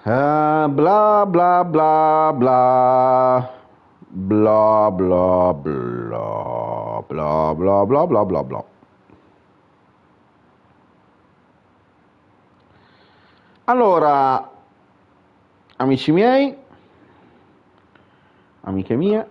Bla bla bla bla. Bla bla bla. Bla bla bla bla bla bla. Allora, amici miei, amiche mie,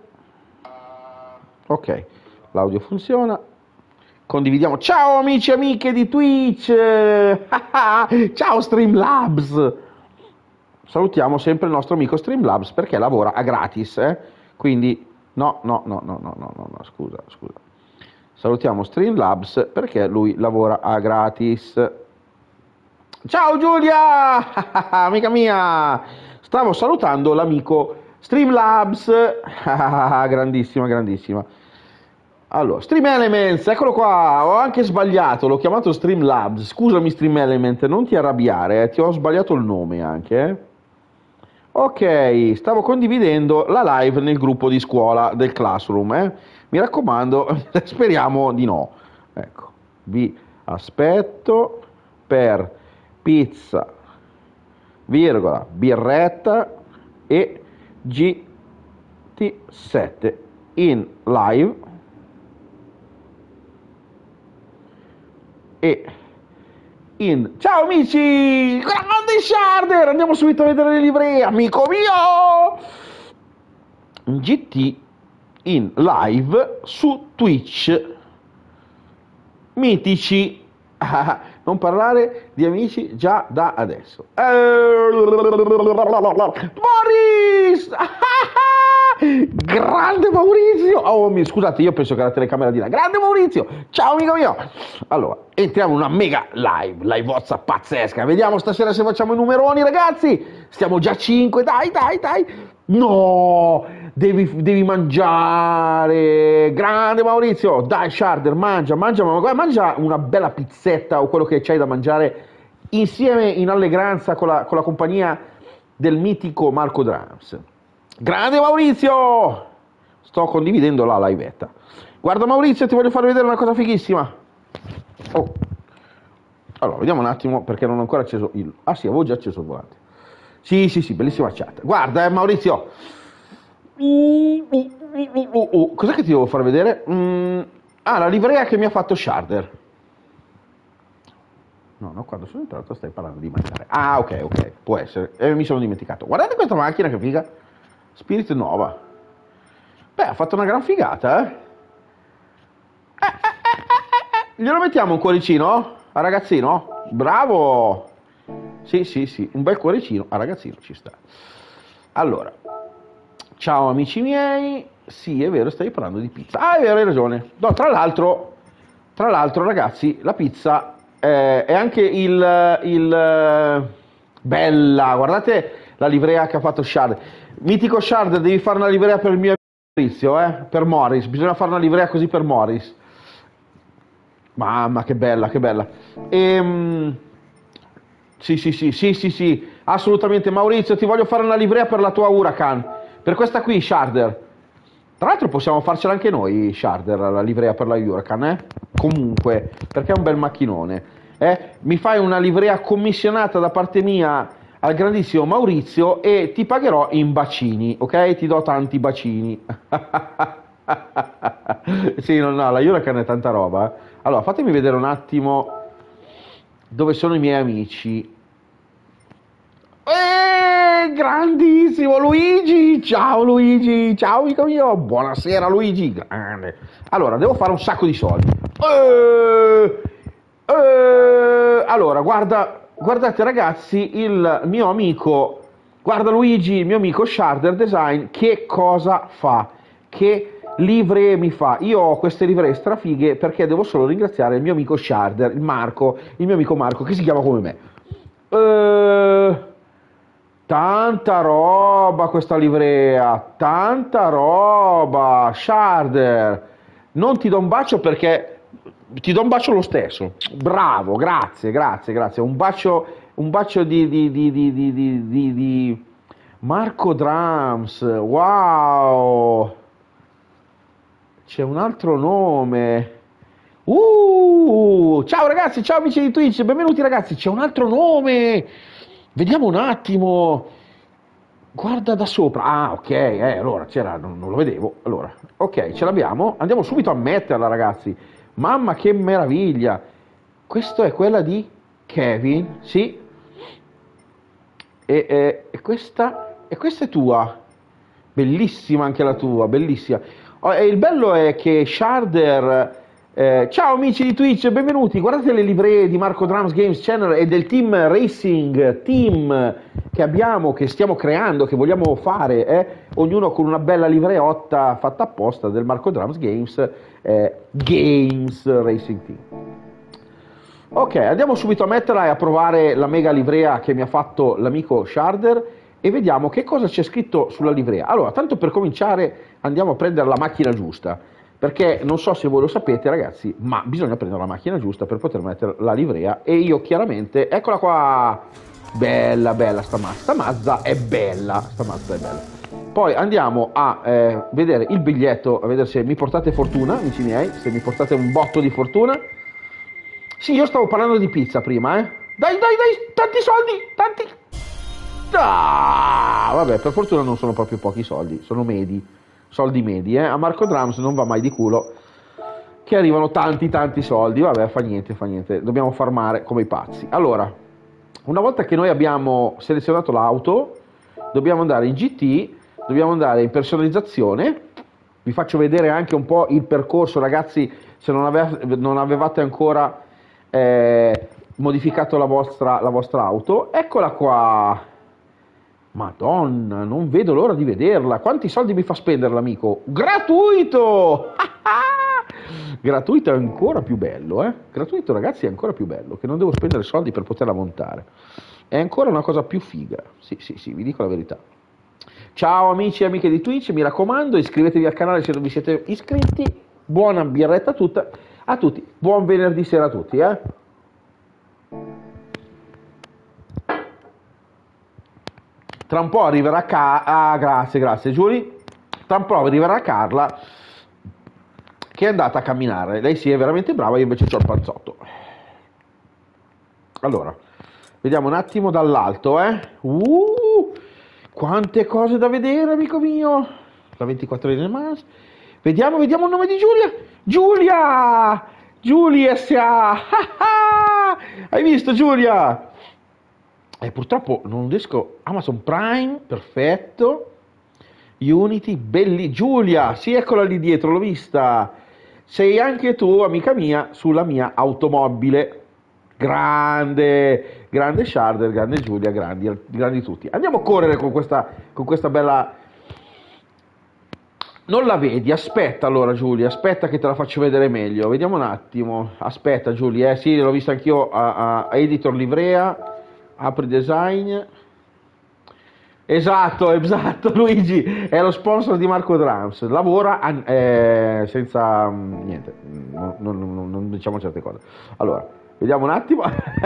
ok, l'audio funziona. Condividiamo. Ciao amici e amiche di Twitch! Ciao Streamlabs! Salutiamo sempre il nostro amico Streamlabs perché lavora a gratis, eh? Quindi no, scusa, scusa. Salutiamo Streamlabs perché lui lavora a gratis. Ciao Giulia! Amica mia! Stavo salutando l'amico Streamlabs. Grandissima, grandissima. Allora, Stream Elements, eccolo qua, ho anche sbagliato, l'ho chiamato Streamlabs. Scusami Stream Element, non ti arrabbiare, ti ho sbagliato il nome anche. Ok, stavo condividendo la live nel gruppo di scuola del Classroom, eh. Mi raccomando, speriamo di no. Ecco, vi aspetto per pizza, virgola, birretta e GT7 in live e in... Ciao amici! Grande Sharder! Andiamo subito a vedere le livree, amico mio! GT in live su Twitch. Mitici. Non parlare di amici già da adesso. Morris! Grande Maurizio! Oh, scusate, io penso che la telecamera di là. Grande Maurizio! Ciao amico mio! Allora, entriamo in una mega live pazzesca. Vediamo stasera se facciamo i numeroni, ragazzi! Stiamo già a 5, dai! No! Devi mangiare! Grande Maurizio! Dai, Sharder, mangia una bella pizzetta o quello che c'hai da mangiare insieme in allegranza con la compagnia del mitico Marco Drums. Grande Maurizio! Sto condividendo la livetta. Guarda Maurizio, ti voglio far vedere una cosa fighissima. Oh. Allora, vediamo un attimo perché non ho ancora acceso il... Ah sì, avevo già acceso il volante. Sì, bellissima chat. Guarda, Maurizio. Cos'è che ti devo far vedere? La livrea che mi ha fatto Sharder. No, quando sono entrato stai parlando di mangiare. Ah, ok, può essere. Mi sono dimenticato. Guardate questa macchina che figa. Spirit nuova. Beh, ha fatto una gran figata, eh. Glielo mettiamo un cuoricino? A ragazzino? Bravo! Sì, un bel cuoricino a ragazzino ci sta. Allora, ciao amici miei. Sì, è vero, stai parlando di pizza. Ah, è vero, hai ragione. No, tra l'altro, ragazzi, la pizza è anche bella. Guardate la livrea che ha fatto Shard. Mitico Shard, devi fare una livrea per il mio Maurizio, per Morris. Bisogna fare una livrea così per Morris. Mamma, che bella, che bella. Sì, assolutamente. Maurizio, ti voglio fare una livrea per la tua Huracan. Per questa qui, Sharder. Tra l'altro possiamo farcela anche noi, Sharder, la livrea per la Huracan, eh? Comunque, perché è un bel macchinone. Mi fai una livrea commissionata da parte mia al grandissimo Maurizio e ti pagherò in bacini, ok? Ti do tanti bacini. Sì, no, la Huracan è tanta roba. Allora, fatemi vedere un attimo dove sono i miei amici. Grandissimo Luigi! Ciao Luigi! Ciao amico mio! Buonasera Luigi! Grande! Allora, devo fare un sacco di soldi. Allora, guardate ragazzi, il mio amico, guarda Luigi, il mio amico Sharder Design, che cosa fa? Che livree mi fa? Io ho queste livree strafighe perché devo solo ringraziare il mio amico Sharder, il mio amico Marco, che si chiama come me. Tanta roba questa livrea, tanta roba, Sharder. Non ti do un bacio perché ti do un bacio lo stesso. Bravo, grazie. Un bacio di Marco Drums. Wow. C'è un altro nome. Ciao ragazzi, ciao amici di Twitch, benvenuti ragazzi. C'è un altro nome. Vediamo un attimo. Guarda da sopra. Ah, ok, allora c'era, non lo vedevo. Allora, ok, ce l'abbiamo. Andiamo subito a metterla, ragazzi. Mamma che meraviglia. Questa è quella di Kevin, sì. E questa è tua. Bellissima anche la tua, bellissima. Oh, e il bello è che Sharder. Ciao amici di Twitch, benvenuti. Guardate le livree di Marco Drums Games Channel e del team Racing Team che abbiamo, che stiamo creando, che vogliamo fare, ognuno con una bella livreotta fatta apposta del Marco Drums Games Racing Team. Ok, andiamo subito a metterla e a provare la mega livrea che mi ha fatto l'amico Sharder e vediamo che cosa c'è scritto sulla livrea. Allora, tanto per cominciare andiamo a prendere la macchina giusta, perché non so se voi lo sapete ragazzi, ma bisogna prendere la macchina giusta per poter mettere la livrea e io chiaramente, eccola qua, bella bella sta Mazda è bella, sta Mazda è bella. Poi andiamo a vedere il biglietto, a vedere se mi portate fortuna, amici miei, se mi portate un botto di fortuna. Sì, io stavo parlando di pizza prima, eh. Dai, tanti soldi, tanti. Ah, vabbè, per fortuna non sono proprio pochi soldi, sono soldi medi, eh. A Marco Drums non va mai di culo che arrivano tanti soldi, vabbè, fa niente, dobbiamo farmare come i pazzi. Allora, una volta che noi abbiamo selezionato l'auto, dobbiamo andare in GT, dobbiamo andare in personalizzazione. Vi faccio vedere anche un po' il percorso, ragazzi, se non avevate ancora modificato la vostra auto. Eccola qua, Madonna, non vedo l'ora di vederla. Quanti soldi mi fa spendere l'amico? Gratuito! Gratuito è ancora più bello, gratuito ragazzi è ancora più bello, che non devo spendere soldi per poterla montare, è ancora una cosa più figa. Sì, vi dico la verità. Ciao amici e amiche di Twitch, mi raccomando iscrivetevi al canale se non vi siete iscritti. Buona birretta a tutti, buon venerdì sera a tutti, Tra un po' arriverà grazie Giulia. Tra un po' arriverà Carla che è andata a camminare. Lei sì è veramente brava, io invece ho il panzotto. Allora, vediamo un attimo dall'alto, quante cose da vedere, amico mio. La 24 ore del Mars. Vediamo il nome di Giulia S.A. Hai visto Giulia? Purtroppo non riesco. Amazon Prime, perfetto. Unity, belli. Giulia, sì, eccola lì dietro, l'ho vista. Sei anche tu, amica mia, sulla mia automobile. Grande Sharder, grande Giulia, grandi tutti. Andiamo a correre con questa bella. Non la vedi? Aspetta allora Giulia, aspetta che te la faccio vedere meglio. Vediamo un attimo. Aspetta Giulia, sì, l'ho vista anch'io a Editor Livrea. Apri design. Esatto, Luigi, è lo sponsor di Marco Drums. Lavora senza niente, non diciamo certe cose. Allora, vediamo un attimo.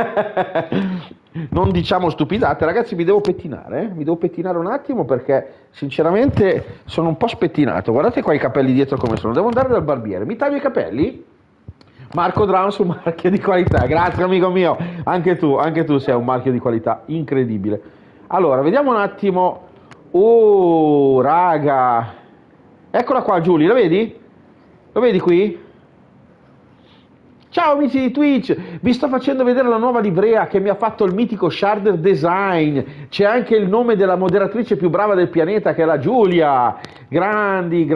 Non diciamo stupidate, ragazzi, mi devo pettinare un attimo perché sinceramente sono un po' spettinato. Guardate qua i capelli dietro come sono, devo andare dal barbiere. Mi taglio i capelli? Marco Drums, un marchio di qualità. Grazie amico mio, anche tu sei un marchio di qualità incredibile. Allora, vediamo un attimo. Oh, raga. Eccola qua, Giulia, la vedi? Lo vedi qui? Ciao amici di Twitch, vi sto facendo vedere la nuova livrea che mi ha fatto il mitico Sharder Design. C'è anche il nome della moderatrice più brava del pianeta che è la Giulia. Grande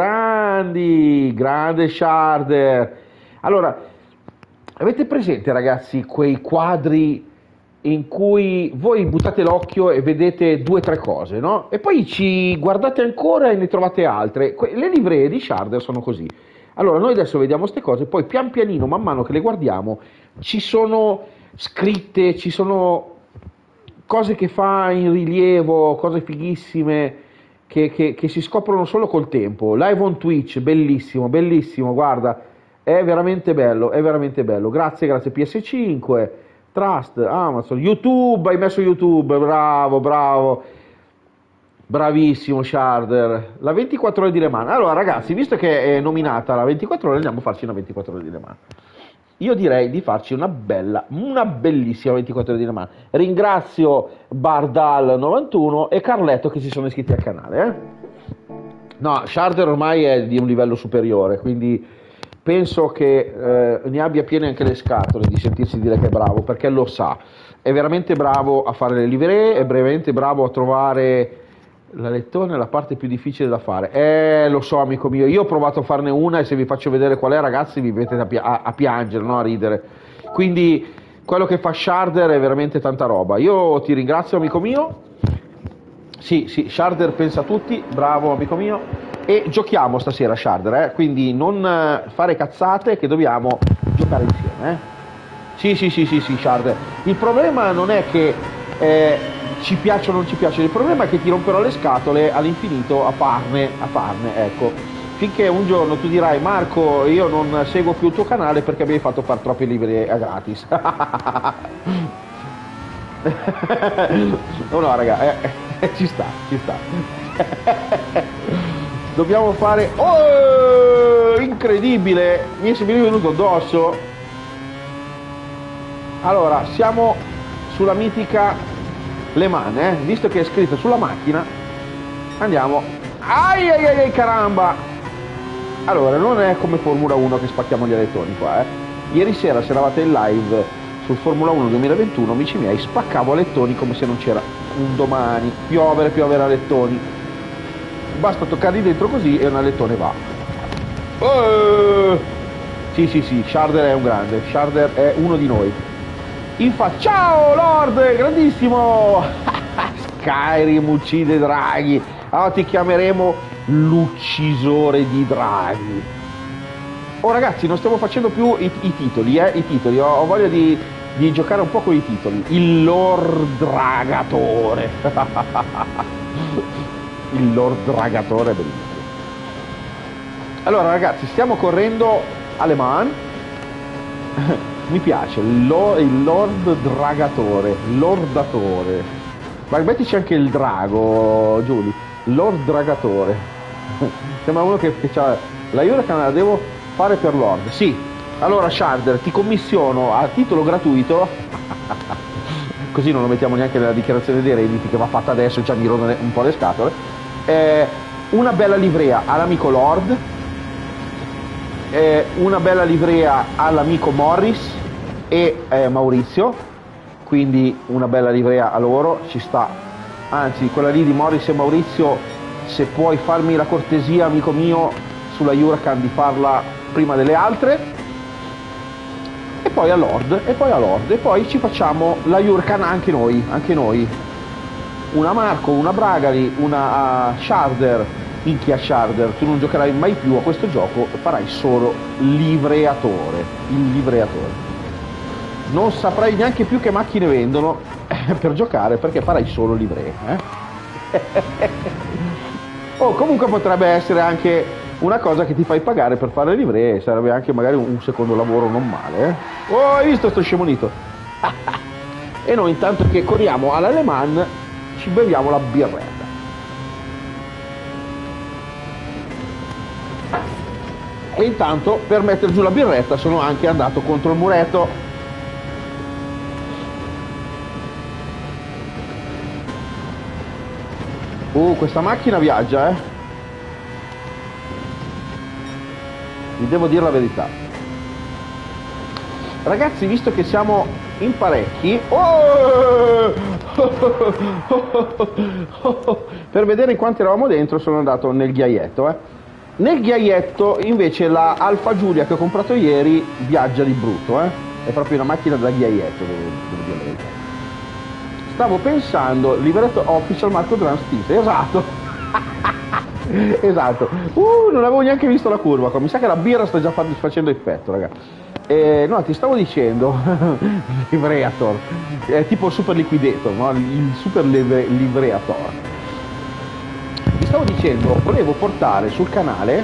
Sharder. Allora, avete presente ragazzi quei quadri in cui voi buttate l'occhio e vedete 2 o 3 cose, no? E poi ci guardate ancora e ne trovate altre. Le livree di Sharder sono così. Allora, noi adesso vediamo queste cose, poi pian pianino, man mano che le guardiamo, ci sono scritte, ci sono cose che fa in rilievo, cose fighissime che si scoprono solo col tempo. Live on Twitch, bellissimo, guarda, è veramente bello. Grazie PS5. Trust, Amazon, YouTube, hai messo YouTube, bravo, bravissimo Sharder, la 24 ore di Le Mans. Allora ragazzi, visto che è nominata la 24 ore, andiamo a farci una 24 ore di Le Mans. io direi di farci una bellissima 24 ore di Le Mans. Ringrazio Bardal91 e Carletto che si sono iscritti al canale. No, Sharder ormai è di un livello superiore, quindi penso che ne abbia piene anche le scatole di sentirsi dire che è bravo, perché lo sa. È veramente bravo a fare le livree, è veramente bravo a trovare l'alettone, è la parte più difficile da fare. Lo so, amico mio, io ho provato a farne una e se vi faccio vedere qual è, ragazzi, vi mettete a piangere, no? A ridere. Quindi quello che fa Sharder è veramente tanta roba. Io ti ringrazio, amico mio. Sì, Sharder pensa a tutti, bravo amico mio. E giochiamo stasera, Sharder, quindi non fare cazzate, che dobbiamo giocare insieme. Sì, Sharder. Il problema non è che ci piace o non ci piace, il problema è che ti romperò le scatole all'infinito a farne, ecco. Finché un giorno tu dirai: Marco, io non seguo più il tuo canale perché mi hai fatto fare troppi libri a gratis. No, raga, ci sta. Dobbiamo fare... Oh, incredibile! Mi è venuto addosso. Allora, siamo sulla mitica Le Mans, visto che è scritto sulla macchina, andiamo. Ai, caramba! Allora, non è come Formula 1 che spacchiamo gli alettoni qua, Ieri sera, se eravate in live sul Formula 1 2021, amici miei, spaccavo alettoni come se non c'era un domani. Piovere alettoni. Basta toccarli dentro così e un alettone va. Sì, Sharder è un grande, Sharder è uno di noi. Infatti, ciao Lord, grandissimo! Skyrim uccide draghi. Allora ti chiameremo l'uccisore di draghi. Oh ragazzi, non stiamo facendo più i titoli, i titoli. Ho voglia di giocare un po' con i titoli. Il Lord Dragatore. Il Lord Dragatore è bellissimo. Allora ragazzi, stiamo correndo a Le Mans. Mi piace il Lord Dragatore, Lordatore. Ma mettici anche il drago, Giulia. Lord Dragatore. Sembra uno che c'ha la Huracan, la devo fare per Lord. Sì. Allora Sharder, ti commissiono a titolo gratuito. Così non lo mettiamo neanche nella dichiarazione dei redditi che va fatta adesso, già mi rodono un po' le scatole. Una bella livrea all'amico Lord, una bella livrea all'amico Morris e Maurizio, quindi una bella livrea a loro, ci sta. Anzi, quella lì di Morris e Maurizio, se puoi farmi la cortesia, amico mio, sulla Huracan di farla prima delle altre. E poi a Lord, e poi ci facciamo la Huracan anche noi. Una Marco, una Bragali, una Sharder. Minchia Sharder, tu non giocherai mai più a questo gioco, farai solo livreatore, il livreatore. Non saprai neanche più che macchine vendono per giocare, perché farai solo livree. Oh, comunque potrebbe essere anche una cosa che ti fai pagare per fare le livree, sarebbe anche magari un secondo lavoro non male. Oh, hai visto sto scemonito? E noi intanto che corriamo alla Le Mans ci beviamo la birretta. E intanto per mettere giù la birretta sono anche andato contro il muretto. Questa macchina viaggia, vi devo dire la verità. Ragazzi, visto che siamo in parecchi, per vedere quanti eravamo dentro sono andato nel ghiaietto. Nel ghiaietto invece la Alfa Giulia che ho comprato ieri viaggia di brutto, è proprio una macchina da ghiaietto, devo dire la verità. Stavo pensando, libretto official Marco Drums Team, esatto. Esatto. Non avevo neanche visto la curva, mi sa che la birra sta già facendo effetto, ragazzi. No, ti stavo dicendo, Livreator, è tipo il Super Liquidator, no? Il Super Livreator. Vi stavo dicendo, volevo portare sul canale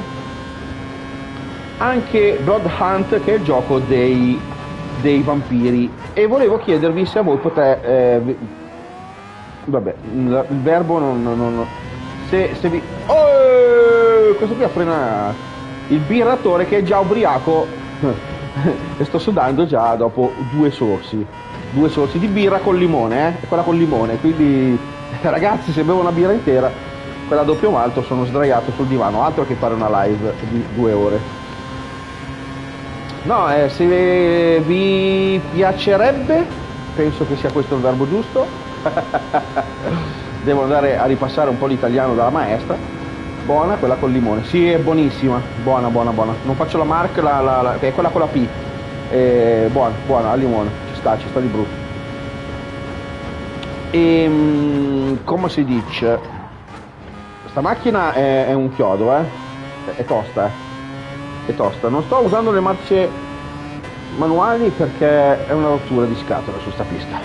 anche Blood Hunt, che è il gioco dei vampiri, e volevo chiedervi se a voi potete... vabbè, il verbo non se vi... questo qui ha frenato il birratore che è già ubriaco. e sto sudando già dopo due sorsi di birra col limone, quella col limone, quindi ragazzi, se bevo una birra intera, quella a doppio malto, sono sdraiato sul divano, altro che fare una live di 2 ore. No, se vi piacerebbe, penso che sia questo il verbo giusto. Devo andare a ripassare un po' l'italiano dalla maestra. Buona quella col limone, sì, è buonissima, buona. Non faccio la marca, che è quella con la P. Buona al limone, ci sta di brutto. Come si dice, sta macchina è un chiodo, è tosta, non sto usando le marce manuali perché è una rottura di scatola su sta pista.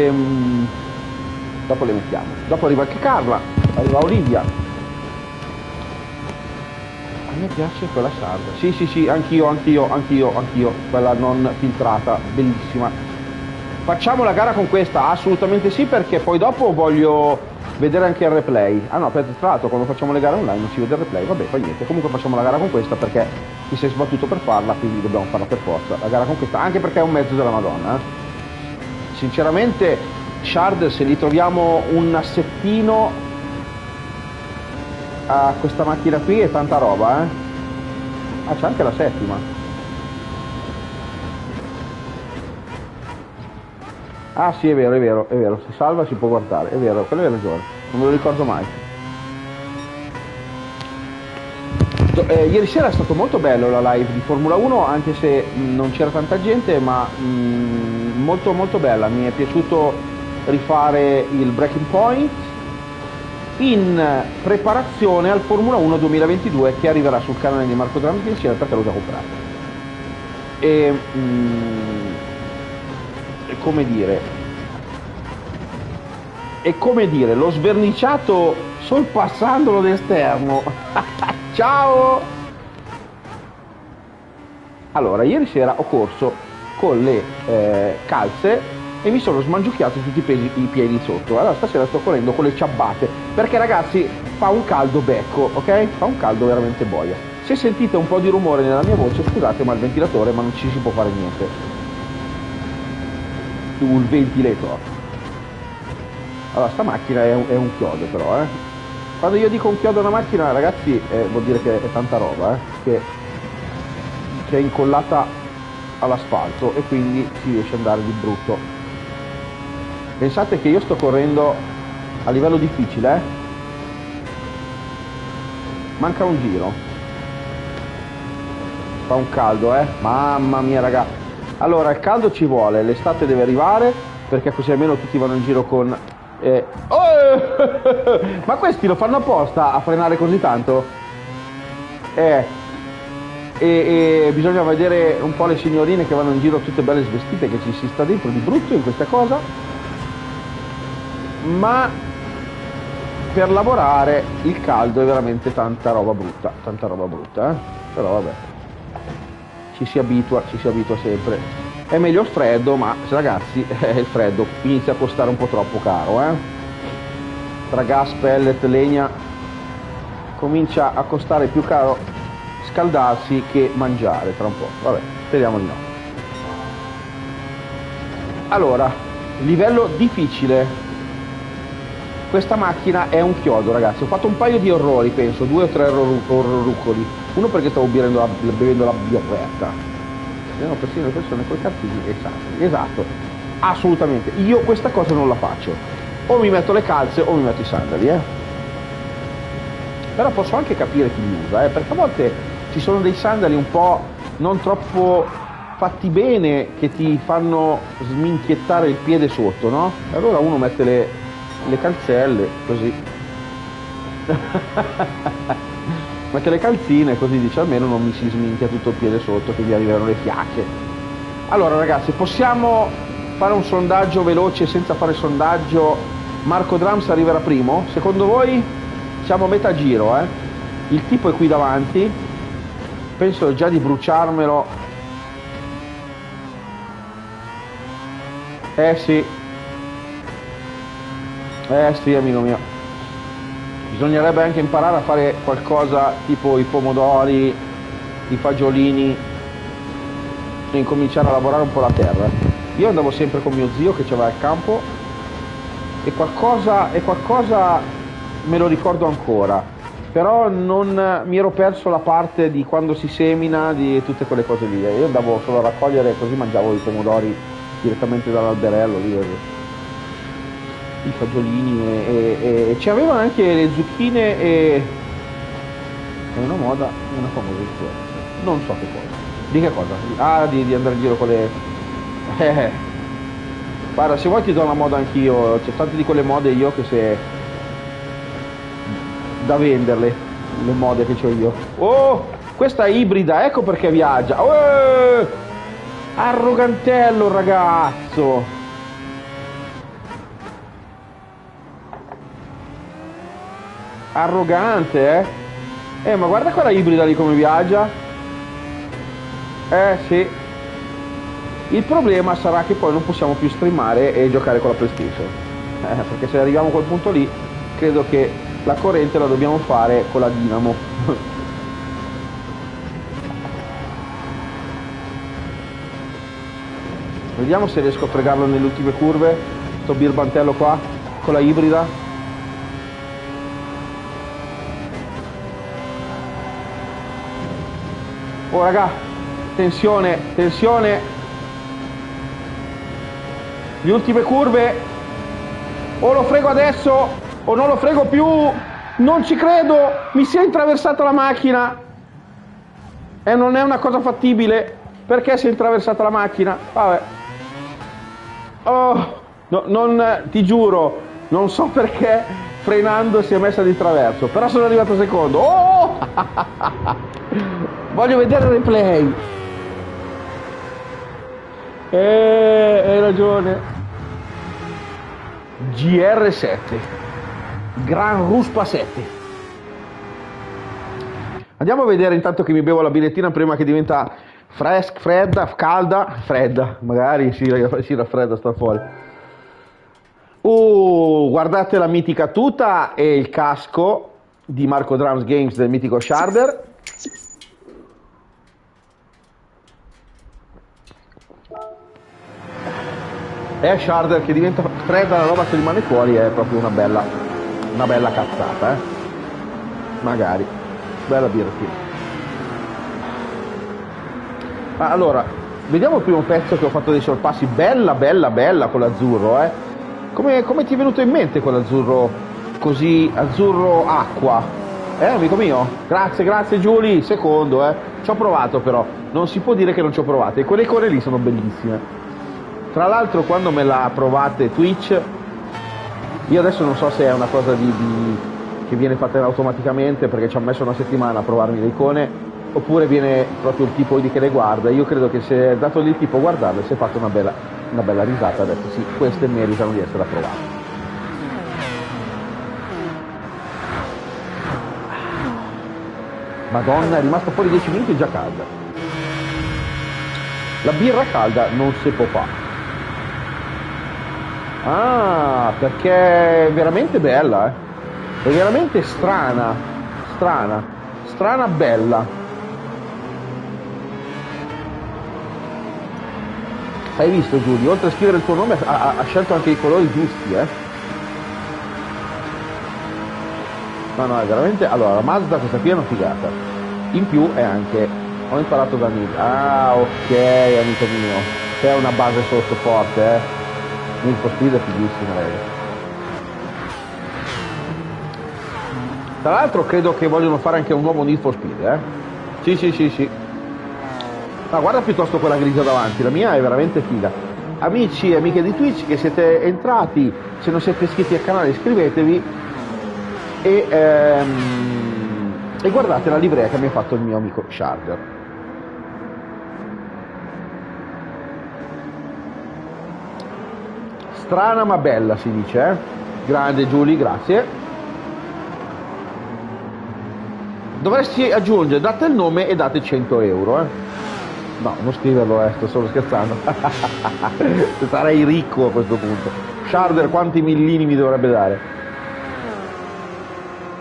Dopo le mettiamo, dopo arriva anche Carla, arriva Olivia. A me piace quella sarda, sì, anch'io, quella non filtrata, bellissima. Facciamo la gara con questa? Assolutamente sì, perché poi dopo voglio vedere anche il replay. Ah no, aspetta, tra l'altro quando facciamo le gare online non si vede il replay, vabbè, fa niente. Comunque facciamo la gara con questa perché ti sei sbattuto per farla, quindi dobbiamo farla per forza, la gara con questa, anche perché è un mezzo della Madonna. Sinceramente, Shard, se li troviamo un assettino a questa macchina qui è tanta roba, Ah, c'è anche la settima. Ah sì, è vero, si salva, si può guardare, è vero, quello hai ragione, non me lo ricordo mai. Ieri sera è stato molto bello la live di Formula 1, anche se non c'era tanta gente, ma molto bella, mi è piaciuto rifare il Breaking Point in preparazione al Formula 1 2022 che arriverà sul canale di Marco Drums insieme, perché l'ho già comprato. E come dire, l'ho sverniciato sorpassandolo d'esterno. Ciao! Allora, ieri sera ho corso con le calze e mi sono smangiucchiato tutti i piedi sotto. Allora stasera sto correndo con le ciabatte, perché ragazzi fa un caldo becco, ok? Fa un caldo veramente boia. Se sentite un po' di rumore nella mia voce, scusate, ma il ventilatore, ma non ci si può fare niente. Il ventilator. Allora, sta macchina è un chiodo però, Quando io dico un chiodo a una macchina, ragazzi, vuol dire che è tanta roba, che è incollata all'asfalto e quindi si riesce ad andare di brutto. Pensate che io sto correndo a livello difficile, manca un giro, fa un caldo, mamma mia raga. Allora il caldo ci vuole, l'estate deve arrivare, perché così almeno tutti vanno in giro con ma questi lo fanno apposta a frenare così tanto? E bisogna vedere un po' le signorine che vanno in giro tutte belle svestite, che ci si sta dentro di brutto in questa cosa, ma per lavorare il caldo è veramente tanta roba brutta, però vabbè, ci si abitua sempre. È meglio il freddo, ma ragazzi, il freddo inizia a costare un po' troppo caro, Tra gas, pellet, legna, comincia a costare più caro scaldarsi che mangiare tra un po'. Vabbè, speriamo di no. Allora, livello difficile. Questa macchina è un chiodo, ragazzi. Ho fatto un paio di orrori, penso, 2 o 3 orroruccoli. Uno perché stavo bevendo la birretta. Vediamo persino le persone con i cartini e sandali. Esatto, assolutamente. Io questa cosa non la faccio. O mi metto le calze o mi metto i sandali, Però posso anche capire chi li usa, perché a volte ci sono dei sandali un po' non troppo fatti bene che ti fanno sminchiettare il piede sotto, no? E allora uno mette le calzelle, così. Mette le calzine, così dice almeno non mi si sminchia tutto il piede sotto, che mi arrivano le fiache. Allora ragazzi, possiamo fare un sondaggio veloce senza fare sondaggio? Marco Drums arriverà primo? Secondo voi? Siamo a metà giro, Il tipo è qui davanti, penso già di bruciarmelo. Sì, amico mio. Bisognerebbe anche imparare a fare qualcosa tipo i pomodori, i fagiolini, e incominciare a lavorare un po' la terra. Io andavo sempre con mio zio che aveva il campo e qualcosa me lo ricordo ancora, però non mi ero perso la parte di quando si semina, di tutte quelle cose lì. Io andavo solo a raccogliere, così mangiavo i pomodori direttamente dall'alberello lì, i fagiolini e ci avevano anche le zucchine e una moda, una famosa influenza, non so che cosa. Di che cosa? Ah, di andare in giro con le... Guarda, se vuoi ti do una moda anch'io, c'è tante di quelle mode io che se... da venderle, le mode che ho io. Oh, questa è ibrida, ecco perché viaggia. Oh, arrogantello ragazzo. Arrogante, ma guarda quella ibrida lì come viaggia. Sì. Il problema sarà che poi non possiamo più streamare e giocare con la PlayStation. Perché se arriviamo a quel punto lì, credo che la corrente la dobbiamo fare con la dinamo. Vediamo se riesco a fregarlo nelle ultime curve. Sto birbantello qua, con la ibrida. Oh raga, tensione, tensione. Le ultime curve. O lo frego adesso o non lo frego più. Non ci credo, mi si è intraversata la macchina. E non è una cosa fattibile. Perché si è intraversata la macchina? Vabbè. Oh, no, non, ti giuro, non so perché frenando si è messa di traverso. Però sono arrivato secondo. Oh! Voglio vedere il replay. Hai ragione. GR7 Gran Ruspa 7. Andiamo a vedere intanto che mi bevo la birrettina prima che diventa fredda, magari si raffredda, sta fuori. Guardate la mitica tuta e il casco di Marco Drums Games del mitico Sharder. Sharder che diventa fredda, la roba che rimane fuori è proprio una bella cazzata, magari bella birrettina. Allora vediamo il primo pezzo che ho fatto dei sorpassi. Bella con l'azzurro, come ti è venuto in mente quell'azzurro così, azzurro acqua, amico mio? Grazie Giulia, secondo, ci ho provato, però non si può dire che non ci ho provato, e quelle icone lì sono bellissime. Tra l'altro quando me la provate Twitch, io adesso non so se è una cosa che viene fatta automaticamente perché ci ha messo una settimana a provarmi le icone, oppure viene proprio il tipo di che le guarda. Io credo che se è dato lì il tipo a guardarle si è fatto una bella risata, ha detto sì, queste meritano di essere approvate. Madonna, è rimasto fuori 10 minuti e già calda. La birra calda non si può fare. Perché è veramente bella, è veramente strana, bella. Hai visto Giulio, oltre a scrivere il tuo nome ha scelto anche i colori giusti, No, è veramente... Allora, la Mazda questa qui è una figata. In più è anche... Ho imparato da Need. Ok, amico mio. C'è una base sotto forte, Need for Speed è fighissimo, Tra l'altro credo che vogliono fare anche un nuovo Need for Speed, Sì. Ma guarda piuttosto quella grigia davanti, la mia è veramente figa. Amici e amiche di Twitch che siete entrati, se non siete iscritti al canale iscrivetevi e guardate la livrea che mi ha fatto il mio amico Sharder. Strana ma bella si dice, Grande Giulia, grazie. Dovresti aggiungere, date il nome e date 100 euro, No, non scriverlo, sto solo scherzando. Sarei ricco a questo punto. Sharder quanti millini mi dovrebbe dare?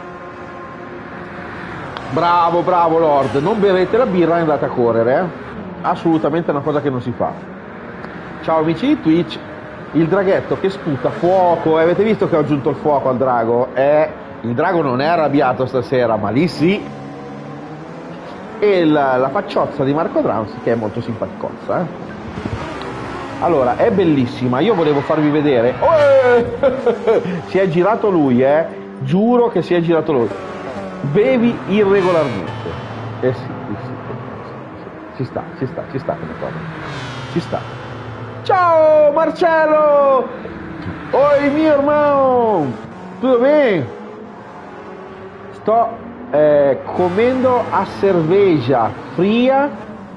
Bravo Lord, non bevete la birra e andate a correre, assolutamente una cosa che non si fa. Ciao amici di Twitch, il draghetto che sputa fuoco, avete visto che ho aggiunto il fuoco al drago? Il drago non è arrabbiato stasera, ma lì sì. E la facciozza di Marco Drums che è molto simpaticozza, Allora, è bellissima, io volevo farvi vedere. Si è girato lui, giuro che si è girato lui. Bevi irregolarmente. Sì. Ci sta come cosa. Ci sta. Ciao Marcello! Oi mio hermano! Tutto bene? Sto comendo a cerveja fria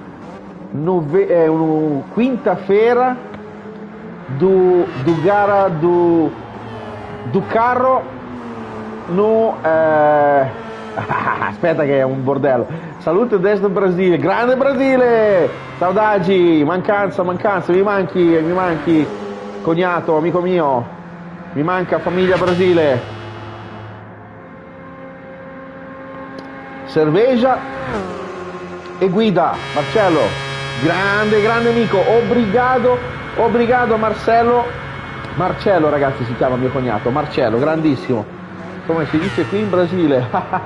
quinta-feira do gara do carro no aspetta che è un bordello. Salute desde Brasile, grande Brasile, saudade, mancanza, mi manchi cognato, amico mio, mi manca famiglia Brasile. Cerveja e guida, Marcello, grande amico, obrigado Marcello ragazzi si chiama mio cognato, Marcello, grandissimo, come si dice qui in Brasile.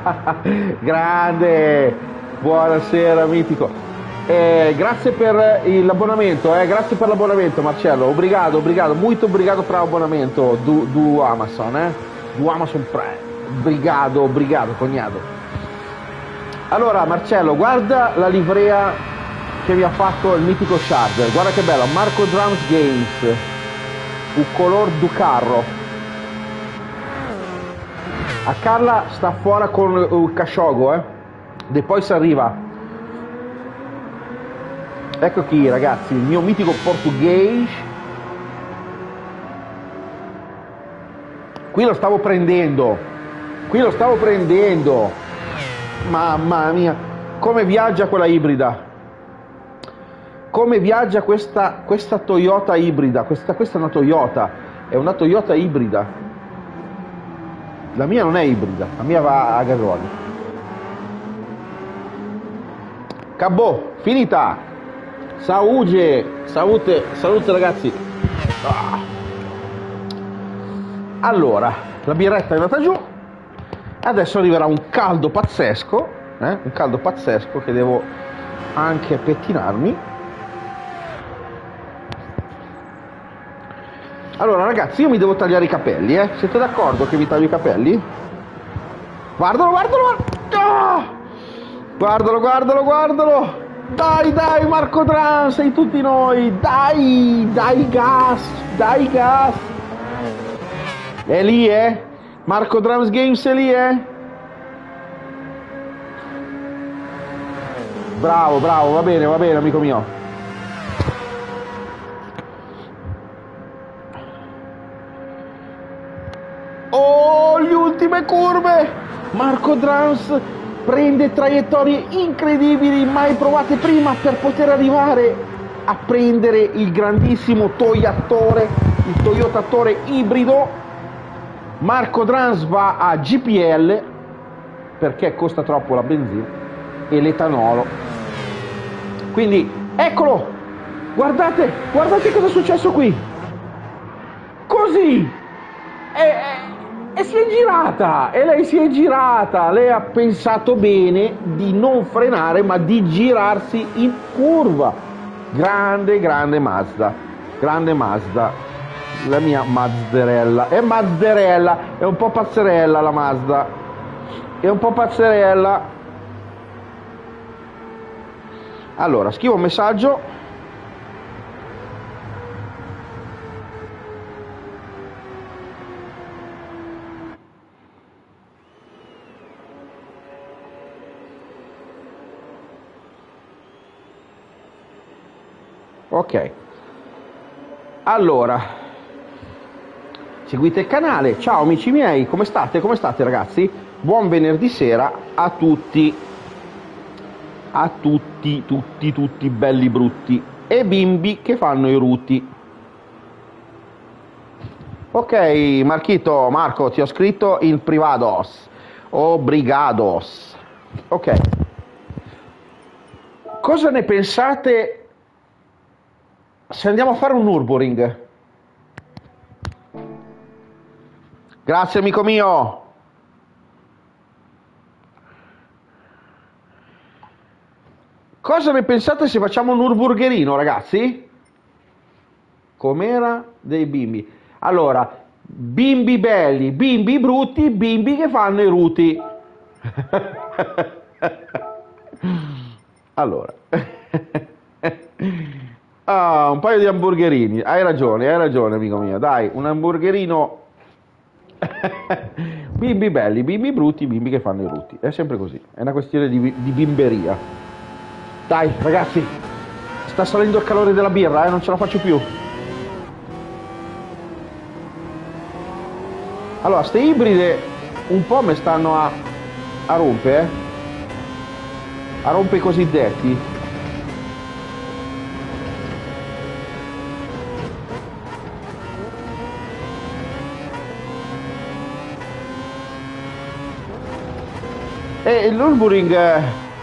Grande, buonasera mitico, grazie per l'abbonamento, grazie per l'abbonamento Marcello, obrigado, muito obrigado per l'abbonamento do Amazon, do Amazon Prime, obrigado cognato. Allora Marcello, guarda la livrea che mi ha fatto il mitico Charger, guarda che bella, Marco Drums Games, il color do carro. A Carla sta fuori con il casciogo, poi si arriva. Ecco qui ragazzi, il mio mitico portoghese. Qui lo stavo prendendo. Mamma mia, come viaggia quella ibrida, come viaggia questa Toyota ibrida, questa è una Toyota ibrida, la mia non è ibrida, la mia va a gasolio. Cabò, finita, salute ragazzi. Allora, la birretta è andata giù. Adesso arriverà un caldo pazzesco che devo anche pettinarmi. Allora ragazzi, io mi devo tagliare i capelli, siete d'accordo che vi taglio i capelli? Guardalo! Dai Marco Dran, sei tutti noi, dai gas! È lì, Marco Drums Games è lì, Bravo, va bene, amico mio. Oh, le ultime curve! Marco Drums prende traiettorie incredibili, mai provate prima, per poter arrivare a prendere il grandissimo il Toyotatore ibrido. Marco Drums va a GPL perché costa troppo la benzina e l'etanolo, quindi eccolo, guardate cosa è successo qui, così e si è girata, e lei si è girata, lei ha pensato bene di non frenare ma di girarsi in curva. Grande Mazda, la mia Mazzerella, è un po' pazzerella la Mazda, Allora, scrivo un messaggio. Ok, allora, seguite il canale. Ciao amici miei, come state ragazzi? Buon venerdì sera a tutti, tutti belli brutti e bimbi che fanno i ruti. Ok Marco, ti ho scritto in privados, obrigados. Ok, Cosa ne pensate se andiamo a fare un Nürburgring? Grazie amico mio. Cosa ne pensate se facciamo un Nürburgerino, ragazzi? Com'era dei bimbi? Allora, bimbi belli, bimbi brutti, bimbi che fanno i ruti. Allora. Ah, un paio di hamburgerini. Hai ragione, amico mio. Dai, un hamburgerino. Bimbi belli, bimbi brutti, bimbi che fanno i ruti. È sempre così. È una questione di bimberia. Dai, ragazzi. Sta salendo il calore della birra, non ce la faccio più. Allora, ste ibride un po' mi stanno a rompere, a rompere i cosiddetti. E il Nürburgring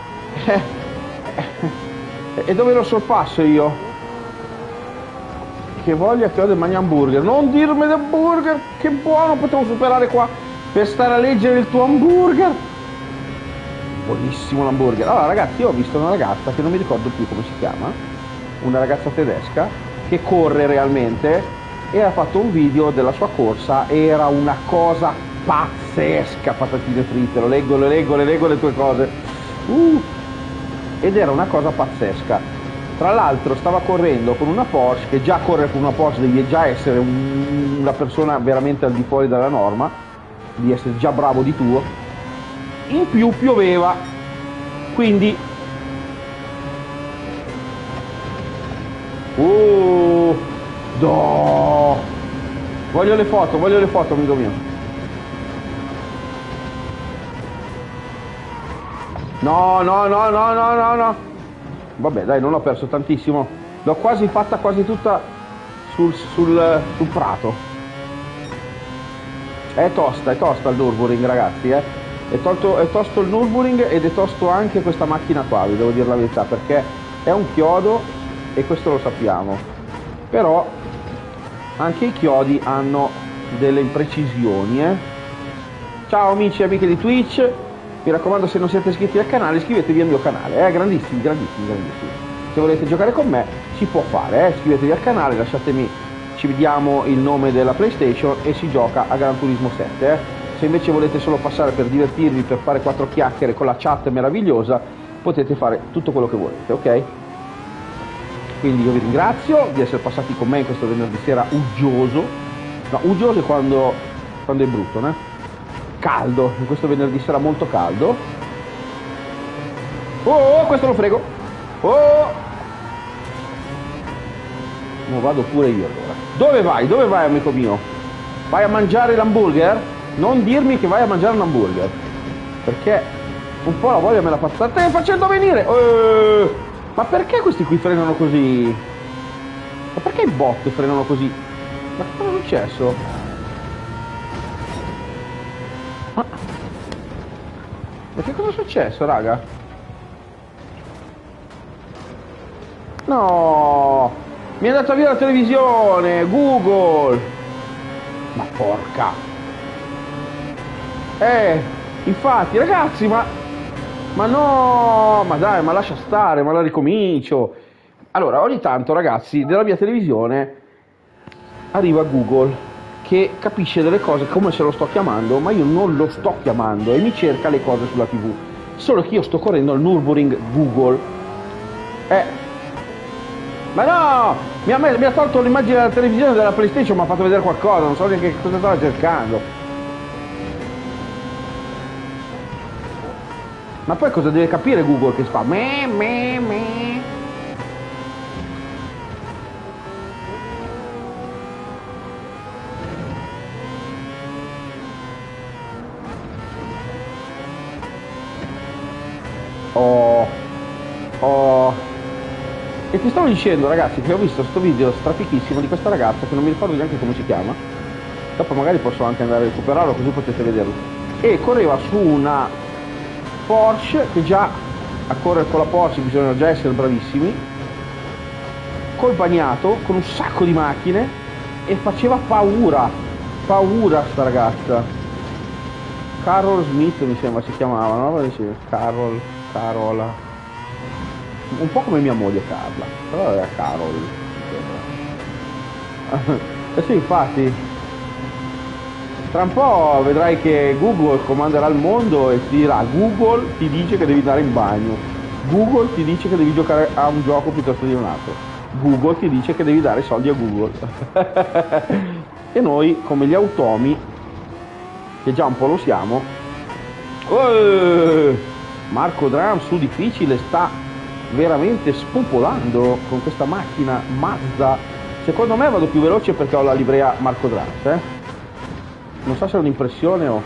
e dove lo sorpasso io? Che voglia che ho del mangiare hamburger. Non dirmi del burger, che buono, potevo superare qua per stare a leggere il tuo hamburger. Buonissimo l'hamburger. Allora ragazzi, io ho visto una ragazza che non mi ricordo più come si chiama, una ragazza tedesca che corre realmente e ha fatto un video della sua corsa. Era una cosa pazzesca, patatine fritte, lo leggo le tue cose. Ed era una cosa pazzesca. Tra l'altro stava correndo con una Porsche, che già correre con una Porsche devi già essere una persona veramente al di fuori dalla norma, devi essere già bravo di tuo. In più pioveva, quindi no! Voglio le foto amico mio. No. Vabbè dai, non ho perso tantissimo. L'ho quasi fatta quasi tutta sul prato. È tosta il Nürburgring, ragazzi, È tosto il Nürburgring ed è tosto anche questa macchina qua, vi devo dire la verità, perché è un chiodo e questo lo sappiamo. Però anche i chiodi hanno delle imprecisioni, Ciao amici e amiche di Twitch. Mi raccomando, se non siete iscritti al canale, iscrivetevi al mio canale, grandissimi. Se volete giocare con me, si può fare, iscrivetevi al canale, lasciatemi, ci vediamo il nome della PlayStation e si gioca a Gran Turismo 7, Se invece volete solo passare per divertirvi, per fare quattro chiacchiere con la chat meravigliosa, potete fare tutto quello che volete, ok? Quindi io vi ringrazio di essere passati con me in questo venerdì sera uggioso. No, uggioso è quando è brutto, né? Caldo, in questo venerdì sera molto caldo. Questo lo frego. No, vado pure io allora. Dove vai amico mio? Vai a mangiare l'hamburger? Non dirmi che vai a mangiare un hamburger, perché un po' la voglia me la stai facendo venire. Ma perché questi qui frenano così? Ma perché i bot frenano così? Ma che cosa è successo? Ma che cosa è successo, raga? No! Mi è andata via la televisione, Google! Ma porca! Infatti, ragazzi, ma no! Ma dai, ma lascia stare, ma la ricomincio! Allora, ogni tanto, ragazzi, della mia televisione arriva Google, che capisce delle cose come se lo sto chiamando, ma io non lo sto chiamando, e mi cerca le cose sulla TV. Solo che io sto correndo al Nürburgring Google. Ma no! Mi ha tolto l'immagine della televisione della PlayStation, mi ha fatto vedere qualcosa, non so neanche che cosa stava cercando. Ma poi cosa deve capire Google che fa? Me. E ti stavo dicendo, ragazzi, che ho visto questo video strafichissimo di questa ragazza che non mi ricordo neanche come si chiama. Dopo magari posso anche andare a recuperarlo, così potete vederlo. E correva su una Porsche che già a correre con la Porsche bisogna già essere bravissimi, col bagnato, con un sacco di macchine, e faceva paura sta ragazza. Carol Smith mi sembra si chiamava, no? Carola, un po' come mia moglie Carla, però era Carol. Eh sì, infatti, tra un po' vedrai che Google comanderà il mondo e ti dirà: Google ti dice che devi andare in bagno, Google ti dice che devi giocare a un gioco piuttosto di un altro, Google ti dice che devi dare soldi a Google. E noi, come gli automi, che già un po' lo siamo, Marco Dram su difficile sta veramente spopolando con questa macchina Mazda. Secondo me vado più veloce perché ho la livrea Marco Dram, non so se è un'impressione o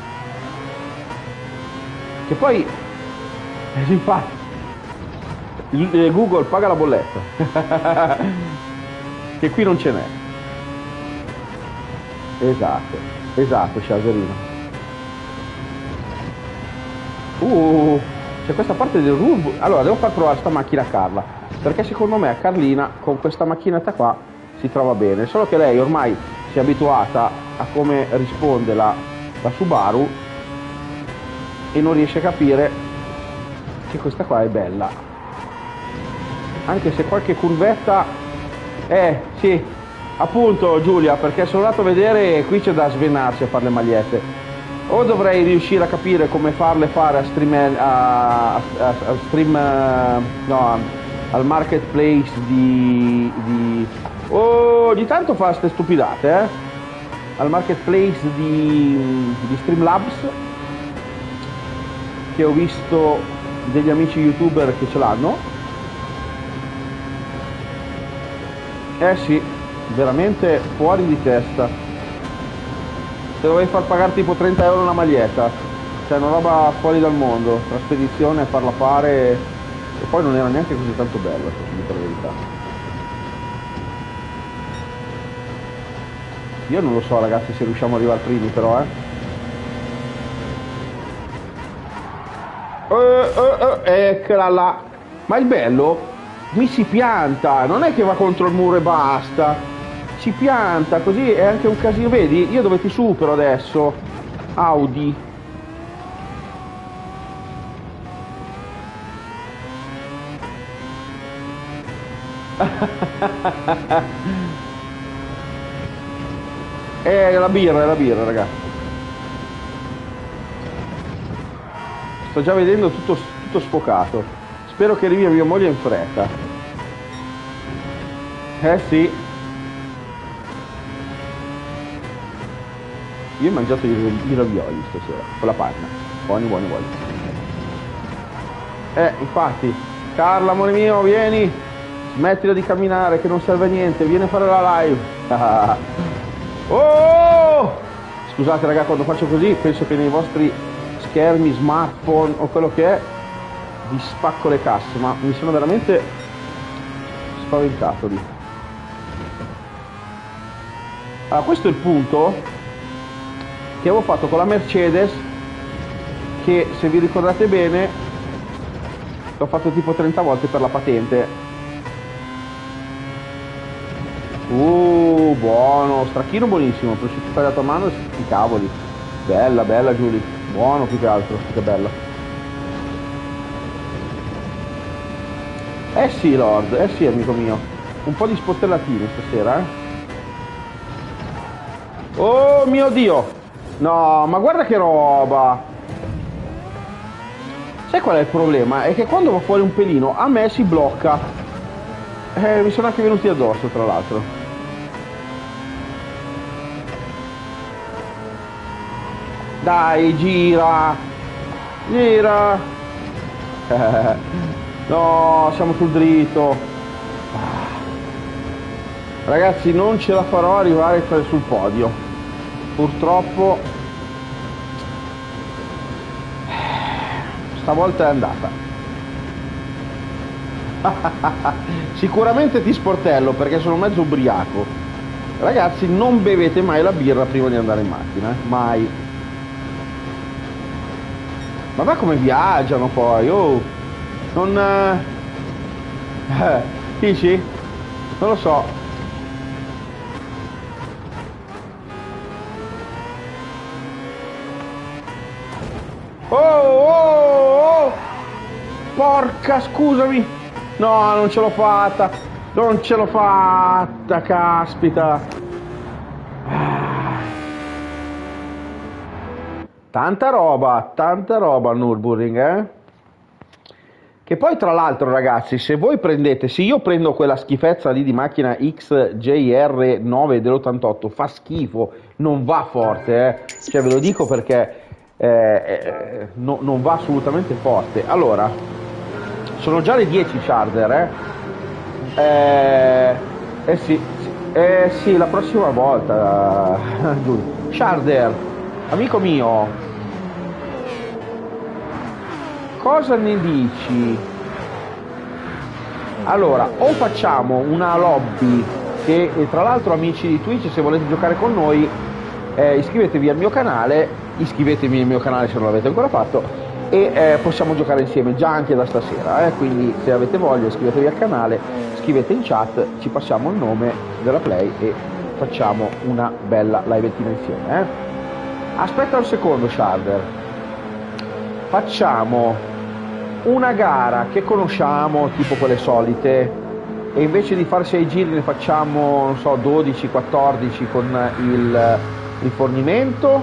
che poi infatti Google paga la bolletta. Che qui non ce n'è. Esatto, Sciaserino. C'è questa parte del RUB. Allora devo far provare sta macchina a Carla, perché secondo me Carlina con questa macchinetta qua si trova bene, solo che lei ormai si è abituata a come risponde la Subaru e non riesce a capire che questa qua è bella, anche se qualche curvetta sì, appunto Giulia, perché sono andato a vedere, qui c'è da svenarsi a fare le magliette, o dovrei riuscire a capire come farle fare al marketplace ogni tanto fa ste stupidate, al marketplace di Streamlabs, che ho visto degli amici youtuber che ce l'hanno. Sì, veramente fuori di testa. Se dovevi far pagare tipo 30 euro una maglietta, cioè una roba fuori dal mondo, la spedizione, farla fare, e poi non era neanche così tanto bella, se dico la verità. Io non lo so ragazzi se riusciamo ad arrivare primi però eccola là. Ma il bello, mi si pianta, non è che va contro il muro e basta, si pianta, così è anche un casino. Vedi, io dove ti supero adesso? Audi. È la birra ragazzi. Sto già vedendo tutto sfocato. Spero che arrivi a mia moglie in fretta. Sì. Io ho mangiato i ravioli stasera con la panna. Buoni. Infatti. Carla, amore mio, vieni. Smettila di camminare che non serve a niente. Vieni a fare la live. Oh! Scusate raga, quando faccio così penso che nei vostri schermi, smartphone o quello che è vi spacco le casse, ma mi sono veramente spaventato lì. Allora, questo è il punto che avevo fatto con la Mercedes, che se vi ricordate bene l'ho fatto tipo 30 volte per la patente. Buono, stracchino buonissimo, prosciutto tagliato a mano e i cavoli. Bella Giulia, buono più che altro, che bella. Sì Lord, sì amico mio, un po' di sportellatine stasera, Oh mio Dio, no, ma guarda che roba. Sai qual è il problema? È che quando va fuori un pelino a me si blocca. Mi sono anche venuti addosso tra l'altro. Dai, gira! No, siamo sul dritto. Ragazzi, non ce la farò arrivare sul podio. Purtroppo stavolta è andata. Sicuramente ti sportello perché sono mezzo ubriaco. Ragazzi, non bevete mai la birra prima di andare in macchina, mai. Ma va come viaggiano poi, oh! Non... dici? Non lo so. Oh, oh, oh! Porca, scusami! No, non ce l'ho fatta! Non ce l'ho fatta, caspita! Tanta roba al Nürburgring, eh? Che poi tra l'altro ragazzi, se voi prendete, se io prendo quella schifezza lì di macchina XJR9 dell'88, fa schifo, non va forte, cioè ve lo dico perché non va assolutamente forte. Allora, sono già le 10 Charger, sì, sì, la prossima volta, Giulio. Charger, amico mio, cosa ne dici? Allora, o facciamo una lobby che, tra l'altro amici di Twitch, se volete giocare con noi, iscrivetevi al mio canale, iscrivetevi al mio canale se non l'avete ancora fatto, e possiamo giocare insieme già anche da stasera, quindi se avete voglia iscrivetevi al canale, scrivete in chat, ci passiamo il nome della play e facciamo una bella livettina insieme. Aspetta un secondo, Sharder. Facciamo una gara che conosciamo, tipo quelle solite, e invece di fare 6 giri ne facciamo, non so, 12, 14 con il rifornimento.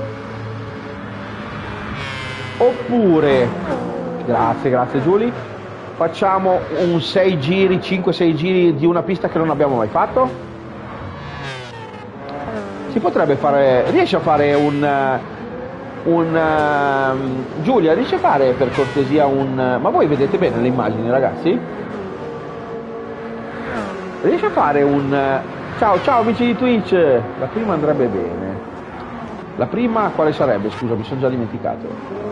Oppure, grazie Giulia, facciamo un 6 giri, 5-6 giri di una pista che non abbiamo mai fatto. Si potrebbe fare, riesci a fare Giulia, riesci a fare per cortesia ma voi vedete bene le immagini ragazzi? Riesci a fare ciao amici di Twitch, la prima andrebbe bene. La prima quale sarebbe? Scusa, mi sono già dimenticato.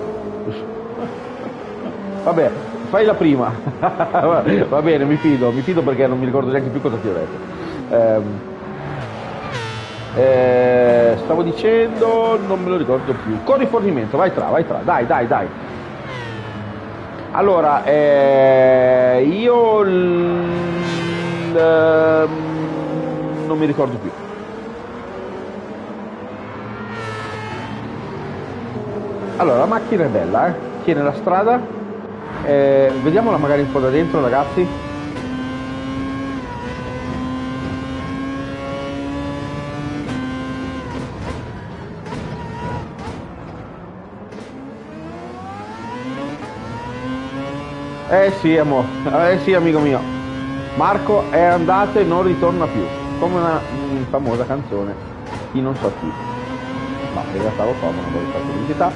Vabbè, fai la prima. Va bene, mi fido perché non mi ricordo neanche più cosa ti ho detto. Stavo dicendo, non me lo ricordo più. Con rifornimento, vai tra, dai. Allora, io non mi ricordo più. Allora, la macchina è bella, tiene la strada. Vediamola magari un po' da dentro, ragazzi. Sì, sì, amico mio. Marco è andato e non ritorna più, come una famosa canzone, chi non so chi. No, in realtà lo so, ma non voglio fare pubblicità.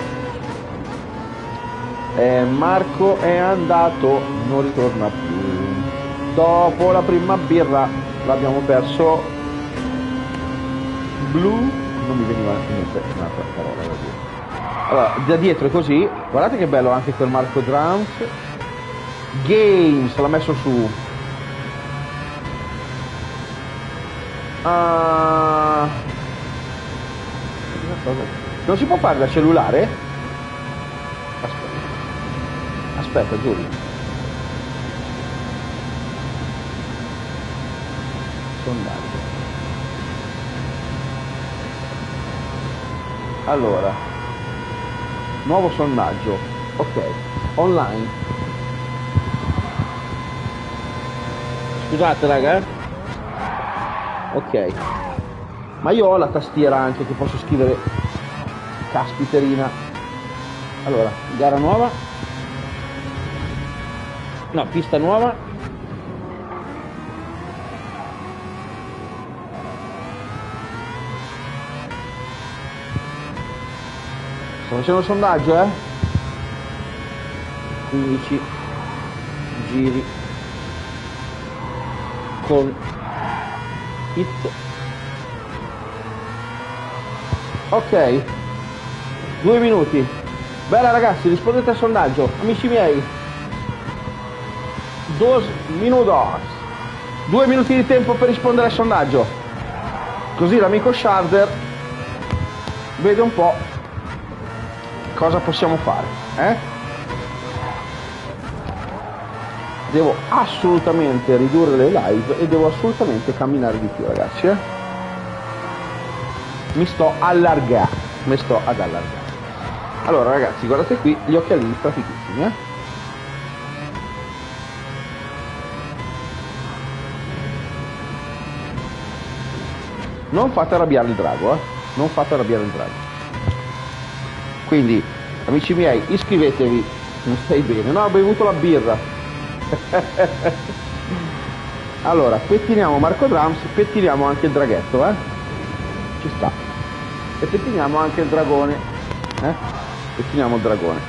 Marco è andato, non ritorna più. Dopo la prima birra l'abbiamo perso. Blu, non mi veniva niente, un'altra parola da dire. Allora, da dietro è così, guardate che bello anche quel Marco Drums. Games l'ha messo su. Non si può fare da cellulare? Aspetta Giulio. Sondaggio. Allora, nuovo sondaggio. Ok, online. Scusate raga. Ok. Ma io ho la tastiera anche che posso scrivere. Caspiterina. Allora, gara nuova. No, pista nuova. Sto facendo un sondaggio, 15 giri con it. Ok, 2 minuti. Bella ragazzi, rispondete al sondaggio, amici miei. 2 minuti. 2 minuti di tempo per rispondere al sondaggio. Così l'amico Sharder vede un po' cosa possiamo fare, Devo assolutamente ridurre le live e devo assolutamente camminare di più, ragazzi, mi sto allargando, mi sto ad allargare. Allora ragazzi, guardate qui gli occhialini strafichissimi, Non fate arrabbiare il drago, non fate arrabbiare il drago. Quindi, amici miei, iscrivetevi. Non stai bene? No, ho bevuto la birra. Allora, pettiniamo Marco Drums, pettiniamo anche il draghetto, Ci sta. E pettiniamo anche il dragone, Pettiniamo il dragone.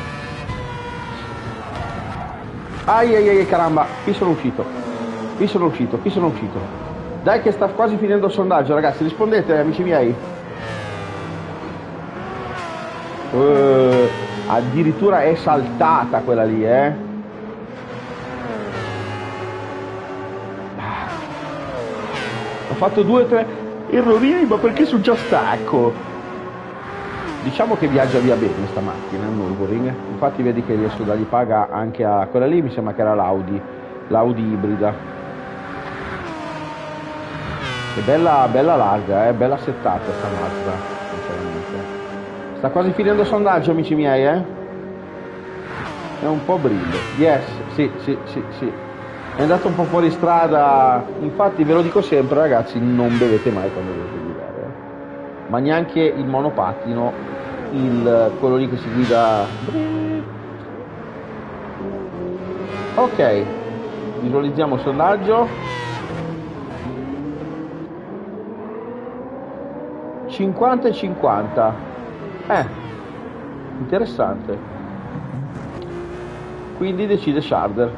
Ai, caramba, qui sono uscito. Dai che sta quasi finendo il sondaggio, ragazzi, rispondete, amici miei. Addirittura è saltata quella lì, Ho fatto 2 o 3 errorini, ma perché sono già stanco? Diciamo che viaggia via bene sta macchina, il Nürburgring. Infatti vedi che riesco a dargli paga anche a quella lì, mi sembra che era l'Audi ibrida. È bella larga, bella settata sta Mazda, sinceramente. Sta quasi finendo il sondaggio, amici miei, È un po' brillo. Yes, sì. È andato un po' fuori strada, infatti ve lo dico sempre, ragazzi, non bevete mai quando dovete guidare, ma neanche il monopattino, quello lì che si guida. Ok, visualizziamo il sondaggio. 50 e 50. Interessante. Quindi decide Sharder.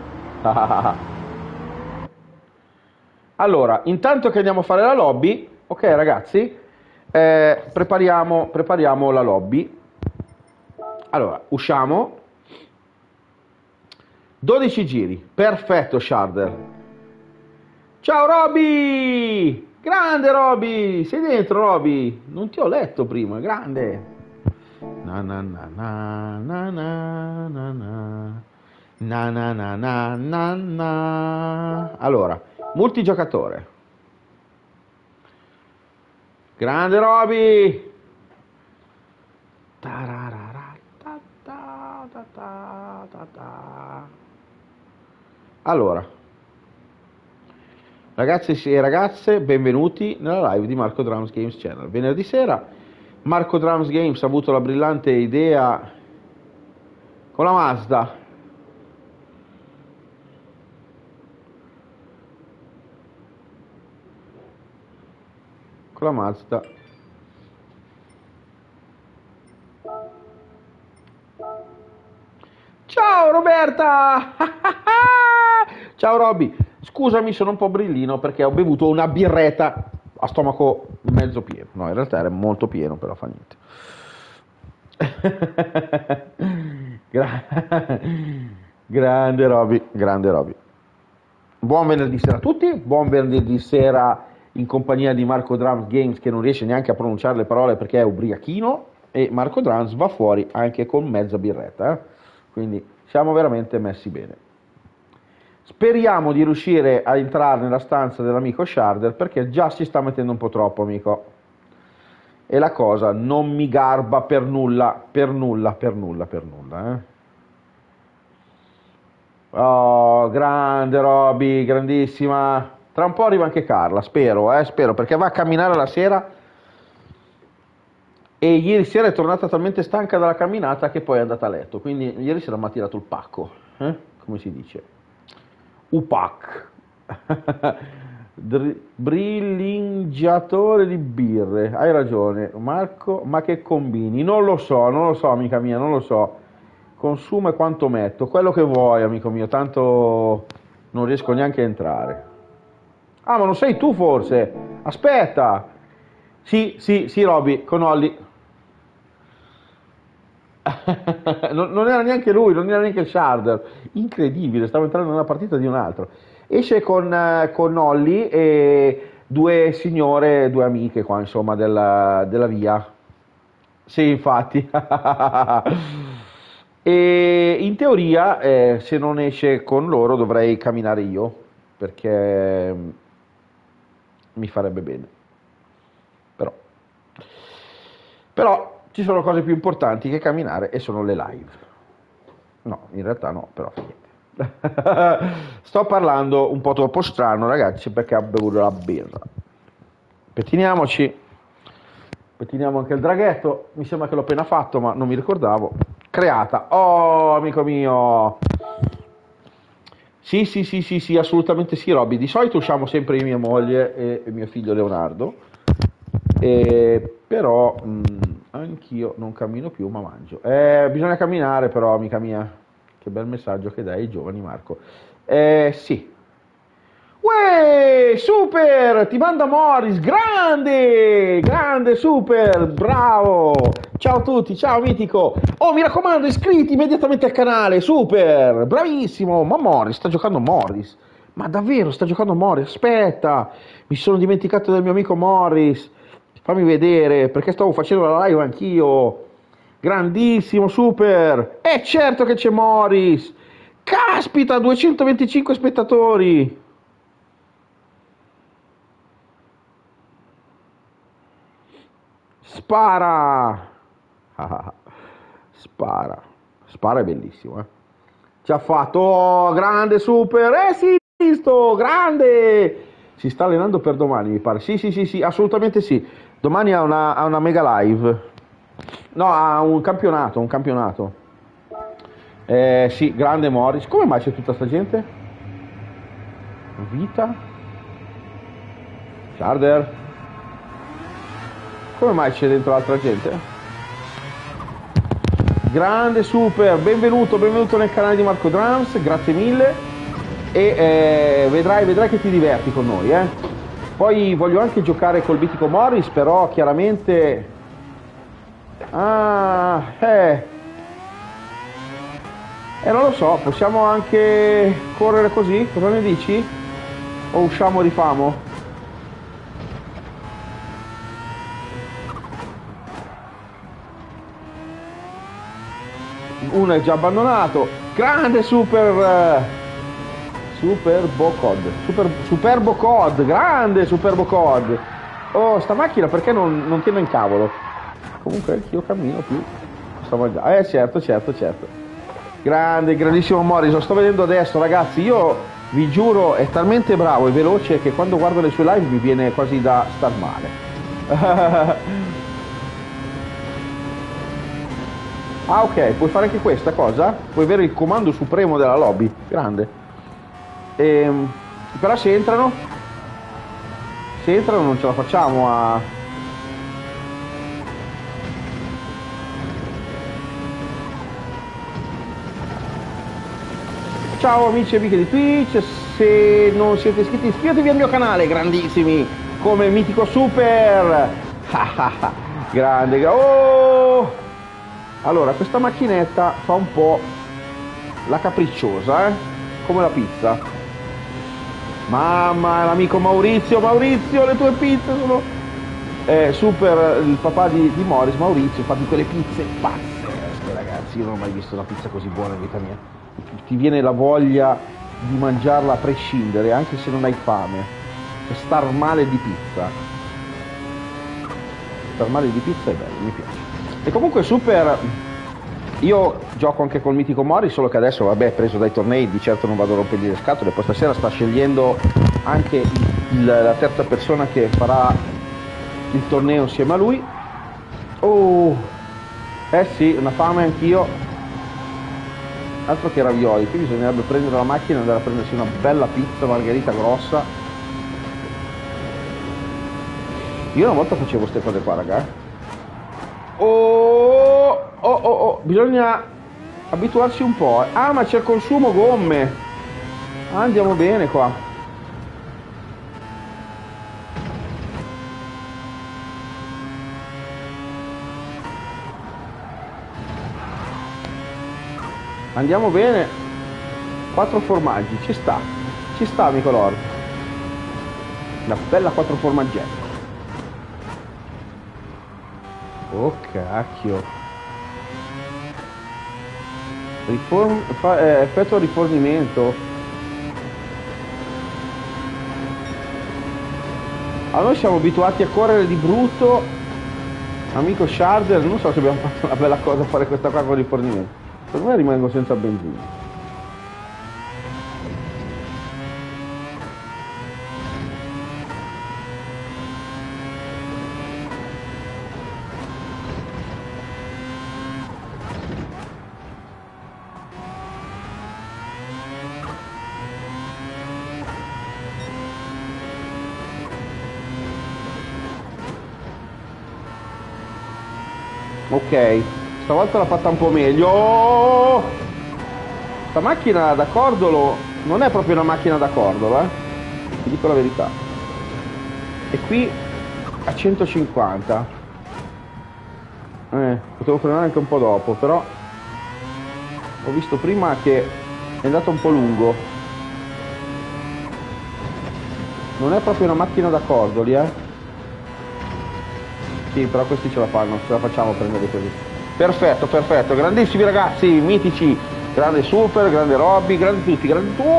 Allora, intanto che andiamo a fare la lobby, ok ragazzi, prepariamo la lobby. Allora, usciamo. 12 giri, perfetto Sharder. Ciao Roby! Grande Roby! Sei dentro Roby? Non ti ho letto prima, grande. Na na na na na na na na. Na na na na na na. Allora, multigiocatore. Grande Roby! Allora, ragazzi e ragazze, benvenuti nella live di Marco Drums Games Channel. Venerdì sera Marco Drums Games ha avuto la brillante idea con la Mazda Ciao Roberta! Ciao Robby, scusami, sono un po' brillino perché ho bevuto una birretta a stomaco mezzo pieno. No, in realtà era molto pieno, però fa niente. Grande Robby, grande Robby. Buon venerdì sera a tutti, buon venerdì sera in compagnia di Marco Drums Games che non riesce neanche a pronunciare le parole perché è ubriachino, e Marco Drums va fuori anche con mezza birretta, quindi siamo veramente messi bene. Speriamo di riuscire a entrare nella stanza dell'amico Sharder perché già si sta mettendo un po' troppo, amico, e la cosa non mi garba per nulla. Oh, grande Roby, grandissima. Tra un po' arriva anche Carla, spero, perché va a camminare la sera e ieri sera è tornata talmente stanca dalla camminata che poi è andata a letto, quindi ieri sera mi ha tirato il pacco, come si dice? Upac. Brillingiatore di birre, hai ragione Marco, ma che combini? Non lo so amica mia, non lo so. Consuma quanto metto, quello che vuoi amico mio, tanto non riesco neanche a entrare. Ah, ma non sei tu forse? Aspetta. Sì Roby, con Olli. Non era neanche lui, non era neanche il Sharder. Incredibile, stavo entrando nella partita di un altro. Esce con Olli e 2 signore, 2 amiche qua, insomma, della via. Sì, infatti. E in teoria, se non esce con loro, dovrei camminare io, perché mi farebbe bene. Però, però ci sono cose più importanti che camminare e sono le live. No, in realtà no, però fa niente. Sto parlando un po' troppo strano, ragazzi, perché ho bevuto la birra. Pettiniamoci. Pettiniamo anche il draghetto. Mi sembra che l'ho appena fatto, ma non mi ricordavo. Creata. Oh, amico mio. Sì, sì, sì, sì, sì, assolutamente sì, Robby. Di solito usciamo sempre io, mia moglie e mio figlio Leonardo. Però anch'io non cammino più, ma mangio. Bisogna camminare, però, amica mia. Che bel messaggio che dai ai giovani, Marco. Sì. Uè, super! Ti manda Morris, grande! Grande, super, bravo! Ciao a tutti, ciao mitico! Oh, mi raccomando, iscriviti immediatamente al canale, super! Bravissimo! Ma Morris, sta giocando Morris! Ma davvero, sta giocando Morris? Aspetta! Mi sono dimenticato del mio amico Morris! Fammi vedere, perché stavo facendo la live anch'io! Grandissimo, super! Certo che c'è Morris! Caspita, 225 spettatori! Spara! Ah, spara. Spara è bellissimo, eh. Ci ha fatto, oh, grande, super, sì, visto, grande! Si sta allenando per domani, mi pare. Sì, sì, sì, sì, assolutamente sì. Domani ha una mega live. No, ha un campionato, un campionato. Sì, grande Morris. Come mai c'è tutta sta gente? Vita? Sharder? Come mai c'è dentro altra gente? Grande, super, benvenuto, benvenuto nel canale di Marco Drums, grazie mille e vedrai che ti diverti con noi, eh. Poi voglio anche giocare col mitico Morris, però chiaramente... non lo so, possiamo anche correre così, cosa ne dici? O usciamo di famo? Uno è già abbandonato, grande super... Superbo Cod, Superbo Cod, grande Superbo Cod. Oh, sta macchina perché non tiene in cavolo? Comunque anch'io cammino più. Sto mangiando. Certo, certo, certo. Grande, grandissimo Morris, lo sto vedendo adesso, ragazzi. Io vi giuro, è talmente bravo e veloce che quando guardo le sue live mi viene quasi da star male. Ah, ok, puoi fare anche questa cosa? Puoi avere il comando supremo della lobby. Grande. Però se entrano non ce la facciamo a... Ciao amici e amiche di Twitch, se non siete iscritti iscrivetevi al mio canale, grandissimi, come il mitico super. Grande, oh! Allora, questa macchinetta fa un po' la capricciosa, come la pizza. Mamma, l'amico Maurizio, le tue pizze sono... super, il papà di Morris, Maurizio, fa di quelle pizze pazzesche, ragazzi. Io non ho mai visto una pizza così buona in vita mia. Ti viene la voglia di mangiarla a prescindere, anche se non hai fame. Cioè, star male di pizza. Star male di pizza è bello, mi piace. E comunque super... Io gioco anche col mitico Morris, solo che adesso, vabbè, preso dai tornei, di certo non vado a rompergli le scatole, poi stasera sta scegliendo anche la terza persona che farà il torneo insieme a lui. Oh, sì, una fame anch'io. Altro che ravioli, qui bisognerebbe prendere la macchina e andare a prendersi una bella pizza margherita grossa. Io una volta facevo queste cose qua, raga. Bisogna abituarsi un po'. Ah, ma c'è il consumo gomme. Ah, andiamo bene qua. Andiamo bene. 4 formaggi, ci sta, amico Lord. Una bella 4 formaggette. Oh cacchio. Effetto rifornimento. Allora, noi siamo abituati a correre di brutto, amico Sharder, non so se abbiamo fatto una bella cosa a fare questa qua con il rifornimento. Per me rimango senza benzina. Ok, stavolta l'ha fatta un po' meglio. Sta macchina da cordolo non è proprio una macchina da cordolo, ti dico la verità. E qui a 150. Potevo frenare anche un po' dopo, però ho visto prima che è andato un po' lungo. Non è proprio una macchina da cordoli, Sì, però questi ce la fanno, ce la facciamo prendere così. Perfetto, perfetto, grandissimi ragazzi, mitici, grande Super, grande Robby, grandi tutti, grandi tu.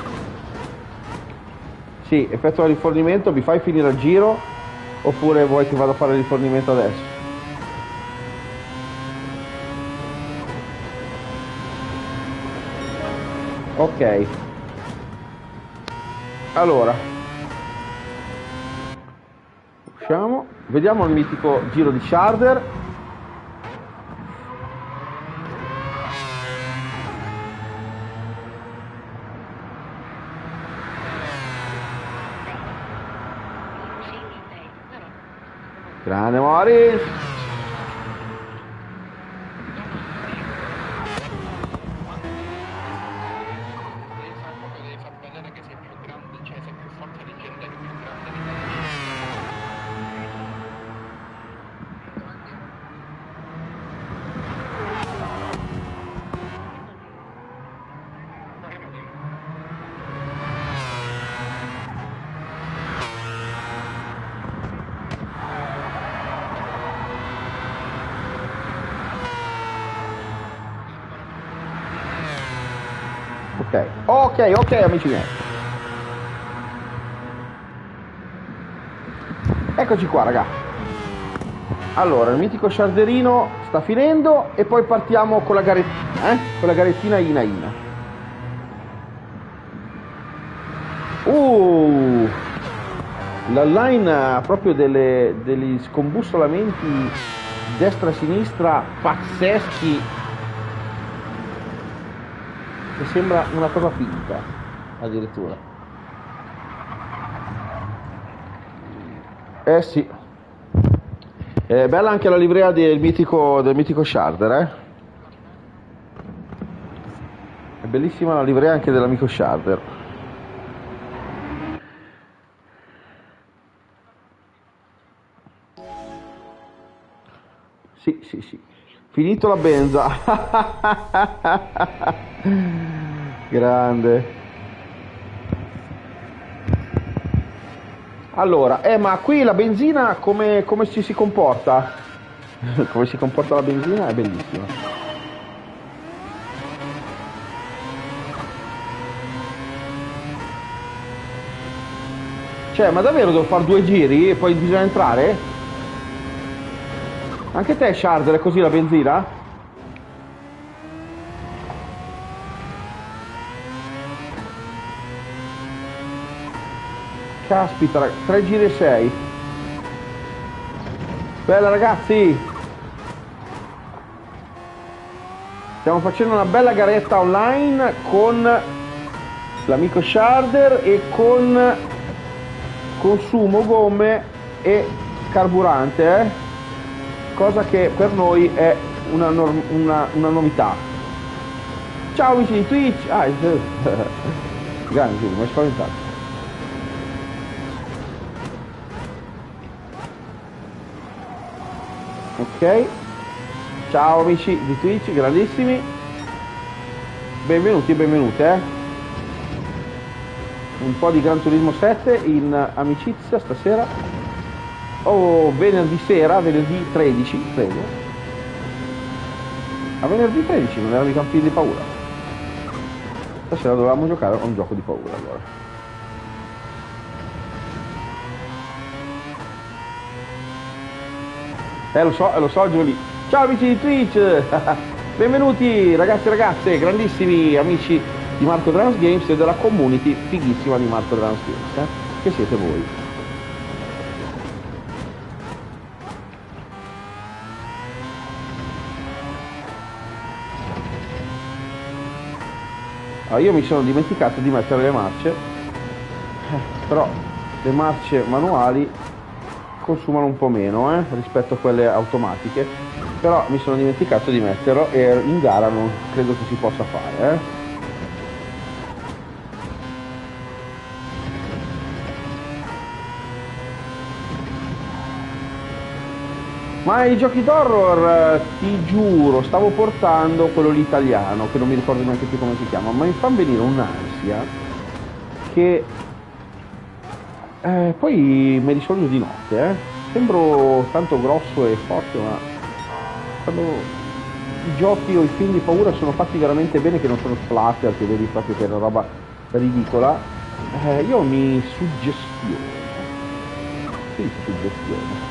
Sì, effetto di rifornimento, mi fai finire il giro oppure vuoi che vada a fare il rifornimento adesso? Ok. Allora. Usciamo. Vediamo il mitico giro di Sharder. Grande Morris. Ok amici miei. Eccoci qua raga. Allora, il mitico Sharderino sta finendo e poi partiamo con la garettina, Con la garettina Ina. La line proprio degli scombussolamenti destra e sinistra pazzeschi. Che sembra una cosa finta, addirittura. Sì. È bella anche la livrea del mitico Sharder, È bellissima la livrea anche dell'amico Sharder. Sì. Finito la benza. Grande. Allora, ma qui la benzina come ci si comporta? Come si comporta la benzina è bellissima. Cioè, ma davvero devo fare 2 giri e poi bisogna entrare? Anche te, Sharder, è così la benzina? Caspita, 3 giri e 6. Bella ragazzi! Stiamo facendo una bella garetta online con l'amico Sharder e con consumo gomme e carburante, cosa che per noi è una novità. Ciao amici di Twitch! Grande, mi hai spaventato. Ok, ciao amici di Twitch, grandissimi, benvenuti e benvenute, Un po' di Gran Turismo 7 in amicizia stasera, venerdì sera, venerdì 13, credo. A venerdì 13 non erano i campi di paura. Stasera dovevamo giocare a un gioco di paura allora. Lo so, Giulia. Ciao amici di Twitch! Benvenuti ragazzi e ragazze, grandissimi amici di Marco Drums Games e della community fighissima di Marco Drums Games, che siete voi. Allora, io mi sono dimenticato di mettere le marce, però le marce manuali consumano un po' meno rispetto a quelle automatiche, però mi sono dimenticato di metterlo e in gara non credo che si possa fare. Ma i giochi d'horror, ti giuro, stavo portando quello lì italiano, che non mi ricordo neanche più come si chiama, ma mi fa venire un'ansia che poi mi risveglio di notte, Sembro tanto grosso e forte, ma quando i giochi o i film di paura sono fatti veramente bene, che non sono splatter, che vedi proprio che è una roba ridicola, io mi suggestione. Sì, suggestione.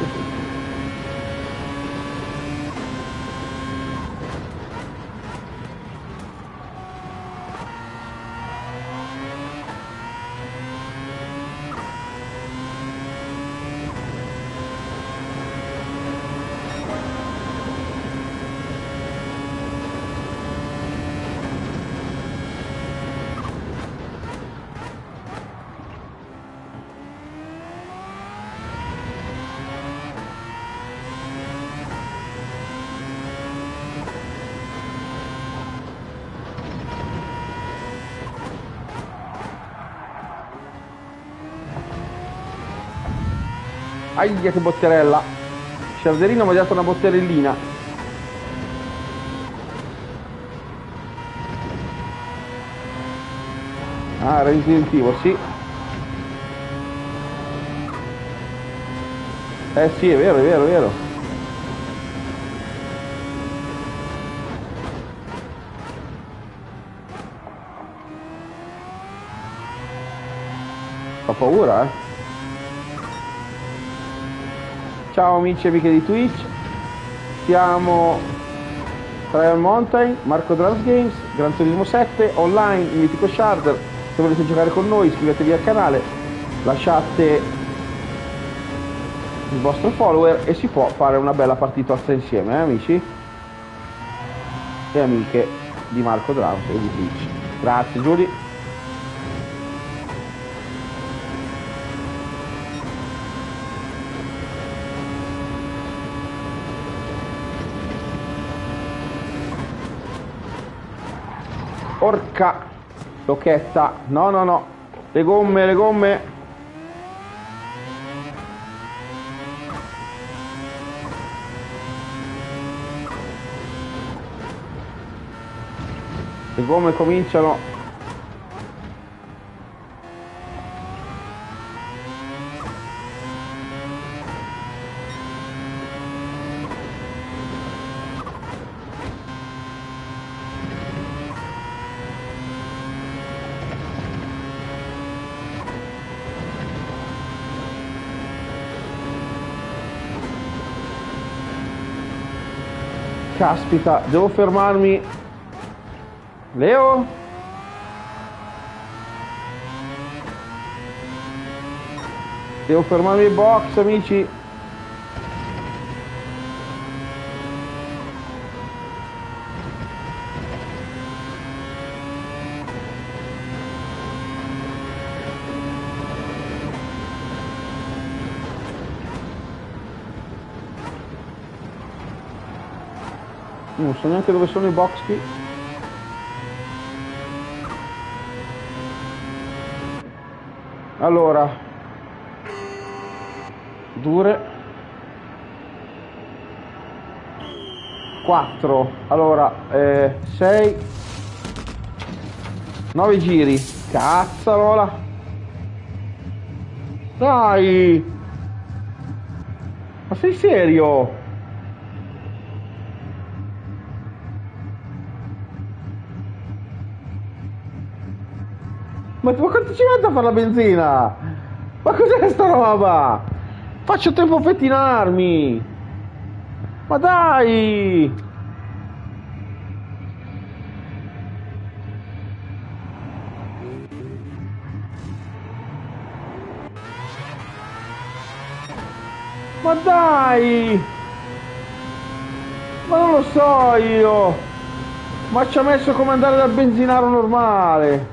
Aia che botterella! Sciarderino mi ha dato una botterellina. Ah, Resident Evil, sì. Sì, è vero, è vero, è vero. Fa paura, Ciao amici e amiche di Twitch, siamo Trial Mountain, Marco Drums Games, Gran Turismo 7, online, il mitico Sharder. Se volete giocare con noi iscrivetevi al canale, lasciate il vostro follower e si può fare una bella partitozza insieme, amici e amiche di Marco Drums e di Twitch. Grazie Giulia. Porca locchetta, no, le gomme, le gomme cominciano. Caspita, devo fermarmi. Leo? Devo fermarmi in box, amici. Non so neanche dove sono i box qui. Allora, dure 4, allora 6, 9 giri. Cazzarola, dai, ma sei serio? Ma quanto ci mette a fare la benzina? Ma cos'è sta roba? Faccio tempo a pettinarmi! Ma dai! Ma dai! Ma non lo so io! Ma ci ha messo come andare dal benzinaro normale!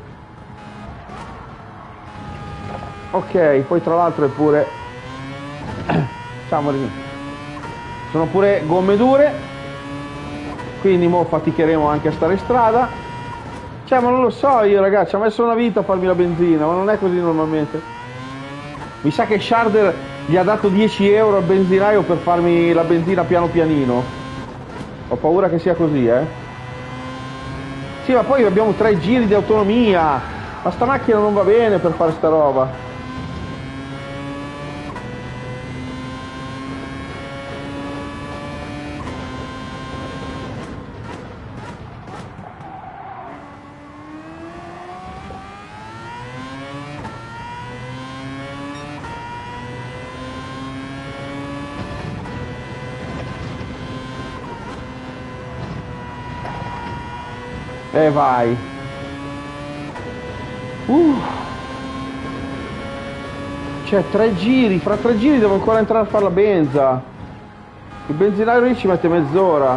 Ok, poi tra l'altro è pure... Ciao amore mio. Sono pure gomme dure, quindi mo faticheremo anche a stare in strada. Cioè, ma non lo so io ragazzi, ci ha messo una vita a farmi la benzina, ma non è così normalmente. Mi sa che Sharder gli ha dato 10 euro al benzinaio per farmi la benzina piano pianino. Ho paura che sia così, eh. Sì, ma poi abbiamo 3 giri di autonomia. Ma sta macchina non va bene per fare sta roba. Vai. Cioè 3 giri, fra 3 giri devo ancora entrare a fare la benza. Il benzinaio lì ci mette mezz'ora.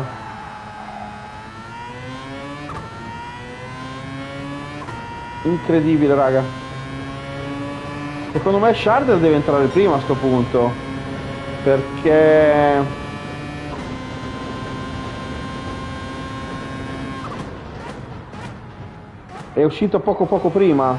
Incredibile raga. Secondo me Sharder deve entrare prima a sto punto. Perché... è uscito poco prima.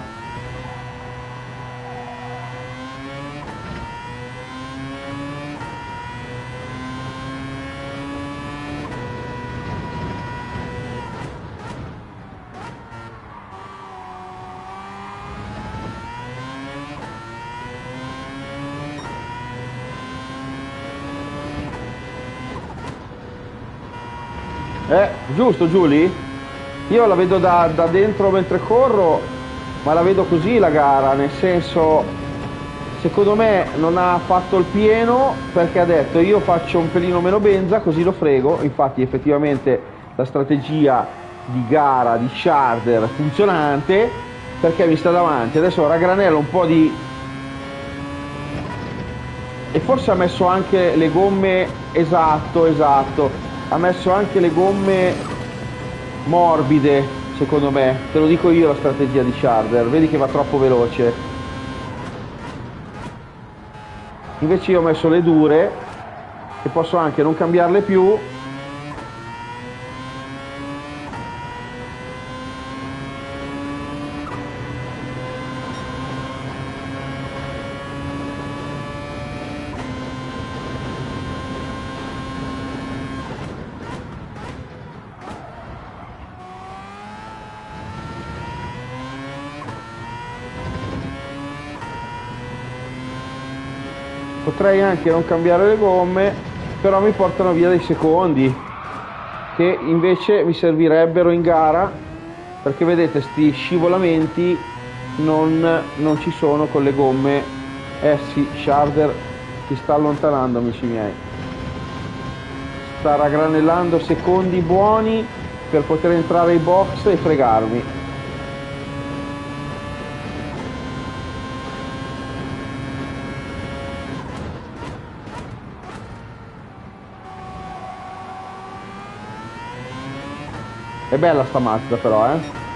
Giusto Giulia? Io la vedo da dentro mentre corro, ma la vedo così la gara, nel senso, secondo me non ha fatto il pieno perché ha detto io faccio un pelino meno benza così lo frego. Infatti effettivamente la strategia di gara di Sharder funzionante, perché mi sta davanti, adesso raggranello un po' di... e forse ha messo anche le gomme, esatto, ha messo anche le gomme morbide, secondo me, te lo dico io la strategia di Sharder, vedi che va troppo veloce. Invece io ho messo le dure, che posso anche non cambiarle più. Potrei anche non cambiare le gomme, però mi portano via dei secondi che invece mi servirebbero in gara, perché vedete sti scivolamenti non ci sono con le gomme. Sì, Sharder si sta allontanando, amici miei, sta raggranellando secondi buoni per poter entrare ai box e fregarmi. È bella sta Mazda però,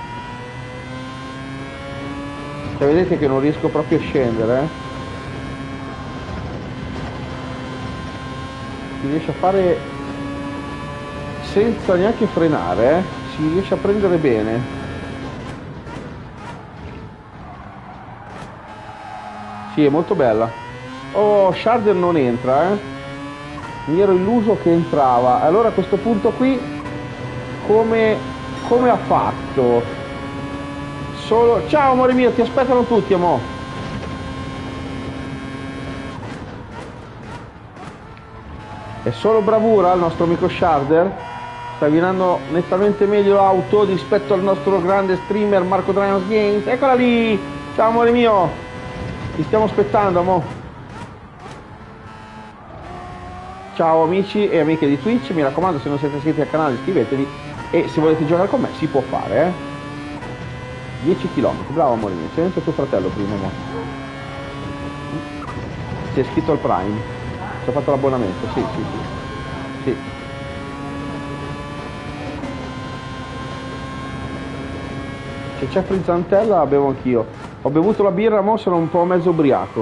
Cioè vedete che non riesco proprio a scendere, Si riesce a fare senza neanche frenare, Si riesce a prendere bene. Sì, è molto bella. Oh, Sharder non entra, Mi ero illuso che entrava. Allora a questo punto qui come ha fatto? Solo... Ciao amore mio, ti aspettano tutti, amore. È solo bravura il nostro amico Sharder? sta guidando nettamente meglio l'auto rispetto al nostro grande streamer Marco Dragons Games. Eccola lì! Ciao amore mio! Ti stiamo aspettando, amore. Ciao amici e amiche di Twitch, mi raccomando, se non siete iscritti al canale iscrivetevi e se volete giocare con me si può fare, 10 km, bravo amore mio, c'è dentro tuo fratello prima, amore. Si è iscritto al Prime, ci ha fatto l'abbonamento, sì. Se c'è frizzantella la bevo anch'io. Ho bevuto la birra, mo sono un po' mezzo ubriaco.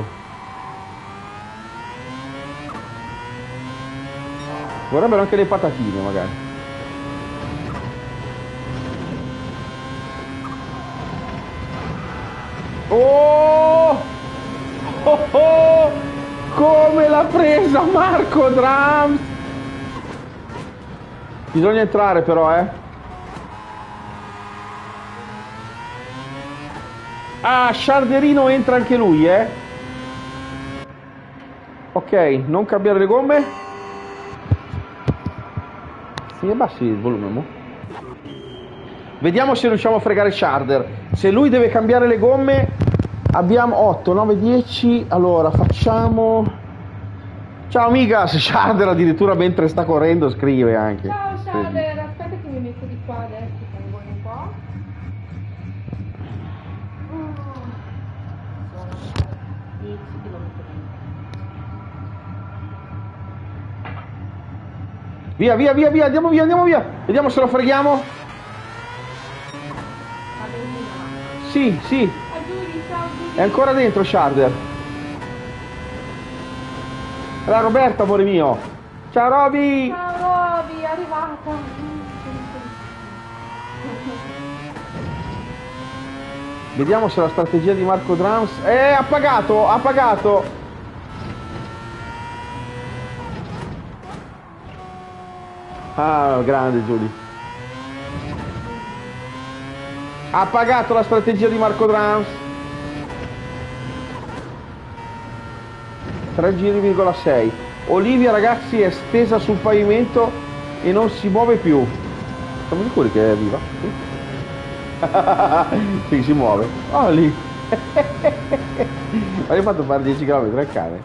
Vorrebbero anche le patatine magari. Oh! Come l'ha presa Marco Drums! Bisogna entrare però, Ah, Sciarderino entra anche lui, Ok, non cambiare le gomme. Sì, abbassi il volume, mo. Vediamo se riusciamo a fregare Sharder. Se lui deve cambiare le gomme, abbiamo 8, 9, 10. Allora, facciamo... Ciao amica, se Sharder addirittura mentre sta correndo scrive anche. Ciao Sharder, aspetta che mi metto di qua adesso, tengo un po'. Sono 10 km. Via, andiamo via. Vediamo se lo freghiamo. La benzina. Sì. Ciao Giulia. È ancora dentro Sharder. Allora Roberto, amore mio. Ciao Roby. Ciao Roby, è arrivata. Vediamo se la strategia di Marco Drums... ha pagato. Ah, grande Giulia. Ha pagato la strategia di Marco Drums. 3,6 giri. Olivia ragazzi è stesa sul pavimento e non si muove più. Siamo sicuri che è viva? Sì, si muove. Oh lì. Ma hai fatto fare 10 km al cane?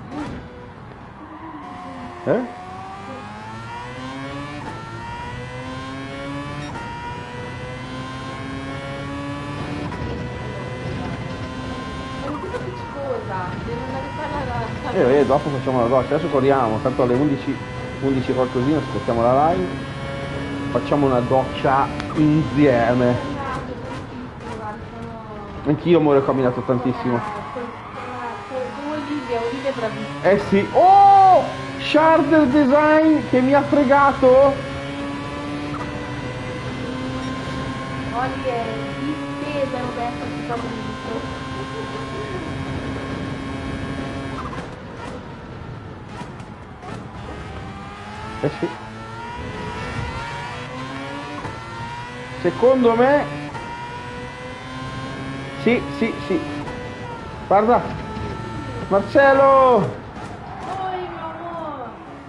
Dopo facciamo la doccia, adesso corriamo, tanto alle 11 qualcosina aspettiamo la live, facciamo una doccia insieme. Anch'io amore ho camminato tantissimo. Olivia è bravissima. Sì. Oh! Sharder Design che mi ha fregato! Olli è distesa Roberto, si fa benissimo. Sì. Secondo me sì. Guarda Marcello, Oi mio amore.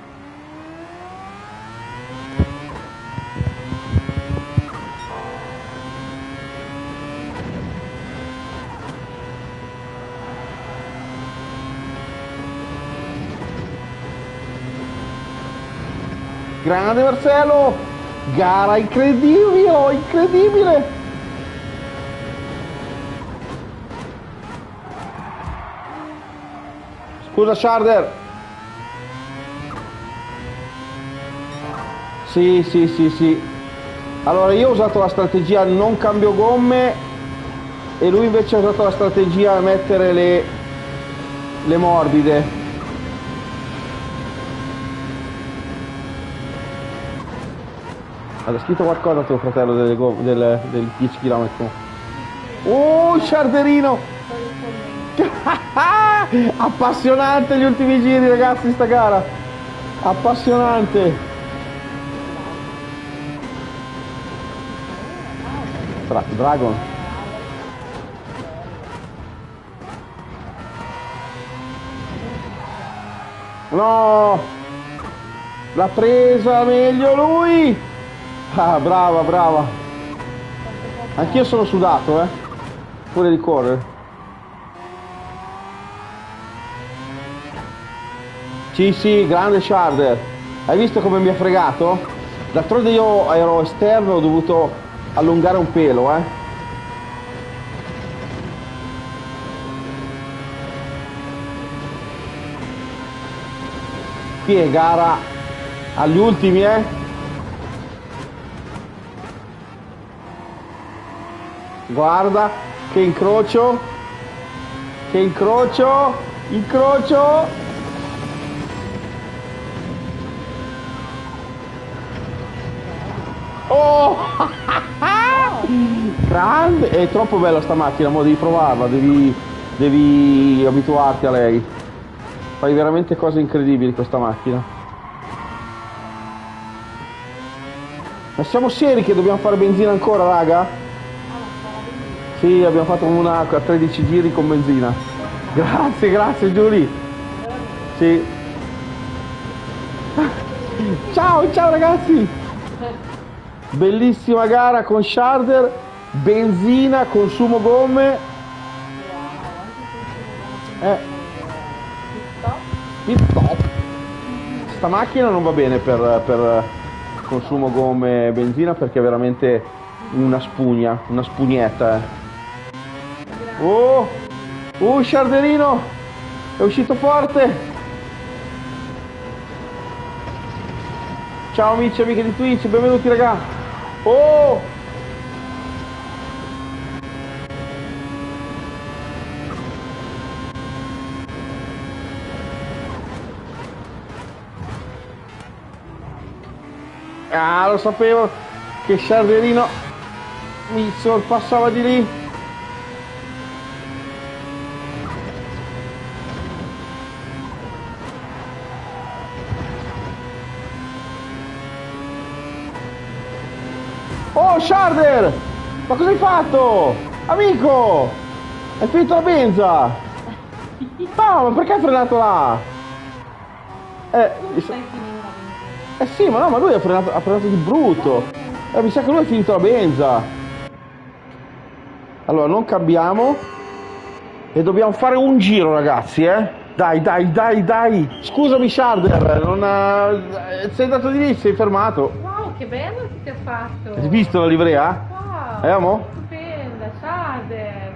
grande Marcello, gara incredibile. Scusa Sharder. Sì. Allora io ho usato la strategia non cambio gomme e lui invece ha usato la strategia mettere le morbide. Ha scritto qualcosa tuo fratello del 10 km? Oh, Sharderino! Appassionante gli ultimi giri ragazzi, sta gara! Appassionante! Dragon! No! L'ha presa meglio lui! Ah, brava, brava. Anch'io sono sudato, pure di correre. Sì, sì, grande Sharder. Hai visto come mi ha fregato? D'altronde io ero esterno, ho dovuto allungare un pelo, Qui è gara agli ultimi, Guarda, che incrocio, incrocio. Oh! Grande! È troppo bella sta macchina, mo devi provarla, devi abituarti a lei. Fai veramente cose incredibili questa macchina. Ma siamo seri che dobbiamo fare benzina ancora, raga? Sì, abbiamo fatto una a 13 giri con benzina. Grazie, grazie Giulia. Sì. Ciao, ciao ragazzi. Bellissima gara con Sharder, benzina, consumo gomme. Pit stop. Sta macchina non va bene per consumo gomme e benzina perché è veramente una spugna, una spugnetta. Oh, Sharderino, è uscito forte. Ciao amici e amiche di Twitch, benvenuti raga. Oh! Ah, lo sapevo che Sharderino mi sorpassava di lì. Oh Sharder! Ma cosa hai fatto? Amico! Hai finito la benza! No, ma perché hai frenato là? Sì, ma no, ma lui ha frenato di brutto. Mi sa che lui ha finito la benza. Allora, non cambiamo. E dobbiamo fare un giro, ragazzi, Dai. Scusami, Sharder, sei andato di lì, sei fermato. Wow, che bello che ti ha fatto! Hai visto la livrea? Wow, Amo? stupenda, Sharder!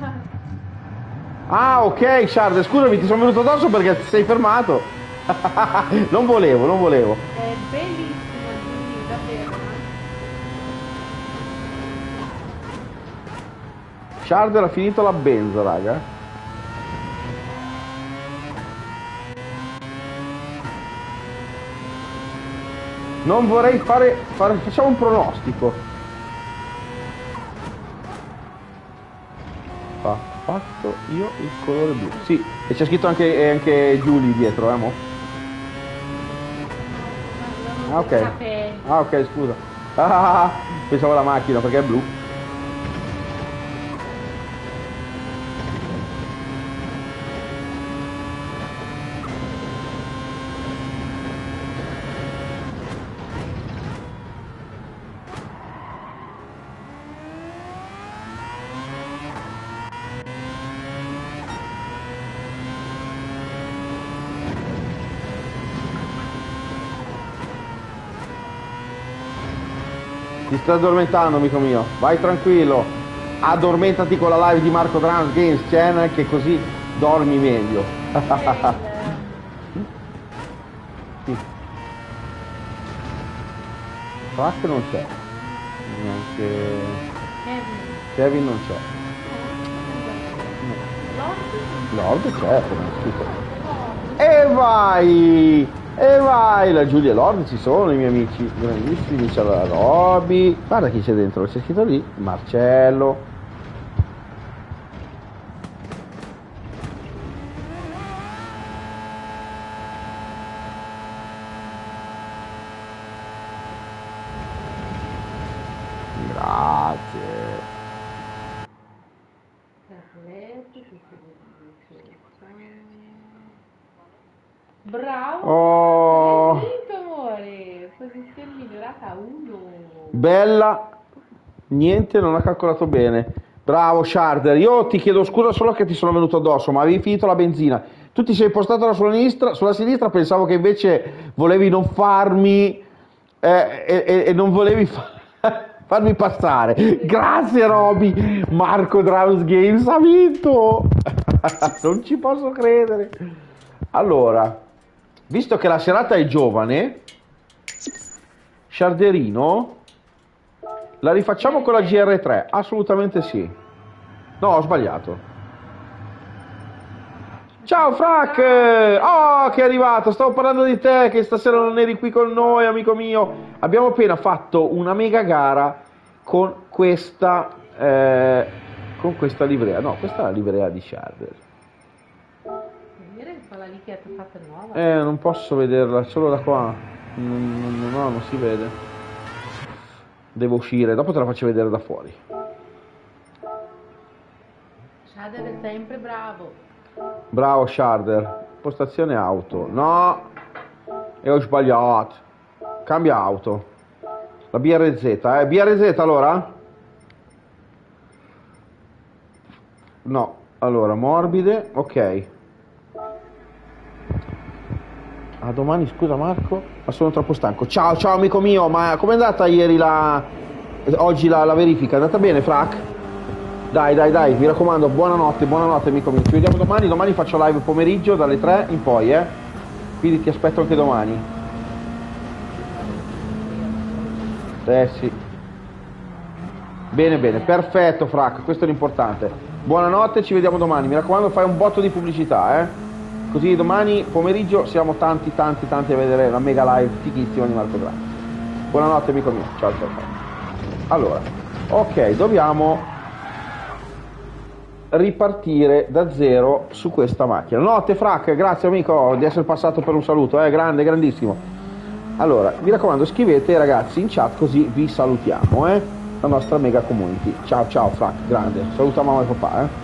Ah, ok, Sharder, scusami, ti sono venuto addosso perché ti sei fermato. Non volevo. È bellissimo, Giulia, davvero. Sharder ha finito la benza, raga. Non vorrei facciamo un pronostico. Fatto io il colore blu. Sì, e c'è scritto anche Julie dietro, mo? Ah, ok. Ah, ok, scusa. Pensavo alla macchina perché è blu. Ti stai addormentando, amico mio. Vai tranquillo. Addormentati con la live di Marco Trans Games Channel che così dormi meglio. Sì. Frac non c'è. Neanche Kevin non c'è. Lord c'è, come è scritto. E vai, la Giulia e Lord ci sono i miei amici grandissimi, c'è la Roby, guarda chi c'è dentro, c'è scritto lì, Marcello. Grazie. Bravo! Oh. Hai vinto, amore! Posizione migliorata a 1. bella, niente, non ha calcolato bene. Bravo Sharder, io ti chiedo scusa solo che ti sono venuto addosso, ma avevi finito la benzina. Tu ti sei postato sulla sinistra, pensavo che invece volevi non farmi e non volevi farmi passare. Grazie Roby, Marco Drums Games ha vinto. Non ci posso credere. Allora, visto che la serata è giovane, Sharderino, la rifacciamo con la GR3? Assolutamente sì. No, ho sbagliato. Ciao Frac! Oh, che è arrivato! Stavo parlando di te, che stasera non eri qui con noi, amico mio. Abbiamo appena fatto una mega gara con questa livrea. No, questa è la livrea di Sharder. Vedere quella lì che è fatta nuova. Non posso vederla, solo da qua. No, non si vede. Devo uscire, dopo te la faccio vedere da fuori. Shader è sempre bravo. Bravo Sharder. Postazione auto. No, e ho sbagliato. Cambia auto. La BRZ, BRZ allora? No, allora morbide, ok. A domani, scusa Marco, ma sono troppo stanco. Ciao, ciao amico mio, ma com'è andata oggi la verifica? È andata bene, Frac? Dai, mi raccomando, buonanotte amico mio. Ci vediamo domani faccio live pomeriggio dalle 3 in poi, quindi ti aspetto anche domani. Sì. Bene, perfetto Frac, questo è l'importante. Buonanotte, ci vediamo domani, mi raccomando fai un botto di pubblicità, Così domani pomeriggio siamo tanti a vedere la mega live fighissima di Marco Drums. Buonanotte amico mio, ciao. Allora, ok, dobbiamo ripartire da zero su questa macchina. Notte Frac, grazie amico di essere passato per un saluto, grandissimo. Allora, mi raccomando scrivete ragazzi in chat così vi salutiamo, la nostra mega community. Ciao Frac, grande, saluta mamma e papà,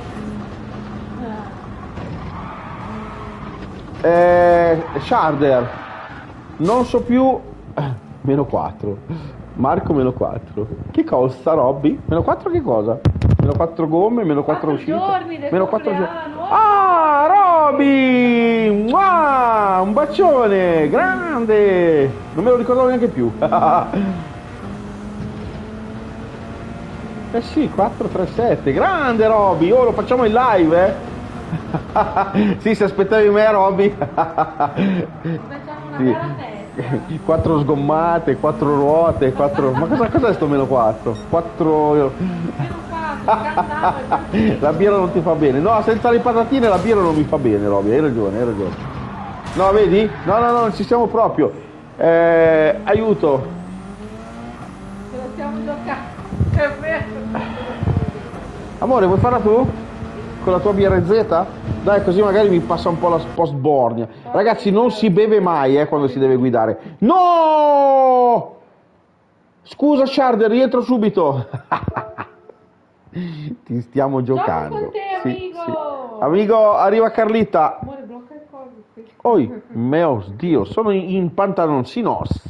Sharder, non so più. Meno 4. Marco meno 4. Che costa Robby? Meno 4 che cosa? Meno 4 gomme, meno 4 uscite. Meno 4 giorni. Ah, Robby! Mua! Un bacione, grande! Non me lo ricordavo neanche più. Sì, 437, grande Robby! Oh, lo facciamo in live, Sì, se aspettavi me Robby. Facciamo una bella festa. 4 sgommate, 4 ruote, 4. Ma cos'è sto meno 4? 4. Meno 4, La birra non ti fa bene. No, senza le patatine la birra non mi fa bene, Robby, hai ragione. No, vedi? No, non ci siamo proprio. Aiuto. Ce la stiamo giocando. È vero. Amore, vuoi farla tu? Con la tua BRZ? Dai, così magari mi passa un po' la post-bornia. Ragazzi, non si beve mai quando si deve guidare. No! Scusa Sharder, rientro subito. Ti stiamo giocando. Gioco con te, amico. Sì. Amico, arriva Carlita. Amore, blocca il coso. Oi, mio Dio, sono in pantaloncinos.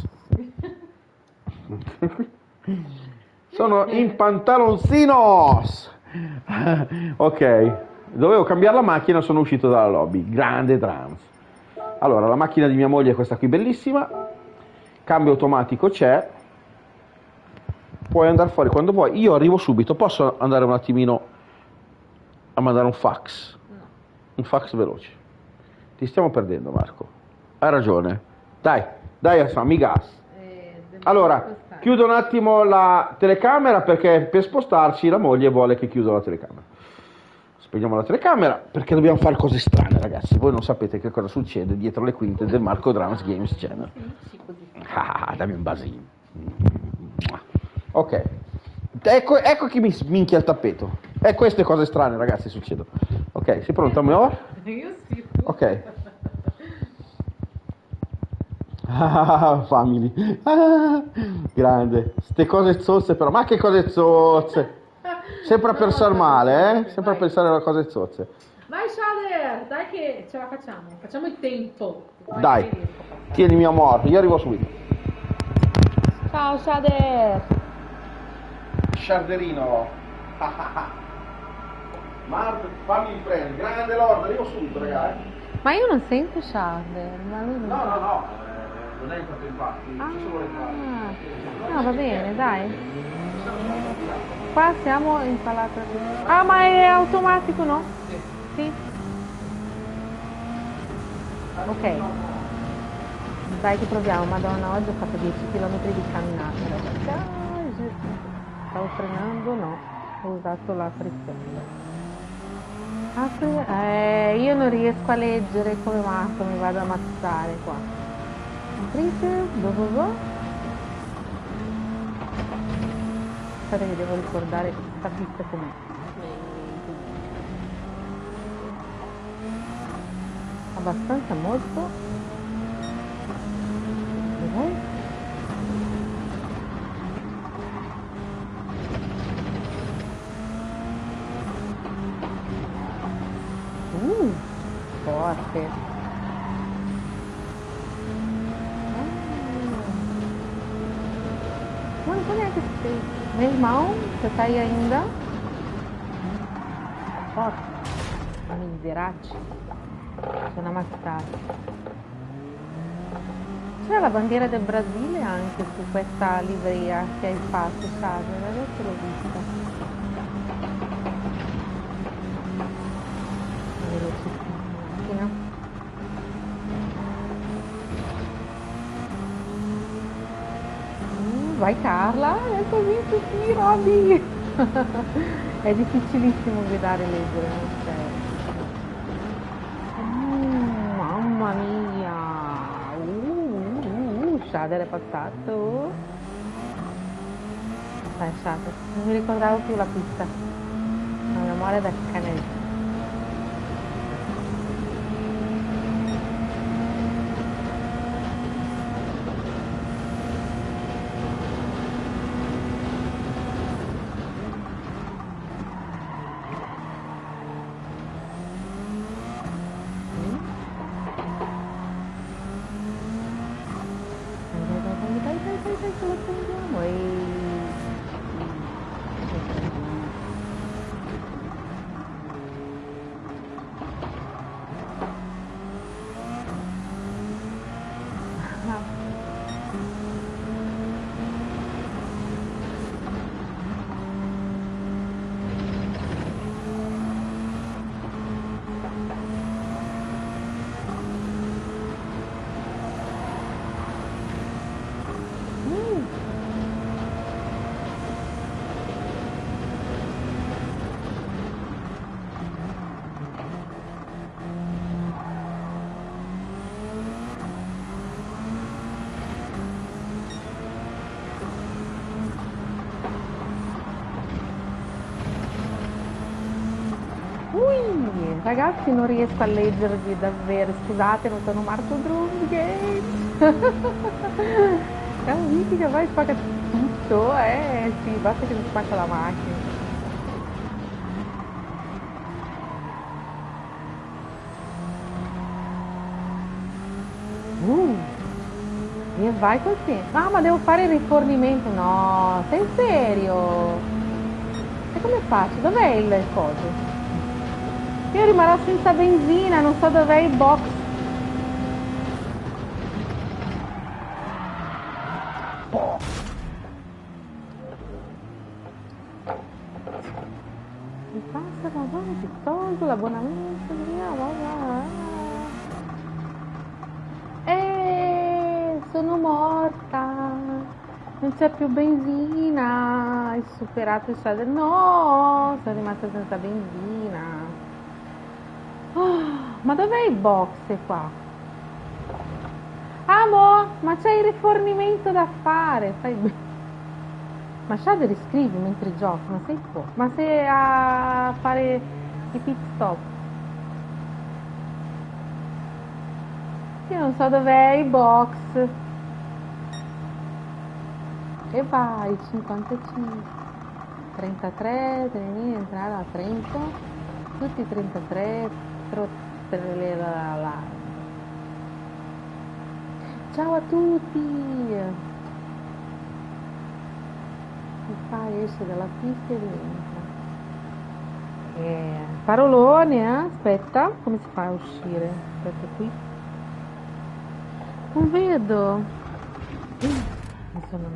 Sono in pantaloncinos. Ok, dovevo cambiare la macchina, sono uscito dalla lobby. Grande Drums. Allora, la macchina di mia moglie è questa qui bellissima. Cambio automatico c'è. Puoi andare fuori quando vuoi. Io arrivo subito. Posso andare un attimino a mandare un fax? No. Un fax veloce. Ti stiamo perdendo, Marco. Hai ragione. Dai, mi gas. Allora, chiudo un attimo la telecamera perché per spostarci la moglie vuole che chiuda la telecamera. Spegniamo la telecamera perché dobbiamo fare cose strane, ragazzi. Voi non sapete che cosa succede dietro le quinte del Marco Drums Games Channel. Dammi un basino. Ok. Ecco chi mi minchia il tappeto. Queste cose strane, ragazzi, succedono. Ok, sei pronto, amore? Io sì. Ok. Family. Grande. Ste cose zozze però. Ma che cose zozze? Sempre a pensare male, Sempre a pensare alle cose zozze. Vai Shader, dai che ce la facciamo. Facciamo il tempo. Dai. Tieni mio amore, io arrivo subito. Ciao Shader. Sciarderino. Mart, fammi riprendere. Grande Lord, arrivo subito, ragazzi. Ma io non sento Sharder, ma lui non No, sa. no, non è entrato infatti. Ah, Cosa vuole fare? no, va bene, dai. Qua siamo in palazzo. Ah, ma è automatico, no? Sì. Ok. Dai che proviamo, madonna, oggi ho fatto 10 km di camminata, ragazzi. Ah, Gesù. Stavo frenando, no, ho usato la frizione. Io non riesco a leggere come matto, mi vado a ammazzare qua. Aprite, dove? Aspetta che devo ricordare questa pista com'è. Abbastanza molto. Dov'è? Forte. Não conhece esse. Meu irmão, você tá aí ainda? Forte. Miserati. Sono ammazzati. C'è la bandiera del Brasile anche su questa livrea che hai fatto, Sade, adesso l'ho vista. Velocissima. Vai Carla, è così tutti Robby. È difficilissimo guidare e leggere, non c'è. Mamma mia. Shader è passato. Dai Shader, non mi ricordavo più la pista. Una memoria da canetta. Ragazzi, non riesco a leggervi davvero, scusate, non sono Marco Drum Games. È un video che vai spacca tutto, sì, basta che mi spacca la macchina. E vai così. Ah, ma devo fare il rifornimento? No, sei serio? E come faccio? Dov'è il coso? Io rimarrò senza benzina, non so dov'è il box. Mi passa la buona, ti tolgo l'abbonamento, sono morta. Non c'è più benzina. Hai superato il Shader. No, sono rimasta senza benzina. Oh, ma dov'è il box qua? Amo, ma c'è il rifornimento da fare. Ma Shader scrivi mentre giochi, ma sei fuori. Ma sei a fare i pit stop. Io non so dov'è il box. E vai, 55. 33, entrare a 30. Tutti 33. Ciao a tutti, fa? Esce dalla pista e rientra. Parolone, aspetta, come si fa a uscire? Aspetta qui. Non vedo. Mi sono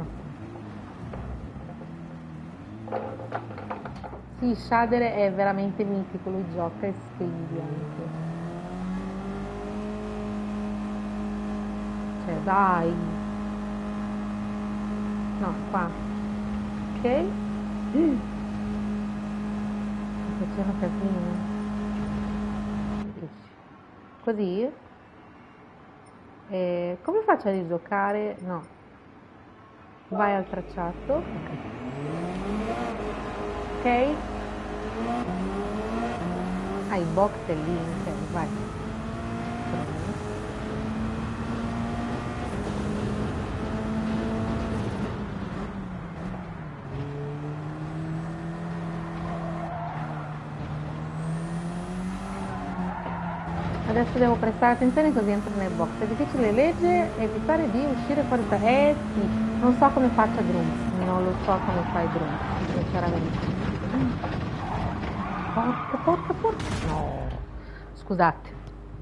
Sì, Shader è veramente mitico, lui gioca e scrive anche. Cioè, dai. No, qua. Ok. Sto facendo casino. Così? Come faccio a rigiocare? No. Vai al tracciato. Ok. Il box è lì, ok, vai. Adesso devo prestare attenzione così entro nel box. È difficile leggere e evitare di uscire fuori. Sì, non so come faccia Drum. Non lo so come fai Drum, sinceramente. Porca. No. Scusate.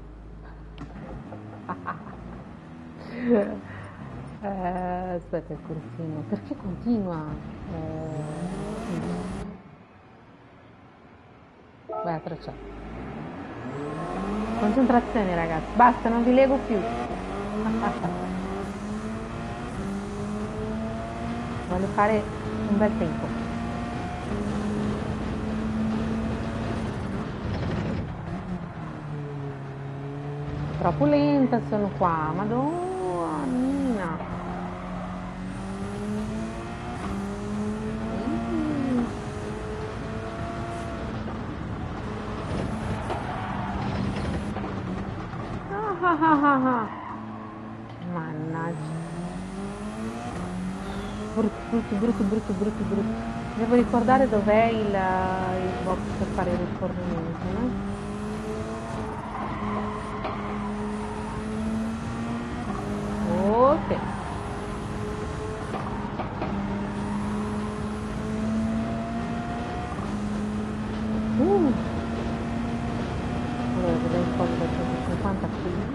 Aspetta, continua. Perché continua? Vai a tracciare. Concentrazione, ragazzi. Basta, non vi leggo più. Voglio fare un bel tempo. Troppo lenta sono qua, madonna. Mannaggia. Brutto. Devo ricordare dov'è il box per fare il rifornimento, no? Ok. Allora, vediamo un po' da 150 qui.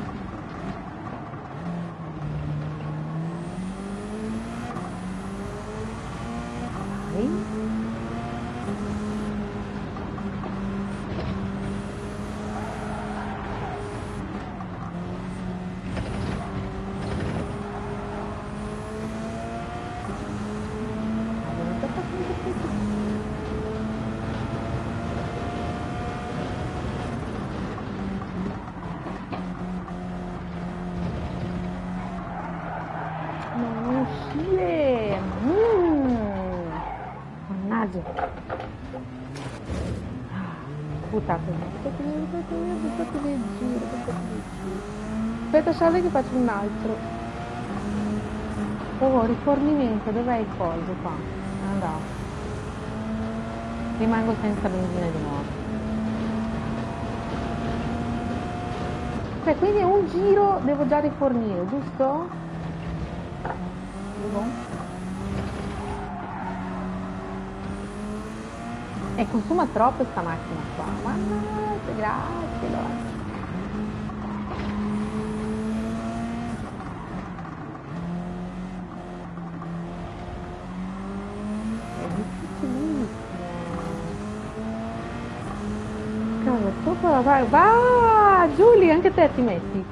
Buttate giro. Aspetta, salve che faccio un altro. Oh, rifornimento, dov'è il coso qua? È andato. Rimango senza benzina di nuovo. Cioè, quindi è un giro devo già rifornire, giusto? E consuma troppo sta macchina qua. Mannaggia, grazie, Lord. È difficilissimo. Cavolo, sopra, vai, va, Giulia, anche te ti metti.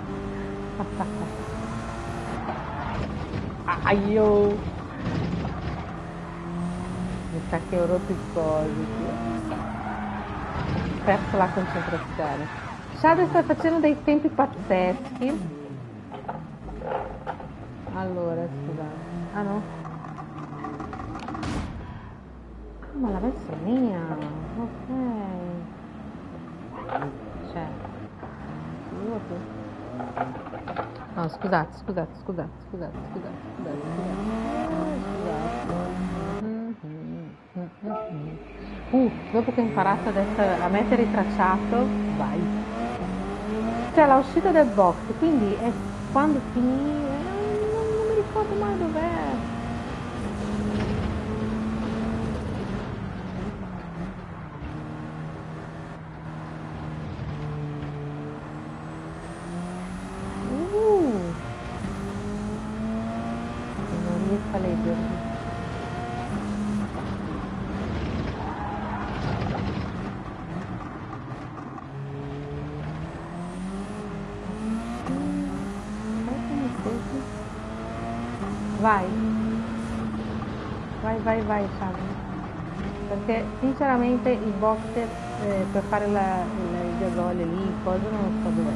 Aio. Mi sa che ho rotto i cosi. Ho perso la concentrazione. Shadow sta facendo dei tempi pazzeschi. Allora, scusate. Ah no? Ma la messa è mia. Ok. Cioè. No, scusate. Dopo che ho imparato adesso a mettere il tracciato, vai. C'è la uscita del box, quindi è quando finì, non mi ricordo mai dov'è. Vai. Vai, Charlie. Perché sinceramente il boxer per fare il gasolio lì, cosa non so dov'è.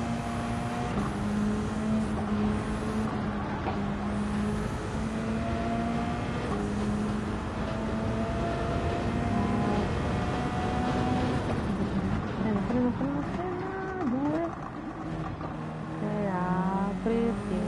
Frena, 2. E apri,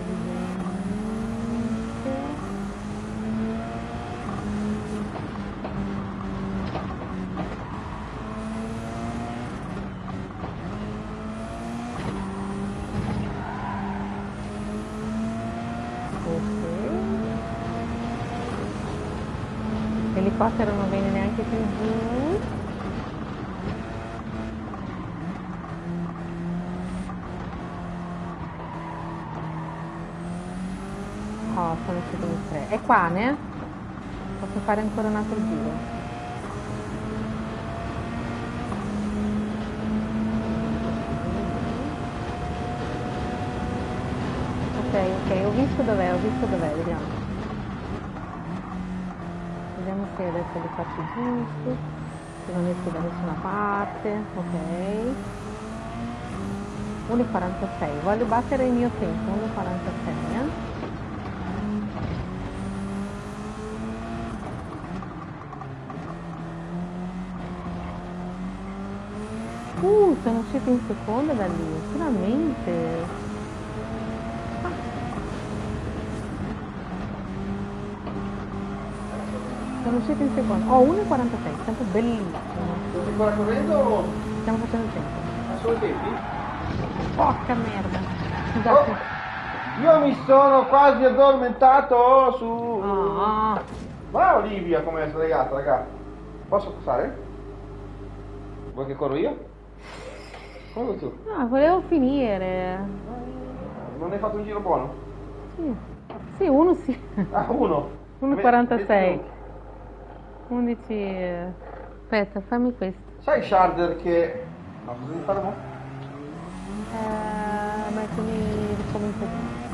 l'elicottero non viene neanche più giù. Oh, sono uscito di 3. È qua, ne? Posso fare ancora un altro giro. Ok, ho visto dov'è, vediamo. Vediamo se adesso li faccio giusto, se non esco da nessuna parte, ok. 1,46, voglio battere il mio tempo, 1,46, sono uscita in seconda da lì, finalmente. Sono uscita in seconda. Oh, 1,46, tempo bellissimo. Stai ancora correndo? Stiamo facendo il tempo. A solo tempi? Porca merda. Scusate. Oh, io mi sono quasi addormentato su... Oh. Ma Olivia come è slegata, raga. Posso passare? Vuoi che corro io? Come vuoi tu? No, volevo finire. Non hai fatto un giro buono? Sì, uno sì. Ah, uno. 1,46. 11. Aspetta, fammi questo. Sai Sharder che... No, cosa devi fare mo? Mettimi ricomincio.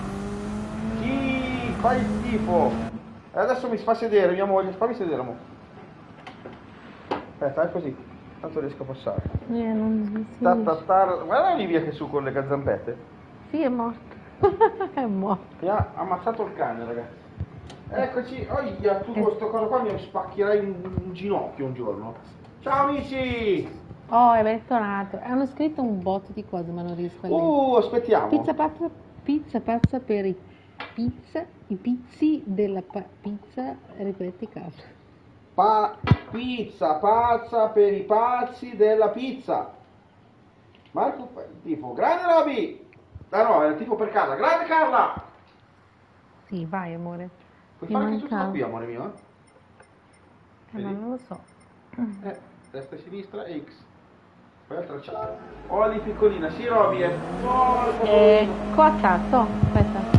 Chi? Fai il schifo. Adesso mi fa sedere mia moglie, fammi sedere mo. Aspetta, è così. Tanto riesco a passare. Non si Guarda Olivia che su con le zampette. Sì, è morto. È morto. Mi ha ammazzato il cane, ragazzi. Eccoci, oia, tu con sto coso qua mi spaccherai un ginocchio un giorno. Ciao amici! Oh, è bentornato. Hanno scritto un botto di cose, ma non riesco a leggere. Aspettiamo. Pizza pazza per i pizzi della pizza, ripeti caso. Pizza pazza per i pazzi della pizza. Marco, tifo, grande Roby! Ah no, è il tifo per Carla, grande Carla! Sì, vai amore. Puoi fare anche tutto da qui, amore mio? Ma non lo so. Destra e sinistra e X. Poi al tracciato. Oli piccolina, sì Roby, Qua cazzo, aspetta.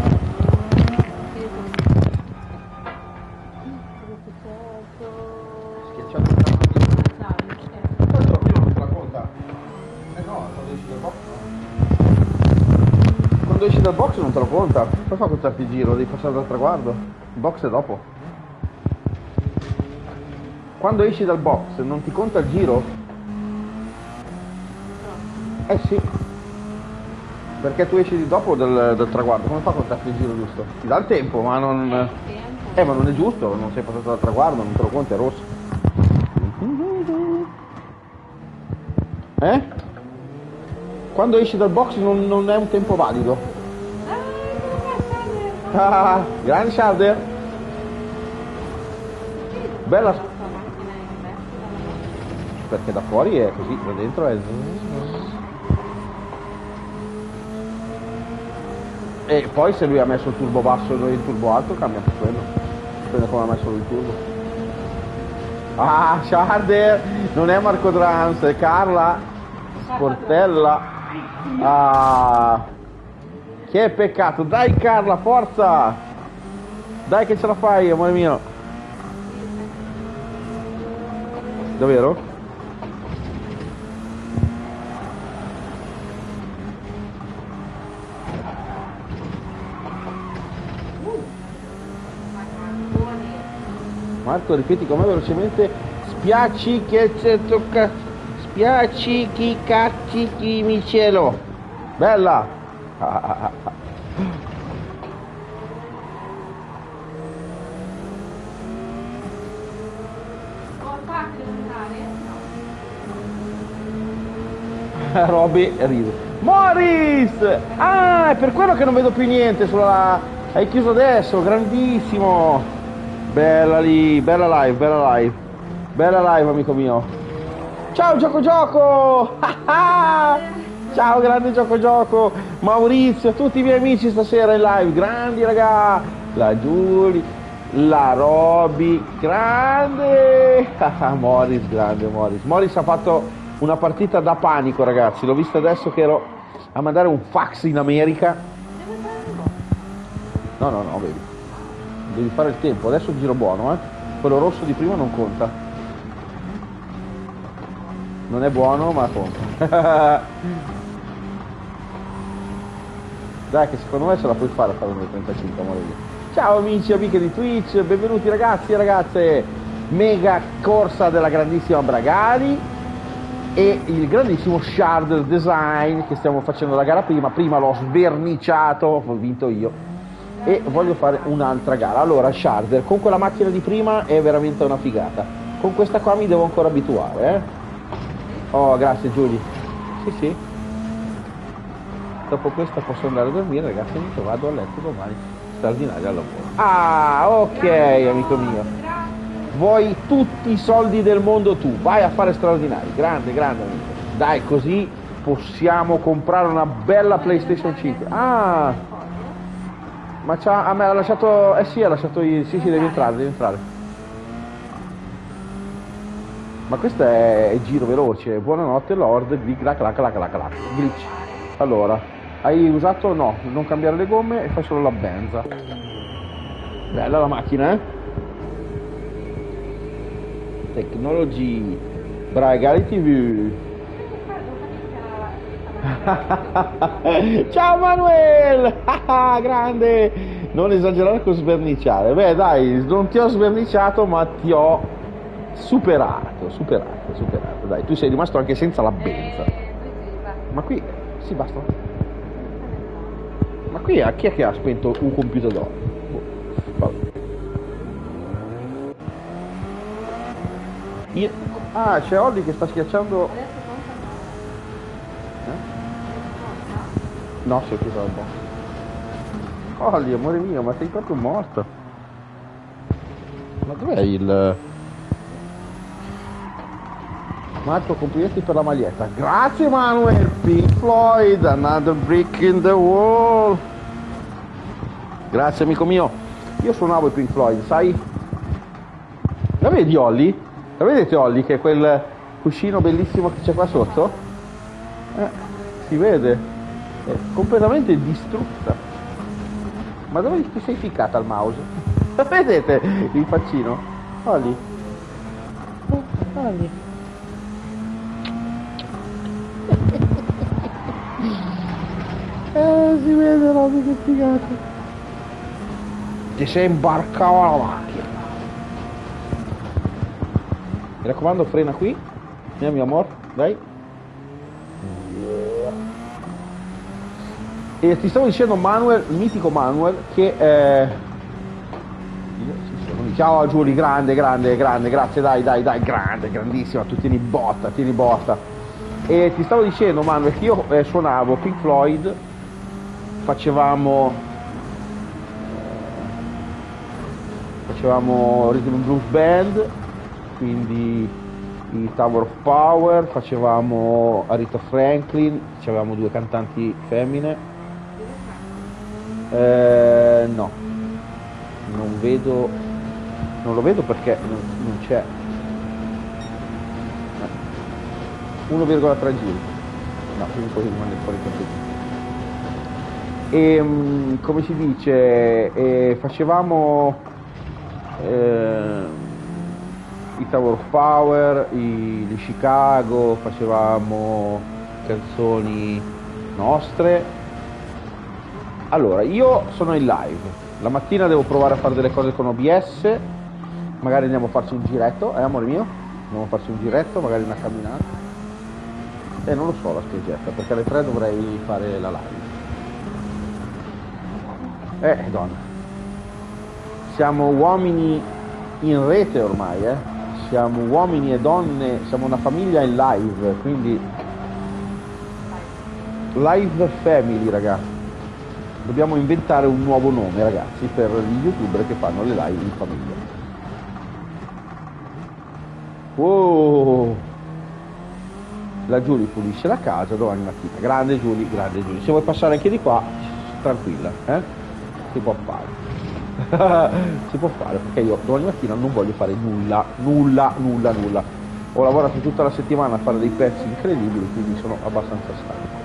Schiacciato il cazzo. Questo qui non te la conta. No, quando esci dal box no. Quando esci dal box non te lo conta. Poi fa contarti il giro, devi passare dal traguardo. Il box è dopo. Quando esci dal box non ti conta il giro? Eh sì. Perché tu esci di dopo del traguardo, come fa a contarti il giro giusto? Ti dà il tempo, ma non... ma non è giusto, non sei passato dal traguardo, non te lo conti, è rosso. Quando esci dal box non è un tempo valido. Ah, grande Sharder. Bella. Perché da fuori è così, da dentro è... E poi se lui ha messo il turbo basso e noi il turbo alto cambia anche quello. Dipende come ha messo lui il turbo. Ah, Sharder! Non è Marco Drans, è Carla Sportella. Ah, che peccato! Dai Carla, forza! Dai che ce la fai, amore mio! Davvero? Marco, ripeti con me velocemente. Spiaci che c'è tocca. Spiaci chi cacci chi mi cielo. Bella. Roby ride. Morris! Ah, è per quello che non vedo più niente sulla... Hai chiuso adesso, grandissimo! Bella lì, bella live, bella live. Bella live, amico mio. Ciao Gioco Gioco! Ciao grande Gioco Gioco! Maurizio, tutti i miei amici stasera in live, grandi raga! La Giulia, la Roby, grande! Morris, grande Morris. Morris ha fatto una partita da panico, ragazzi. L'ho vista adesso che ero a mandare un fax in America. No, vedi. Devi fare il tempo. Adesso il giro buono, Quello rosso di prima non conta. Non è buono, ma conta. Dai, che secondo me ce la puoi fare a fare 1.35, amore mio. Ciao amici e amiche di Twitch, benvenuti ragazzi e ragazze. Mega corsa della grandissima Bragari e il grandissimo Sharder Design che stiamo facendo la gara prima l'ho sverniciato, ho vinto io e voglio fare un'altra gara. Allora Sharder, con quella macchina di prima è veramente una figata, con questa qua mi devo ancora abituare, Oh, grazie Giulia. Sì, dopo questa posso andare a dormire, ragazzi, vado a letto domani, straordinario al lavoro. Ah, ok amico mio, vuoi tutti i soldi del mondo tu, vai a fare straordinari, grande amico. Dai, così possiamo comprare una bella PlayStation 5. Ah, ma a me ha lasciato, sì, ha lasciato sì, devi entrare. Ma questo è giro veloce. Buonanotte Lord, glitch. Allora, hai usato? No, non cambiare le gomme e fai solo la benza. Bella la macchina, Technology Bragari TV. Ciao Manuel! Grande! Non esagerare con sverniciare. Beh dai, non ti ho sverniciato ma ti ho superato. Dai, tu sei rimasto anche senza la benza. Ma qui, sì, basta. Ma qui chi è che ha spento un computer d'oro? Ah, c'è Olli che sta schiacciando. No, si è chiuso un po'. Olli, amore mio, ma sei proprio morto. Ma dov'è il... Marco, complimenti per la maglietta. Grazie Manuel. Pink Floyd, Another Brick in the Wall. Grazie amico mio. Io suonavo i Pink Floyd, sai? La vedi Olli? La vedete Olli che è quel cuscino bellissimo che c'è qua sotto? Si vede? È completamente distrutta. Ma dove ti sei ficcata al mouse? Vedete il faccino? Olli? Olli? Si vede Robby che figata. Ti sei imbarcato alla macchina. Mi raccomando, frena qui. Mio amor, dai. E ti stavo dicendo Manuel, il mitico Manuel, che ciao Giulia, grande, grazie, dai, grande, grandissima, tu tieni botta. E ti stavo dicendo Manuel che io suonavo Pink Floyd, facevamo Rhythm and Blues Band, quindi i Tower of Power, facevamo Aretha Franklin, avevamo 2 cantanti femmine. No, non lo vedo perché non c'è 1,3 giri. No, quindi poi rimane fuori il E come si dice, facevamo i Tower of Power, di Chicago, facevamo canzoni nostre. Allora, io sono in live, la mattina devo provare a fare delle cose con OBS magari andiamo a farci un giretto, amore mio? Andiamo a farci un giretto, magari una camminata. Non lo so la spiagetta, perché alle 3 dovrei fare la live. Donna. Siamo uomini in rete ormai, Siamo uomini e donne, siamo una famiglia in live, quindi live family, ragazzi. Dobbiamo inventare un nuovo nome, ragazzi, per gli youtuber che fanno le live in famiglia. Wow! La Giulia pulisce la casa domani mattina. Grande Giulia, grande Giulia. Se vuoi passare anche di qua, tranquilla, si può fare. Si può fare, perché io domani mattina non voglio fare nulla. Ho lavorato tutta la settimana a fare dei pezzi incredibili, quindi sono abbastanza stanco.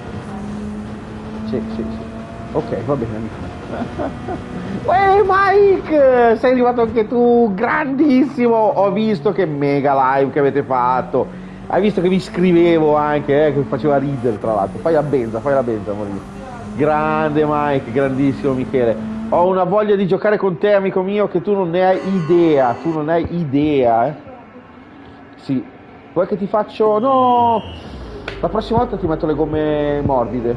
Sì. Ok, va bene, amico. Mike, sei arrivato anche tu, grandissimo. Ho visto che mega live che avete fatto. Hai visto che vi scrivevo anche, che faceva ridere, tra l'altro. Fai la benza, amore mio. Grande Mike, grandissimo Michele. Ho una voglia di giocare con te, amico mio, che tu non ne hai idea, Sì. Vuoi che ti faccio... No! La prossima volta ti metto le gomme morbide.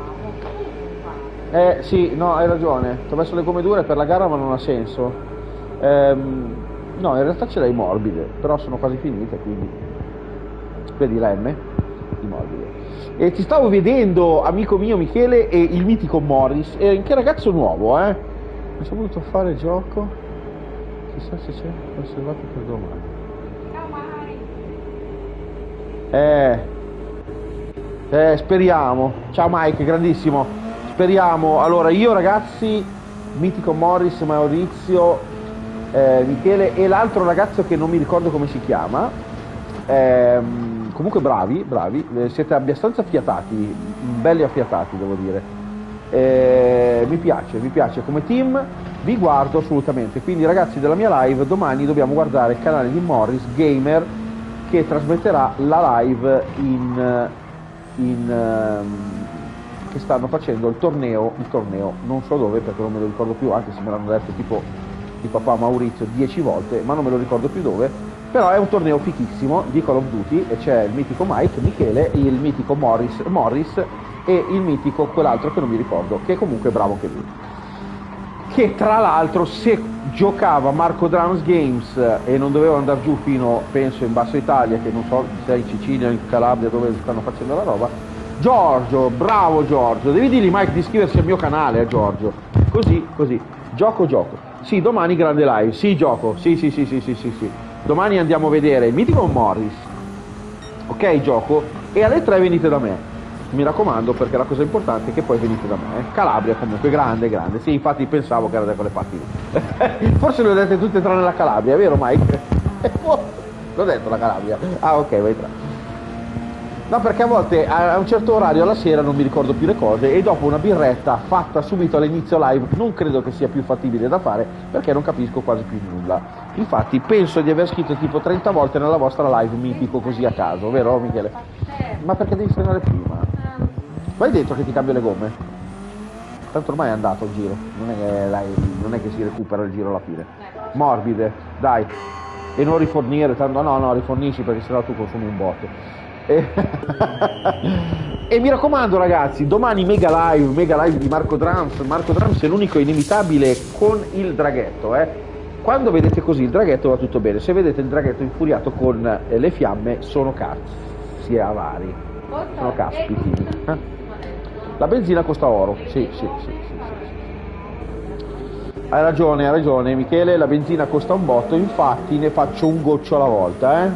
Sì, no, hai ragione. Ti ho messo le gomme dure per la gara, ma non ha senso. No, in realtà ce le hai morbide, però sono quasi finite, quindi... Vedi la M? Di morbide. E ti stavo vedendo, amico mio Michele, e il mitico Morris, che ragazzo nuovo, Mi sono voluto fare gioco, chissà se c'è conservato per domani. Speriamo. Ciao Mike, grandissimo. Speriamo. Allora, io ragazzi, mitico Morris, Maurizio, Michele e l'altro ragazzo che non mi ricordo come si chiama, comunque bravi, siete abbastanza affiatati, belli affiatati devo dire. Mi piace come team, vi guardo assolutamente. Quindi ragazzi della mia live, domani dobbiamo guardare il canale di Morris Gamer, che trasmetterà la live che stanno facendo il torneo, non so dove perché non me lo ricordo più, anche se me l'hanno detto tipo di papà Maurizio 10 volte, ma non me lo ricordo più dove. Però è un torneo fichissimo di Call of Duty e c'è il mitico Mike, Michele, il mitico Morris e il mitico quell'altro che non mi ricordo, che è comunque bravo anche lui. Che tra l'altro se giocava Marco Drums Games e non doveva andare giù fino, penso, in Basso Italia, che non so se è in Sicilia, in Calabria, dove stanno facendo la roba, Giorgio, bravo Giorgio, devi dirgli Mike di iscriversi al mio canale, Giorgio. Così, gioco. Sì, domani grande live, sì, gioco, sì. Domani andiamo a vedere il mitico Morris, ok, gioco, e alle 3 venite da me, mi raccomando, perché la cosa importante è che poi venite da me. Calabria comunque, grande, sì, infatti pensavo che era da quelle parti lì. Forse le ho dette tutte tranne la Calabria, vero Mike? L'ho detto la Calabria, ok, vai tra. No, perché a volte a un certo orario alla sera non mi ricordo più le cose e dopo una birretta fatta subito all'inizio live non credo che sia più fattibile da fare, perché non capisco quasi più nulla. Infatti penso di aver scritto tipo 30 volte nella vostra live mitico così a caso, vero Michele? Ma perché devi frenare prima? Vai dentro che ti cambio le gomme. Tanto ormai è andato il giro, non è che si recupera il giro alla fine. Morbide, dai. E non rifornire, tanto no, rifornisci perché sennò tu consumi un botto. E mi raccomando ragazzi, domani mega live di Marco Drums. Marco Drums è l'unico inimitabile con il draghetto, Quando vedete così il draghetto va tutto bene, se vedete il draghetto infuriato con le fiamme sono cazzi avari, sono caspiti. La benzina costa oro, sì. Hai ragione Michele, la benzina costa un botto, infatti ne faccio un goccio alla volta,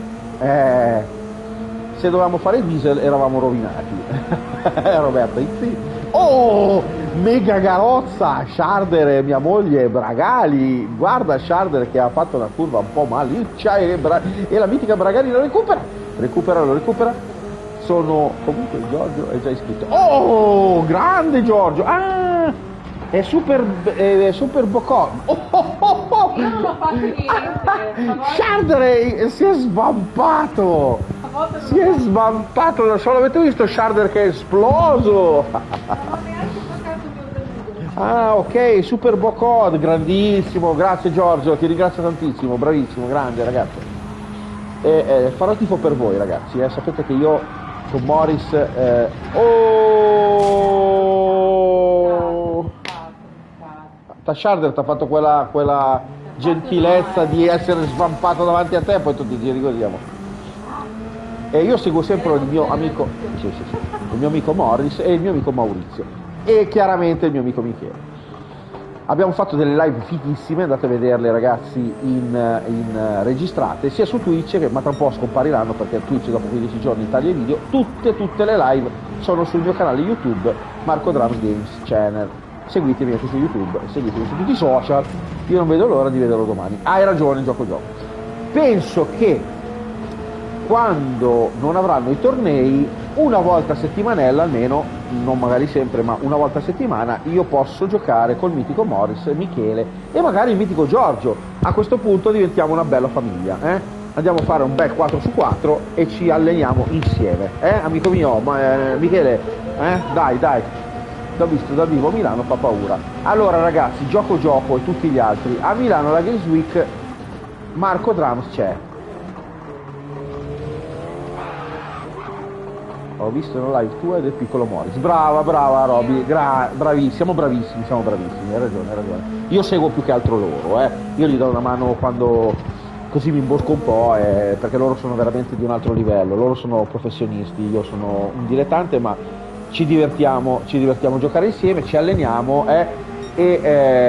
Se dovevamo fare diesel eravamo rovinati. Roberta, sì. Oh, mega garozza, Sharder, mia moglie, Bragali, guarda Sharder che ha fatto una curva un po' maliccia e la mitica Bragali lo recupera. Sono, comunque Giorgio è già iscritto. Oh, grande Giorgio, è super bocò. Io non ho fatto niente. Sharder si è svampato. Non so, l'avete visto Sharder che è esploso? Non ho neanche toccato il mio Ah, ok, Super Bocod, grandissimo, grazie Giorgio, ti ringrazio tantissimo, bravissimo, grande ragazzo. Farò tifo per voi ragazzi, sapete che io con Morris... Oh! Tasharder ti ha fatto quella gentilezza di essere svampato davanti a te, poi tu ti giri così. E io seguo sempre il mio amico, sì, il mio amico Morris e il mio amico Maurizio e chiaramente il mio amico Michele. Abbiamo fatto delle live fighissime, andate a vederle ragazzi in registrate sia su Twitch, ma tra un po' scompariranno perché Twitch dopo 15 giorni taglia i video. Tutte le live sono sul mio canale YouTube Marco Drums Games Channel. Seguitemi anche su YouTube, seguitemi su tutti i social, io non vedo l'ora di vederlo domani. Hai ragione, gioco. Penso che quando non avranno i tornei, una volta a settimanella almeno, non magari sempre, ma una volta a settimana, io posso giocare col mitico Morris, Michele e magari il mitico Giorgio. A questo punto diventiamo una bella famiglia, Andiamo a fare un bel 4su4 e ci alleniamo insieme, amico mio, Michele, dai, l'ho visto dal vivo a Milano, fa paura. Allora ragazzi, gioco e tutti gli altri, a Milano la Games Week, Marco Drums c'è. Ho visto una live tua e del piccolo Morris. Brava Roby, siamo bravissimi, hai ragione. Io seguo più che altro loro, Io gli do una mano quando così mi imbosco un po', perché loro sono veramente di un altro livello, loro sono professionisti, io sono un dilettante, ma ci divertiamo a giocare insieme, ci alleniamo, sì,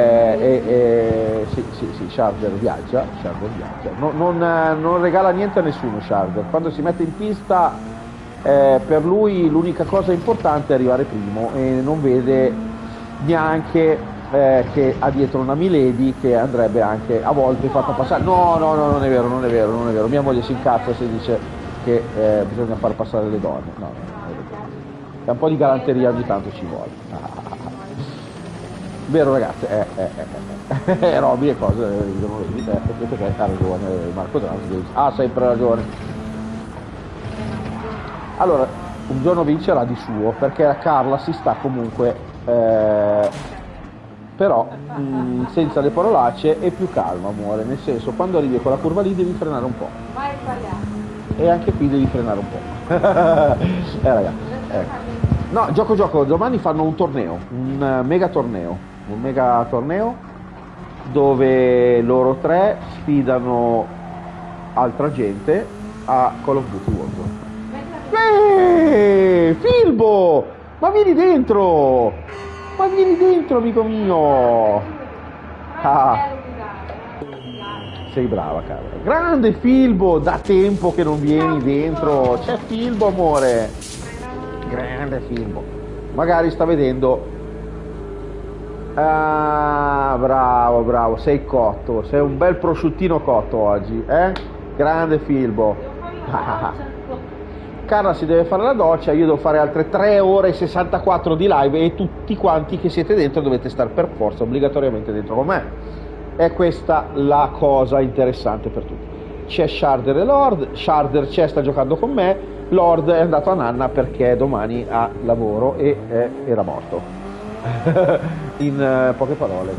Sharder viaggia. Non regala niente a nessuno Sharder, quando si mette in pista per lui l'unica cosa importante è arrivare primo e non vede neanche che ha dietro una Milady che andrebbe anche a volte fatta passare. No, non è vero, mia moglie si incazza se dice che bisogna far passare le donne, no, è un po' di galanteria ogni tanto ci vuole. Vero ragazzi, Roby e cose perché ha ragione Marco Drums ha sempre ragione. Allora, un giorno vincerà di suo, perché la Carla si sta comunque, però senza le parolacce e più calma, amore, nel senso, quando arrivi a quella curva lì devi frenare un po'. Vai sbagliato. E anche qui devi frenare un po'. Ragazzi, no, gioco, domani fanno un torneo, un mega torneo dove loro tre sfidano altra gente a Call of Duty Warzone. Filbo! Ma vieni dentro, amico mio! Sei brava, cara. Grande Filbo, da tempo che non vieni dentro. C'è Filbo, amore. Grande Filbo. Magari sta vedendo. Ah, bravo, sei cotto. Sei un bel prosciuttino cotto oggi, Grande Filbo. Carla si deve fare la doccia, io devo fare altre 3 ore e 64 di live e tutti quanti che siete dentro dovete stare per forza obbligatoriamente dentro con me. È questa la cosa interessante per tutti. C'è Sharder e Lord, Sharder sta giocando con me, Lord è andato a nanna perché domani ha lavoro e era morto. In poche parole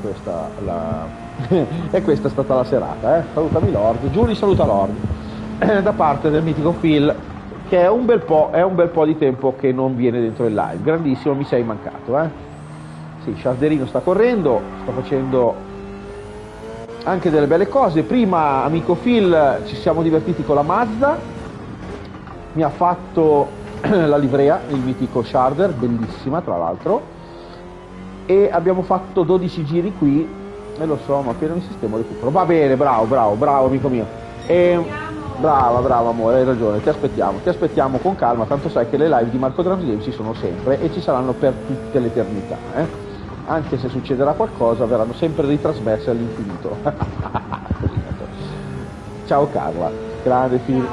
e questa è stata la serata, Salutami Lord, Giulia saluta Lord da parte del mitico Phil, che è un bel po' di tempo che non viene dentro il live. Grandissimo, mi sei mancato, Sì, Sharderino sta correndo, sta facendo anche delle belle cose. Prima, amico Phil, ci siamo divertiti con la Mazda, mi ha fatto la livrea, il mitico Sharder, bellissima tra l'altro, e abbiamo fatto 12 giri qui, e lo so, ma appena mi sistemo recupero. Va bene, bravo amico mio. Brava amore, hai ragione, ti aspettiamo con calma, tanto sai che le live di Marco Drums Games ci sono sempre e ci saranno per tutte l'eternità, Anche se succederà qualcosa verranno sempre ritrasmesse all'infinito. Ciao Carla, grande Phil.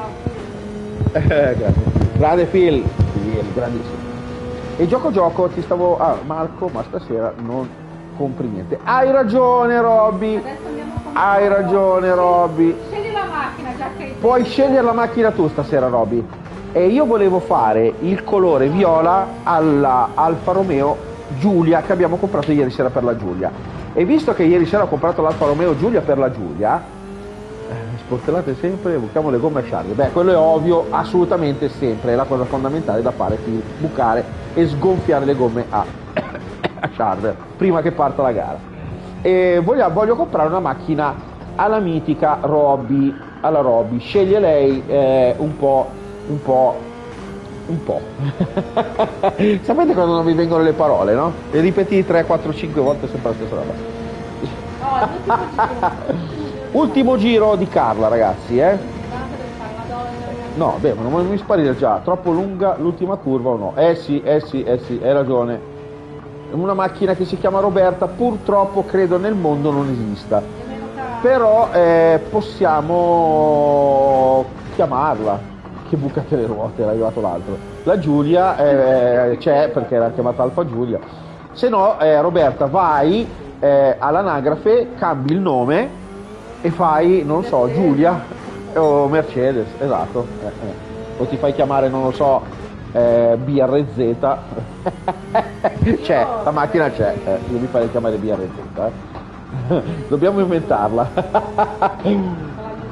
Grande Phil, grandissimo. E gioco ti stavo... Marco, ma stasera non compri niente. Hai ragione Robby. Scegli la macchina, già che... Puoi scegliere la macchina tu stasera, Robby. E io volevo fare il colore viola alla Alfa Romeo Giulia che abbiamo comprato ieri sera per la Giulia. E visto che ieri sera ho comprato l'Alfa Romeo Giulia per la Giulia, sportellate sempre, buchiamo le gomme a Charlie. Beh, quello è ovvio, assolutamente sempre, è la cosa fondamentale da fare, quindi bucare e sgonfiare le gomme a Charlie prima che parta la gara. E voglio comprare una macchina alla mitica Robby, alla Robby, sceglie lei un po'. Sapete quando non vi vengono le parole, no? E ripeti 3, 4, 5 volte sempre la stessa roba. Ultimo giro di Carla, ragazzi, No, beh, ma non mi sparire già, troppo lunga l'ultima curva o no? Sì, hai ragione. Una macchina che si chiama Roberta, purtroppo credo nel mondo non esista. Però possiamo chiamarla. Che bucate le ruote, era arrivato l'altro. La Giulia c'è perché era chiamata Alfa Giulia. Se no, Roberta, vai all'anagrafe, cambi il nome e fai, non lo so, Giulia o Mercedes, esatto. O ti fai chiamare, non lo so, BRZ. C'è, la macchina c'è. Io mi farei chiamare BRZ. Dobbiamo inventarla.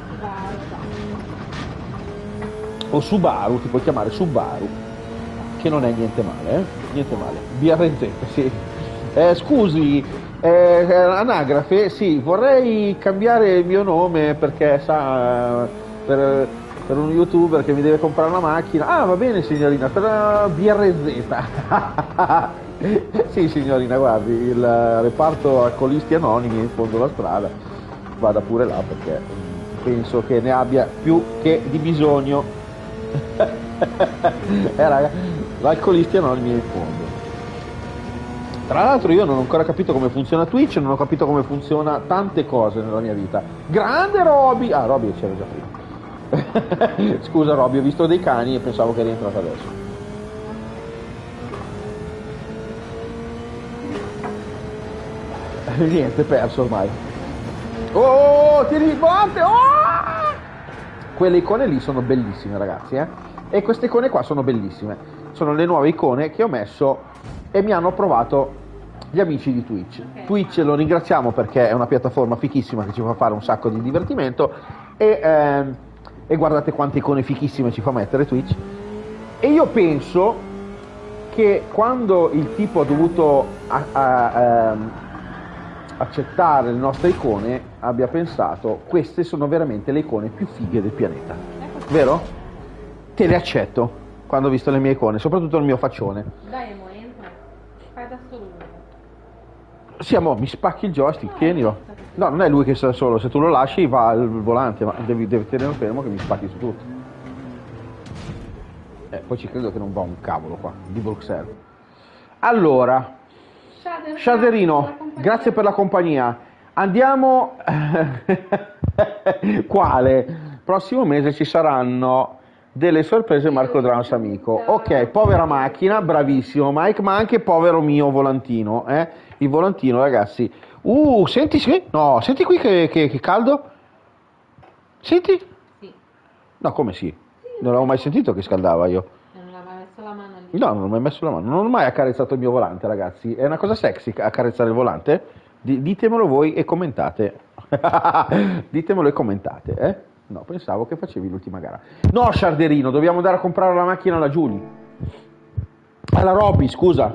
O Subaru, ti puoi chiamare Subaru, che non è niente male, niente male. BRZ, sì. Scusi, anagrafe, sì, vorrei cambiare il mio nome perché sa, per un youtuber che mi deve comprare una macchina. Ah, va bene signorina, per BRZ. Sì signorina, guardi, il reparto alcolisti anonimi è in fondo alla strada, vada pure là perché penso che ne abbia più che di bisogno. Raga, l'alcolisti anonimi in fondo. Tra l'altro io non ho ancora capito come funziona Twitch, non ho capito come funziona tante cose nella mia vita. Grande Robby! Ah, Robby c'era già prima. Scusa Robby, ho visto dei cani e pensavo che eri entrato adesso. Niente, perso ormai. Oh, tieni il volante! Oh! Quelle icone lì sono bellissime, ragazzi, e queste icone qua sono bellissime. Sono le nuove icone che ho messo e mi hanno provato gli amici di Twitch. Twitch lo ringraziamo perché è una piattaforma fichissima che ci fa fare un sacco di divertimento e guardate quante icone fichissime ci fa mettere Twitch. E io penso che quando il tipo ha dovuto accettare le nostre icone abbia pensato: queste sono veramente le icone più fighe del pianeta, vero? Te le accetto quando ho visto le mie icone, soprattutto il mio faccione. Dai, entra, fai da solo. Sì, amore, mi spacchi il joystick, tienilo. No, non è lui che sta solo, se tu lo lasci va al volante, ma devi tenere fermo che mi spacchi su tutto. Poi ci credo che non va un cavolo qua, di Bruxelles. Allora, Shaderino, grazie per la compagnia. Andiamo. Quale? Prossimo mese ci saranno delle sorprese Marco Drums amico. Ok, povera macchina, bravissimo Mike, ma anche povero mio volantino, il volantino, ragazzi. Senti, sì? No, senti qui che caldo. Senti? Sì. No, come sì? Non l'avevo mai sentito che scaldava io. Non l'ha mai messo la mano lì. No, non ho mai messo la mano, non ho mai accarezzato il mio volante, ragazzi. È una cosa sexy accarezzare il volante? Ditemelo voi e commentate. Ditemelo e commentate, No, pensavo che facevi l'ultima gara. No, Sciarderino, dobbiamo andare a comprare la macchina alla Giulia. Alla Robby, scusa.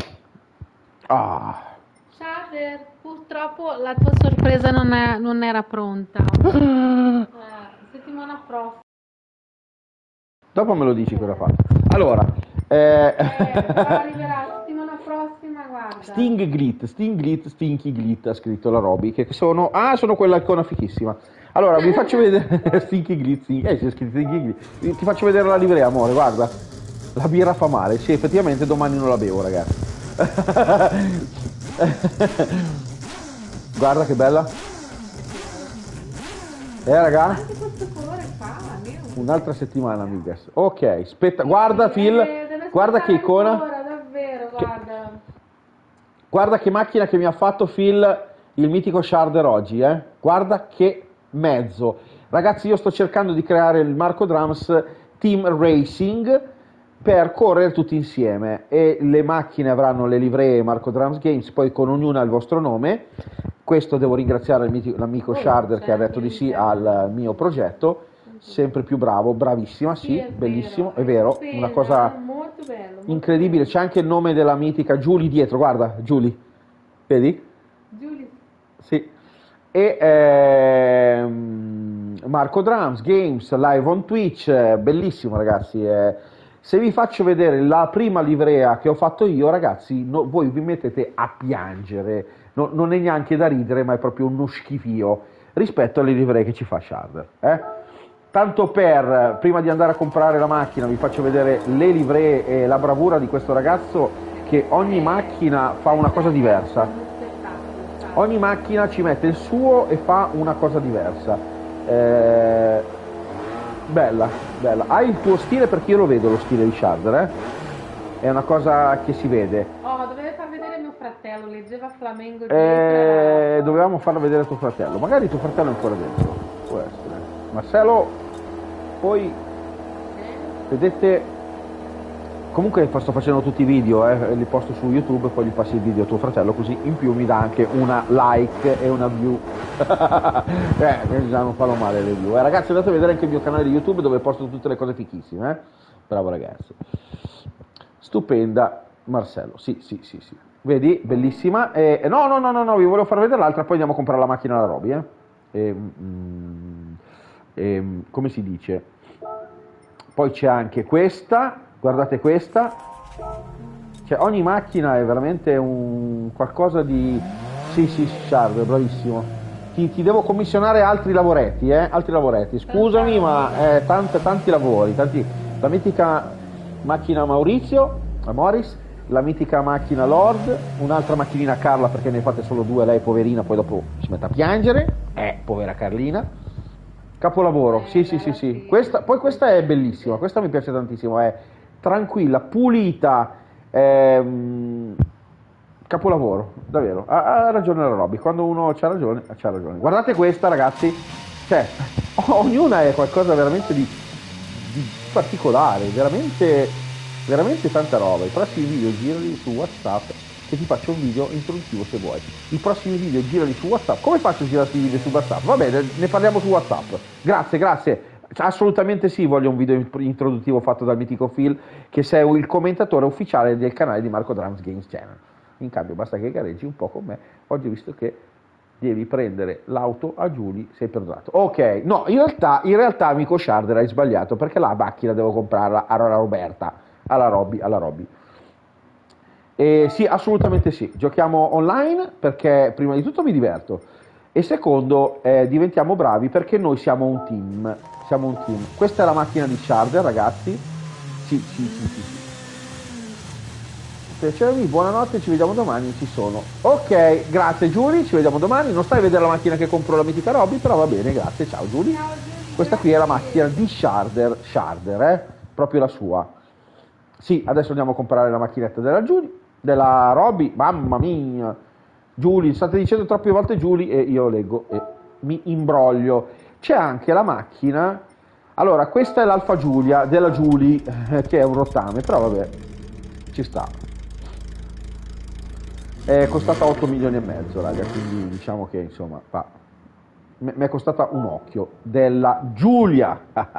Shader, purtroppo la tua sorpresa non era pronta. Settimana prossima. Dopo me lo dici cosa fa. Allora, arriverà settimana prossima, guarda. Sting Glit, Stinky Glit ha scritto la Robby, che sono quella icona fichissima. Allora, vi faccio vedere Stinky Glit, c'è scritto Stinky Glit. Ti faccio vedere la livrea, amore, guarda. La birra fa male, sì, effettivamente domani non la bevo, ragazzi. Guarda che bella. Raga? Anche questo colore fa, Un'altra settimana, amigas. Ok, aspetta, guarda Phil, guarda che icona. Ancora, davvero, guarda. Guarda che macchina che mi ha fatto Phil, il mitico Sharder oggi, Guarda che mezzo. Ragazzi, io sto cercando di creare il Marco Drums Team Racing, per correre tutti insieme, e le macchine avranno le livree Marco Drums Games, poi con ognuna il vostro nome. Questo devo ringraziare l'amico Sharder che ha detto di sì al mio progetto, sempre più bravo, bravissima, sì, è bellissimo, vero, è vero, stupendo, una cosa molto bello, molto incredibile. C'è anche il nome della mitica Julie dietro, guarda, Julie, vedi? Giulia, Sì. E Marco Drums Games live on Twitch, bellissimo ragazzi. Se vi faccio vedere la prima livrea che ho fatto io, ragazzi, voi vi mettete a piangere, non è neanche da ridere, ma è proprio uno schifio rispetto alle livree che ci fa Sharder. Tanto per, prima di andare a comprare la macchina, vi faccio vedere le livree e la bravura di questo ragazzo, che ogni macchina fa una cosa diversa. Ogni macchina ci mette il suo e fa una cosa diversa. Bella, bella. Hai il tuo stile, perché io lo vedo lo stile di Sharder, È una cosa che si vede. Oh, dovete far vedere mio fratello, leggeva Flamengo dietro. Dovevamo farlo vedere tuo fratello. Magari tuo fratello è ancora dentro. Può essere. Marcello, poi vedete. Comunque sto facendo tutti i video, li posto su YouTube e poi gli passi il video a tuo fratello, così in più mi dà anche una like e una view. Non fanno male le view. Ragazzi, andate a vedere anche il mio canale di YouTube dove posto tutte le cose fichissime. Bravo ragazzo. Stupenda, Marcello. Sì. Vedi, bellissima. No, vi volevo far vedere l'altra, poi andiamo a comprare la macchina alla Roby. Come si dice? Poi c'è anche questa. Guardate questa, cioè ogni macchina è veramente un qualcosa di... Sì, Sharder, bravissimo. Ti devo commissionare altri lavoretti, scusami, ma tanti lavori, la mitica macchina Morris, la mitica macchina Lord, un'altra macchinina Carla, perché ne fate solo due, lei poverina, poi dopo si mette a piangere, povera Carlina. Capolavoro, sì. Poi questa è bellissima, questa mi piace tantissimo, è tranquilla, pulita, capolavoro, davvero. Ha ragione la Roby, quando uno c'ha ragione. Guardate questa, ragazzi, cioè, ognuna è qualcosa veramente di particolare, veramente tanta roba. I prossimi video girali su WhatsApp, che ti faccio un video introduttivo se vuoi. I prossimi video girali su WhatsApp. Come faccio a girare i video su WhatsApp? Va bene, ne parliamo su WhatsApp. Grazie. Assolutamente sì, voglio un video introduttivo fatto dal mitico Phil, che sei il commentatore ufficiale del canale di Marco Drums Games Channel. In cambio basta che gareggi un po' con me. Oggi ho visto che devi prendere l'auto a Giulia, sei perdonato. Ok, no, in realtà amico Sharder, hai sbagliato, perché la macchina devo comprarla alla Roberta, alla Roby. Sì, assolutamente sì, giochiamo online perché prima di tutto mi diverto e secondo diventiamo bravi perché noi siamo un team. Questa è la macchina di Sharder, ragazzi. Sì. Piacermi, buonanotte, ci vediamo domani, ci sono. Ok, grazie Giulia, ci vediamo domani. Non stai a vedere la macchina che compro la mitica Roby, però va bene, grazie, ciao Giulia. Questa qui è la macchina di Sharder, proprio la sua. Sì, adesso andiamo a comprare la macchinetta della Roby, mamma mia. Giulia, state dicendo troppe volte Giulia e io leggo e mi imbroglio. C'è anche la macchina, allora questa è l'Alfa Giulia della Giulia, che è un rottame, però vabbè, ci sta. È costata 8 milioni e mezzo, raga, quindi diciamo che insomma mi è costata un occhio della Giulia.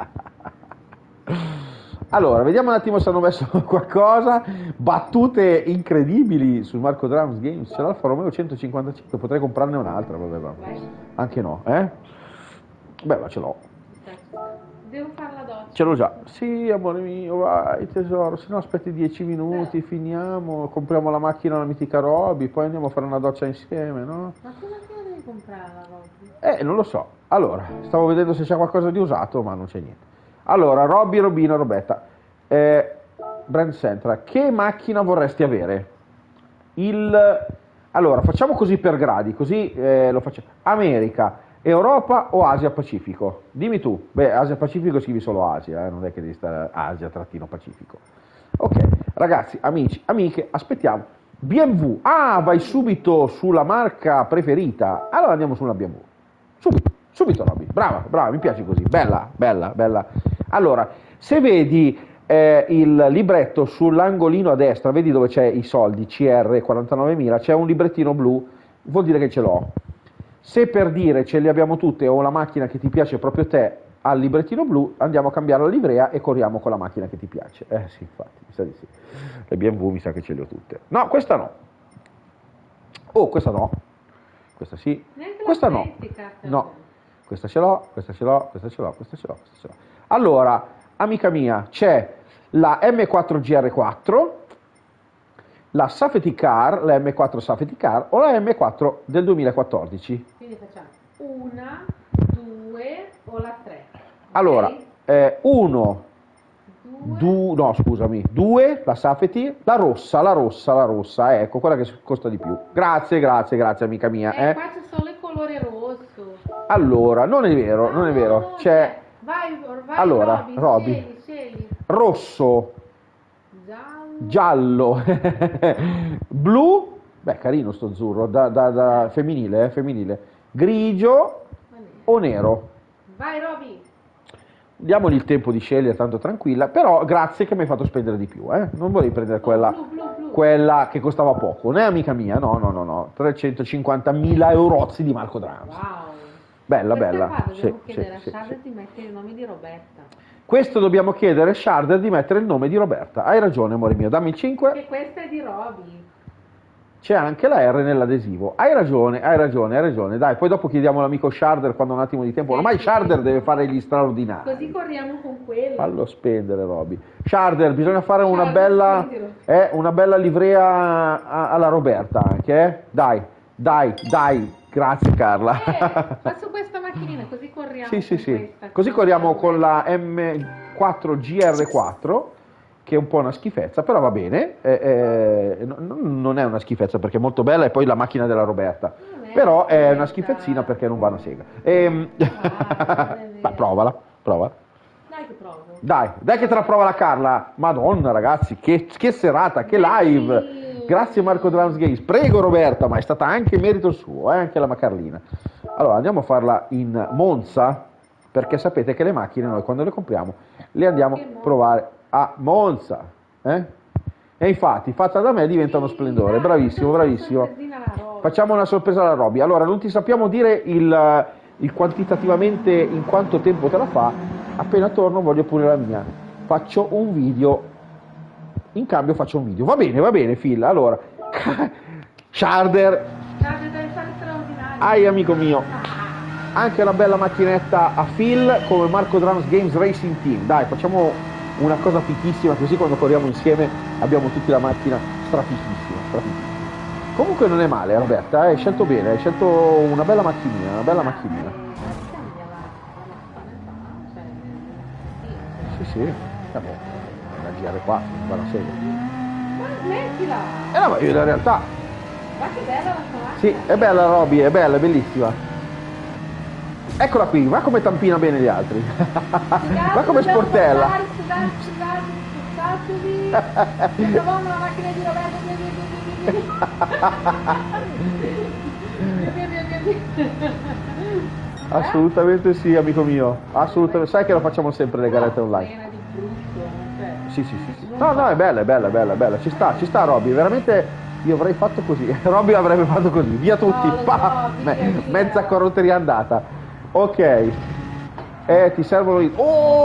Allora, vediamo un attimo se hanno messo qualcosa. Battute incredibili sul Marco Drums Games. C'è l'Alfa Romeo 155, potrei comprarne un'altra, vabbè. Anche no, Beh, ma ce l'ho. Devo fare la doccia. Ce l'ho già. Sì, amore mio, vai tesoro, se no aspetti 10 minuti, finiamo, compriamo la macchina alla mitica Roby, poi andiamo a fare una doccia insieme, no? Ma che macchina devi comprare la Roby? Non lo so. Allora, stavo vedendo se c'è qualcosa di usato, ma non c'è niente. Allora, Roby, Robina, Robetta. Brand Centra, che macchina vorresti avere? Allora, facciamo così per gradi, così lo facciamo. America, Europa o Asia-Pacifico? Dimmi tu. Beh, Asia-Pacifico scrivi solo Asia, non è che devi stare Asia-Pacifico. Ok, ragazzi, amici, amiche, aspettiamo. BMW. Ah, vai subito sulla marca preferita. Allora andiamo sulla BMW. Subito, Roby. Brava, mi piace così. Bella. Allora, se vedi il libretto sull'angolino a destra, vedi dove c'è i soldi, CR 49.000, c'è un librettino blu, vuol dire che ce l'ho. Se per dire ce li abbiamo tutte o la macchina che ti piace proprio te al librettino blu, andiamo a cambiare la livrea e corriamo con la macchina che ti piace. Sì, infatti, mi sa di sì. Le BMW mi sa che ce le ho tutte. No, questa no. Oh, questa no. Questa sì. Questa no. No. Questa ce l'ho, questa ce l'ho, questa ce l'ho, questa ce l'ho, questa ce l'ho. Allora, amica mia, c'è la M4 GR4, la Safety Car, la M4 Safety Car o la M4 del 2014. Quindi facciamo una, due o la tre. Allora, Ok? uno, no scusami, due, la Safety, la rossa, ecco, quella che costa di più. Grazie, grazie, grazie amica mia. Qua c'è solo il colore rosso. Allora, non è vero, non è vero, c'è... Vai, Allora, Roby. Scegli. Rosso, giallo, blu, beh carino sto azzurro, da femminile, femminile, grigio o nero. Vai Roby. Diamogli il tempo di scegliere, tanto tranquilla, però grazie che mi hai fatto spendere di più, non vorrei prendere quella, Blu. quella che costava poco, non è amica mia, no, 350.000 eurozzi di Marco Drums. Wow. Bella, Questa bella. Qua dobbiamo Sì, chiedere sì, a Charles sì. di mettere il nome di Roberta. Questo dobbiamo chiedere a Sharder di mettere il nome di Roberta. Hai ragione, amore mio, dammi il 5. Che questa è di Roby. C'è anche la R nell'adesivo. Hai ragione, hai ragione, hai ragione. Dai, poi dopo chiediamo all'amico Sharder quando ha un attimo di tempo. Ormai Sharder deve fare gli straordinari. Così corriamo con quello. Fallo spendere, Roby. Sharder, bisogna fare una Sharder, una bella livrea alla Roberta anche, Dai. Grazie Carla. Ma su questa macchinina, così corriamo. Sì. con questa. Così corriamo con la M4 GR4, che è un po' una schifezza, però va bene. Non è una schifezza perché è molto bella, e poi la macchina della Roberta. Però è una schifezzina perché non va una sega. Ma provala. Dai che provo. Dai che te la prova la Carla. Madonna ragazzi, che serata, che live. Grazie Marco Drums Games. Prego Roberta, ma è stata anche merito suo, anche la Carlina. Allora andiamo a farla in Monza, perché sapete che le macchine noi quando le compriamo le andiamo a provare a Monza. E infatti, fatta da me diventa uno splendore. Bravissimo. Facciamo una sorpresa alla Roby. Allora, non ti sappiamo dire il quantitativamente in quanto tempo te la fa. Appena torno voglio pure la mia. Faccio un video. In cambio faccio un video. Va bene, Phil. Allora, Sharder. Ai, amico mio. Anche una bella macchinetta a Phil come Marco Drums Games Racing Team. Dai, facciamo una cosa fichissima, così quando corriamo insieme abbiamo tutti la macchina strafichissima. Comunque non è male, Roberta, hai scelto bene, hai scelto una bella macchinina, Sì, la GR4, va la serie. Ma smettila! No, ma io in realtà... Ma che bella la tua macchina! Sì, è bella Roby, è bella, è bellissima. Eccola qui, va come tampina bene gli altri. Va come sportella. Trovavamo la macchina di Roberto. Assolutamente sì, amico mio. Assolutamente. Sai che lo facciamo sempre le garette online. Sì. No, è bella. Ci sta Roby, veramente io avrei fatto così. Roby avrebbe fatto così. Via tutti. Mezza carrozzeria andata. Ok. Ti servono i...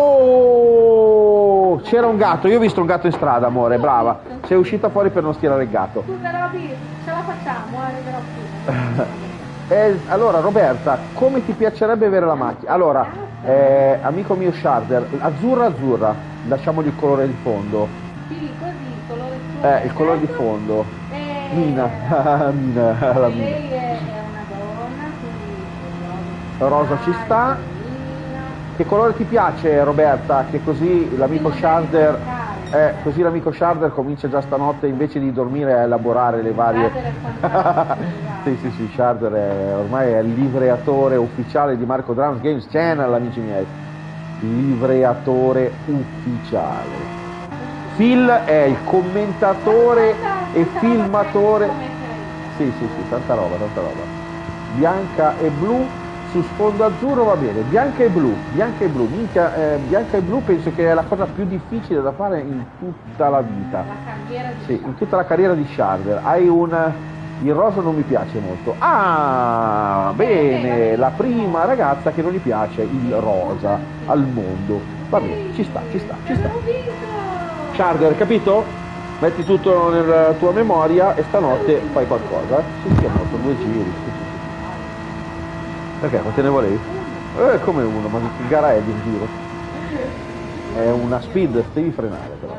Oh! C'era un gatto, io ho visto un gatto in strada, amore, brava. Sei uscita fuori per non stirare il gatto. Scusa Roby, ce la facciamo, arriverò qui. Allora Roberta, come ti piacerebbe avere la macchina? Allora, amico mio Sharder, azzurra, lasciamogli il colore di fondo. Sì, così, il colore di fondo. Mina, la Mina. Lei è una donna, quindi rosa ci sta. Che colore ti piace Roberta? Che così l'amico Sharder comincia già stanotte, invece di dormire, a elaborare le varie... Sì, Sharder ormai è il livreatore ufficiale di Marco Drums Games Channel, amici miei. Livreatore ufficiale. Phil è il commentatore e filmatore. Sì, tanta roba. Bianca e blu. su sfondo azzurro va bene, bianca e blu, minchia, bianca e blu penso che è la cosa più difficile da fare in tutta la vita. La carriera di Sì, in tutta la carriera di Sharder. Il rosa non mi piace molto. Ah, bene, la prima ragazza che non gli piace il rosa al mondo. Va bene, ci sta. Abbiamo vinto! Sharder, capito? Metti tutto nella tua memoria e stanotte fai qualcosa. Sì, ho fatto 2 giri. Sì. Perché? Quante ne volevi? Come uno, ma che gara è di un giro? È una speed, devi frenare però.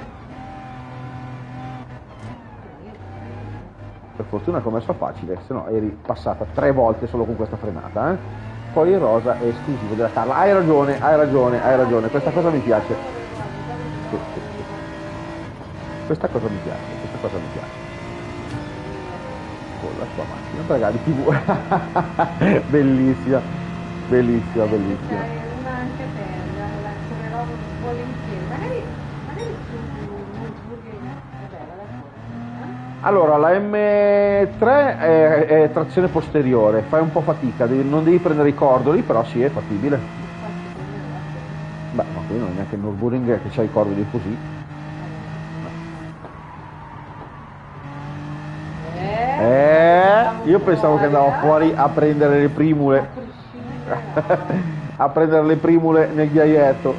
Per fortuna che ho messo facile, se no eri passata 3 volte solo con questa frenata, Poi il rosa è esclusivo della Carla. Hai ragione, questa cosa mi piace. Sì. Questa cosa mi piace. Con la sua macchina, magari TV. Bellissima. C'è una anche bella, la troverò volentieri. Magari su Wolfsburg è bella la cosa. Allora, la M3 è trazione posteriore, fai un po' fatica, non devi prendere i cordoli, però sì, è fattibile. Beh, ma qui non è neanche il Nürburgring che c'ha i cordoli così. Io pensavo che andavo fuori a prendere le primule. A prendere le primule nel ghiaietto.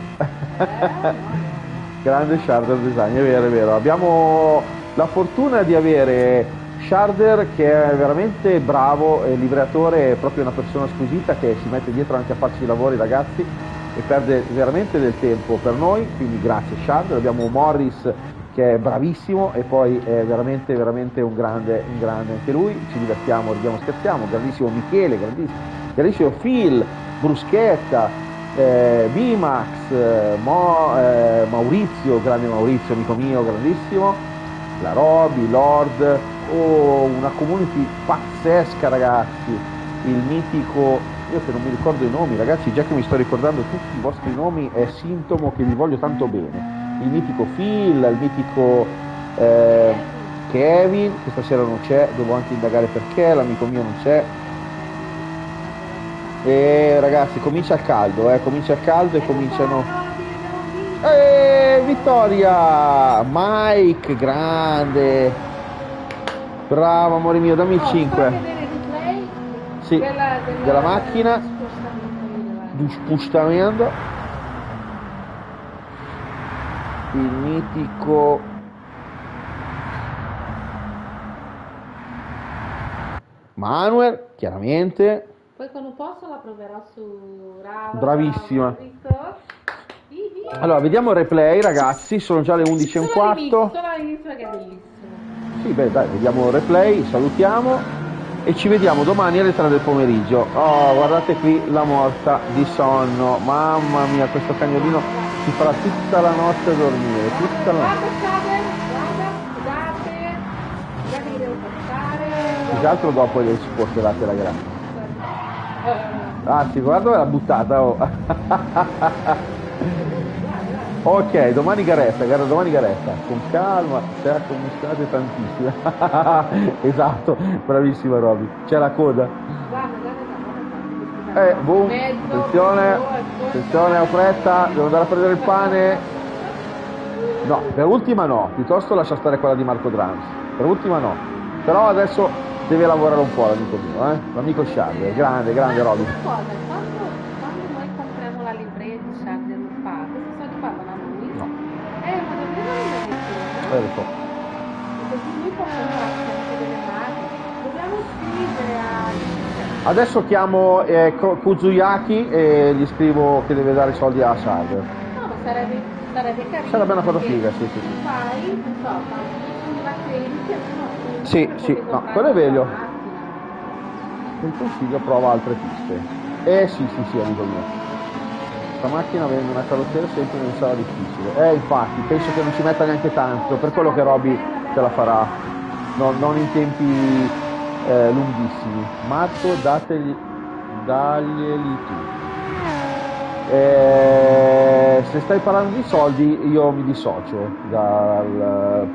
Grande Sharder Design, è vero. Abbiamo la fortuna di avere Sharder che è veramente bravo, il livreatore è proprio una persona squisita che si mette dietro anche a farci i lavori, ragazzi, e perde veramente del tempo per noi, quindi grazie Sharder. Abbiamo Morris che è bravissimo e poi è veramente un grande anche lui, ci divertiamo, ridiamo, scherziamo, grandissimo Michele, grandissimo Phil, Bruschetta, Bimax, Maurizio, grande Maurizio, amico mio, grandissimo, la Roby, Lord, una community pazzesca ragazzi, il mitico, io che non mi ricordo i nomi ragazzi, già che mi sto ricordando tutti i vostri nomi è sintomo che vi voglio tanto bene. Il mitico Phil, il mitico Kevin, che stasera non c'è, devo anche indagare perché, l'amico mio non c'è. E ragazzi, comincia il caldo e cominciano. Vittoria! Mike, grande! Bravo amore mio, dammi il 5. Sì, della macchina. Di spostamento. Il mitico Manuel, chiaramente. Poi quando posso la proverò su Rava. Bravissima. Allora, vediamo il replay, ragazzi, sono già le 11:15. Solo all'inizio che è bellissimo. Sì, beh, dai, vediamo il replay, salutiamo e ci vediamo domani alle 3 del pomeriggio. Oh, guardate qui la morta di sonno. Mamma mia, questo cagnolino si farà tutta la notte a dormire, tutta la notte. Scusate che devo passare. Più che altro dopo le sposterate la grande. Ah sì, guarda la buttata. Oh. Ok, domani garetta, con calma, si è commissionate tantissime. Esatto, bravissima Roby. C'è la coda. Boom, attenzione, ho fretta, devo andare a prendere il pane. No, per ultima no, piuttosto lascia stare quella di Marco Drums. Per ultima no. Però adesso deve lavorare un po' l'amico mio, l'amico Sharder, grande Roby. Una cosa, quando noi compriamo la livrea di Sharder lo fa, questi soldi parlano a lui? No. Ma davvero non è detto, Lo so. così lui può comprare anche delle marche. Dobbiamo scrivere a... Adesso chiamo Kuzuyaki e gli scrivo che deve dare soldi a Sharder. No, ma sarebbe carino. Sarebbe una cosa figa, sì. Fai, non so, fai la credit, Sì, no, quello è meglio. Il consiglio prova altre piste. Sì, amico mio. Questa macchina avendo una carrozzeria sempre non sarà difficile. Infatti, penso che non ci metta neanche tanto, per quello che Roby ce la farà. No, non in tempi lunghissimi. Marco, daglieli tu. Se stai parlando di soldi io mi dissocio dalla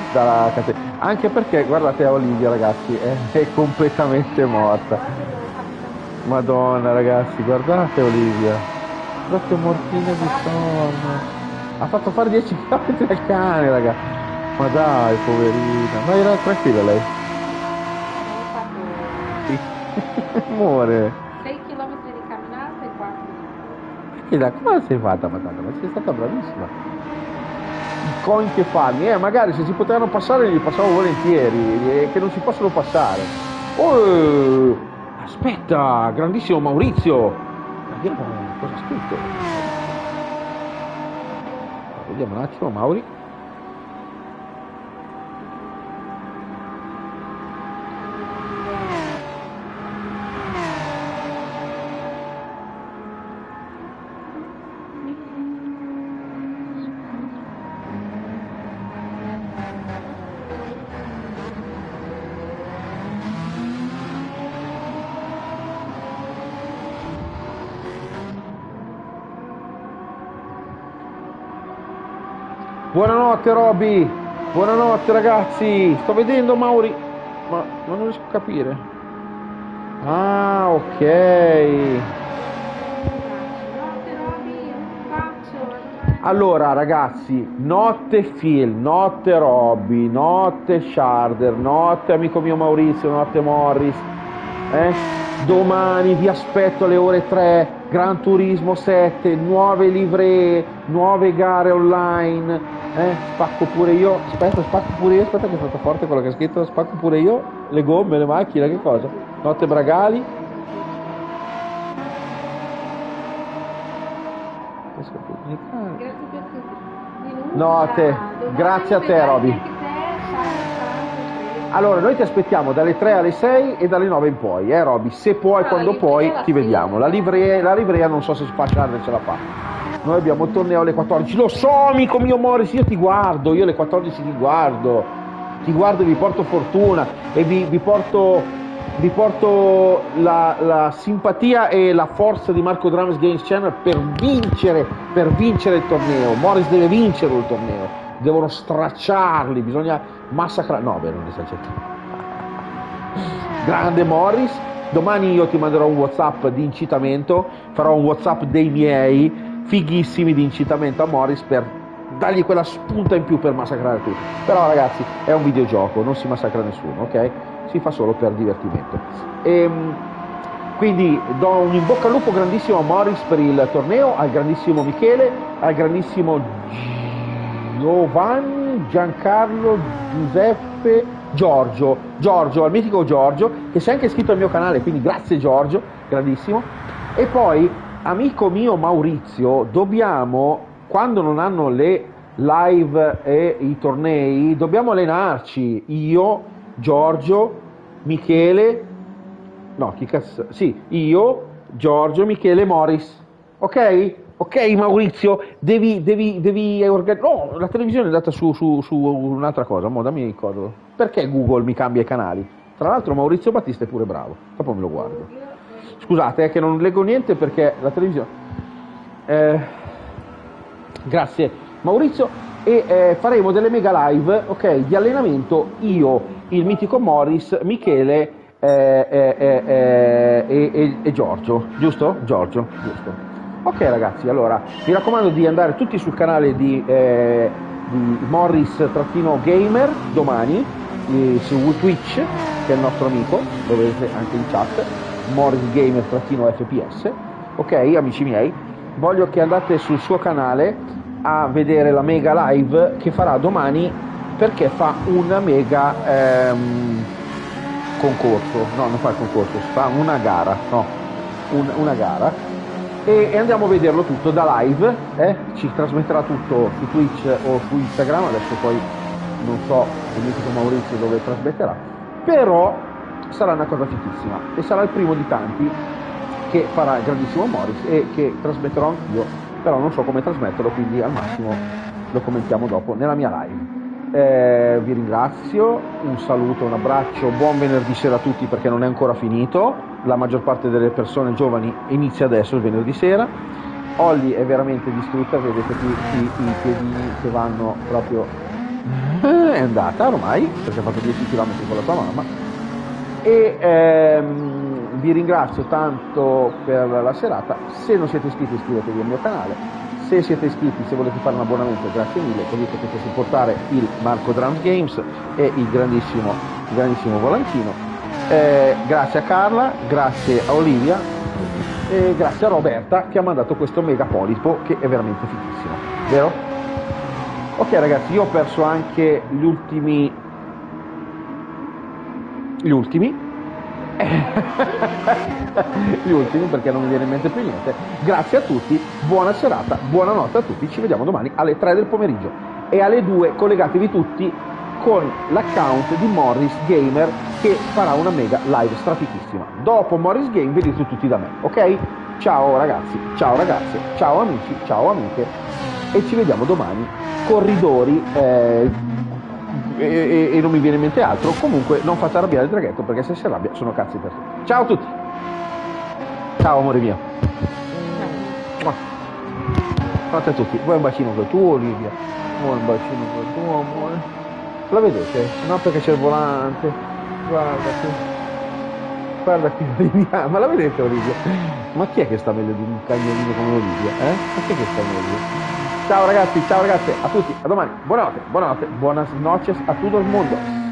catena, anche perché guardate Olivia ragazzi è completamente morta. Madonna ragazzi, guardate Olivia, guardate mortina di sonno. Ha fatto fare 10 km al cane, raga. Ma dai, poverina. Ma era tranquilla lei? Ho fatto Amore. 6 km di camminata e 4 E da come sei fatta, patata? Ma sei stata bravissima. I coin che fanno, magari se si potevano passare li passavo volentieri, che non si possono passare. Oh, aspetta, grandissimo Maurizio. Vediamo cosa ha scritto. Vediamo un attimo, Mauri. Buonanotte Robby, buonanotte ragazzi, sto vedendo Mauri, ma non riesco a capire. Ah, ok. Notte Roby, non faccio. Allora ragazzi, notte Phil, notte Robby, notte Sharder, notte amico mio Maurizio, notte Morris. Domani vi aspetto alle ore 3, Gran Turismo 7, nuove livree, nuove gare online. Spacco pure io, aspetta che è stato forte quello che ha scritto, spacco pure io, le gomme, le macchine, che cosa? Notte Bragali. Grazie per tutto. Notte, grazie a te Roby. Allora, noi ti aspettiamo dalle 3 alle 6 e dalle 9 in poi, Roby, se puoi, quando puoi, ti vediamo. La livrea non so se Spartarder ce la fa. Noi abbiamo il torneo alle 14, lo so amico mio Morris, io ti guardo, io alle 14 ti guardo e vi porto fortuna e vi porto la simpatia e la forza di Marco Drames Games Channel per vincere il torneo. Morris deve vincere il torneo, devono stracciarli, bisogna massacrare, no beh non esagerate. Grande Morris, domani io ti manderò un WhatsApp di incitamento, farò un WhatsApp dei miei fighissimi di incitamento a Morris per dargli quella spunta in più per massacrare tutti. Però ragazzi è un videogioco, non si massacra nessuno, ok? Si fa solo per divertimento. Quindi do un in bocca al lupo grandissimo a Morris per il torneo, al grandissimo Michele, al grandissimo Giovanni, Giancarlo, Giuseppe, Giorgio, al mitico Giorgio, che si è anche iscritto al mio canale, quindi grazie Giorgio, grandissimo. E poi, amico mio Maurizio, dobbiamo, quando non hanno le live e i tornei, dobbiamo allenarci, io, Giorgio, Michele, no, chi cazzo, sì, io, Giorgio, Michele, Morris, ok? Ok Maurizio, devi organizzare, no, la televisione è andata su un'altra cosa, mo dammi il codo, perché Google mi cambia i canali? Tra l'altro Maurizio Battista è pure bravo, dopo me lo guardo. Scusate che non leggo niente perché la televisione... grazie Maurizio, e faremo delle mega live, ok, di allenamento, io, il mitico Morris, Michele e Giorgio, giusto? Giorgio, giusto. Ok ragazzi, allora mi raccomando di andare tutti sul canale di Morris-Gamer domani, su Twitch, che è il nostro amico, lo vedete anche in chat, Morris Gamer-FPS, ok amici miei, voglio che andate sul suo canale a vedere la mega live che farà domani, perché fa una mega concorso, no non fa il concorso, fa una gara, no, una gara, e andiamo a vederlo tutto da live, ci trasmetterà tutto su Twitch o su Instagram, adesso poi non so il mitico Maurizio dove trasmetterà, però sarà una cosa fighissima e sarà il primo di tanti che farà il grandissimo Morris e che trasmetterò anch'io, però non so come trasmetterlo, quindi al massimo lo commentiamo dopo nella mia live. Vi ringrazio, un saluto, un abbraccio, buon venerdì sera a tutti perché non è ancora finito, la maggior parte delle persone giovani inizia adesso il venerdì sera. Olli è veramente distrutta, vedete qui i piedini che vanno proprio, è andata ormai perché ha fatto 10 km con la sua mamma, e vi ringrazio tanto per la serata. Se non siete iscritti, iscrivetevi al mio canale. Se siete iscritti, se volete fare un abbonamento, grazie mille, così potete supportare il Marco Drums Games e il grandissimo Volantino. Grazie a Carla, grazie a Olivia e grazie a Roberta che ha mandato questo mega polipo che è veramente fighissimo, vero? Ok ragazzi, io ho perso anche gli ultimi gli ultimi perché non mi viene in mente più niente. Grazie a tutti, buona serata, buonanotte a tutti, ci vediamo domani alle 3 del pomeriggio e alle 2 collegatevi tutti con l'account di Morris Gamer che farà una mega live strafichissima. Dopo Morris Game vedete tutti da me, ok? Ciao ragazzi, ciao ragazze, ciao amici, ciao amiche e ci vediamo domani. Corridori e non mi viene in mente altro. Comunque non fate arrabbiare il draghetto perché se si arrabbia sono cazzi per tutti. Ciao a tutti, ciao amore mio, buonanotte a tutti. Vuoi un bacino per tu Olivia? Vuoi un bacino per tu amore? La vedete? No, perché c'è il volante. Guarda qui Olivia, ma la vedete Olivia? Ma chi è che sta meglio di un cagnolino come Olivia? Ma chi è che sta meglio? Ciao ragazzi, ciao ragazze, a tutti, a domani, buonanotte, buenas noches a tutto il mondo.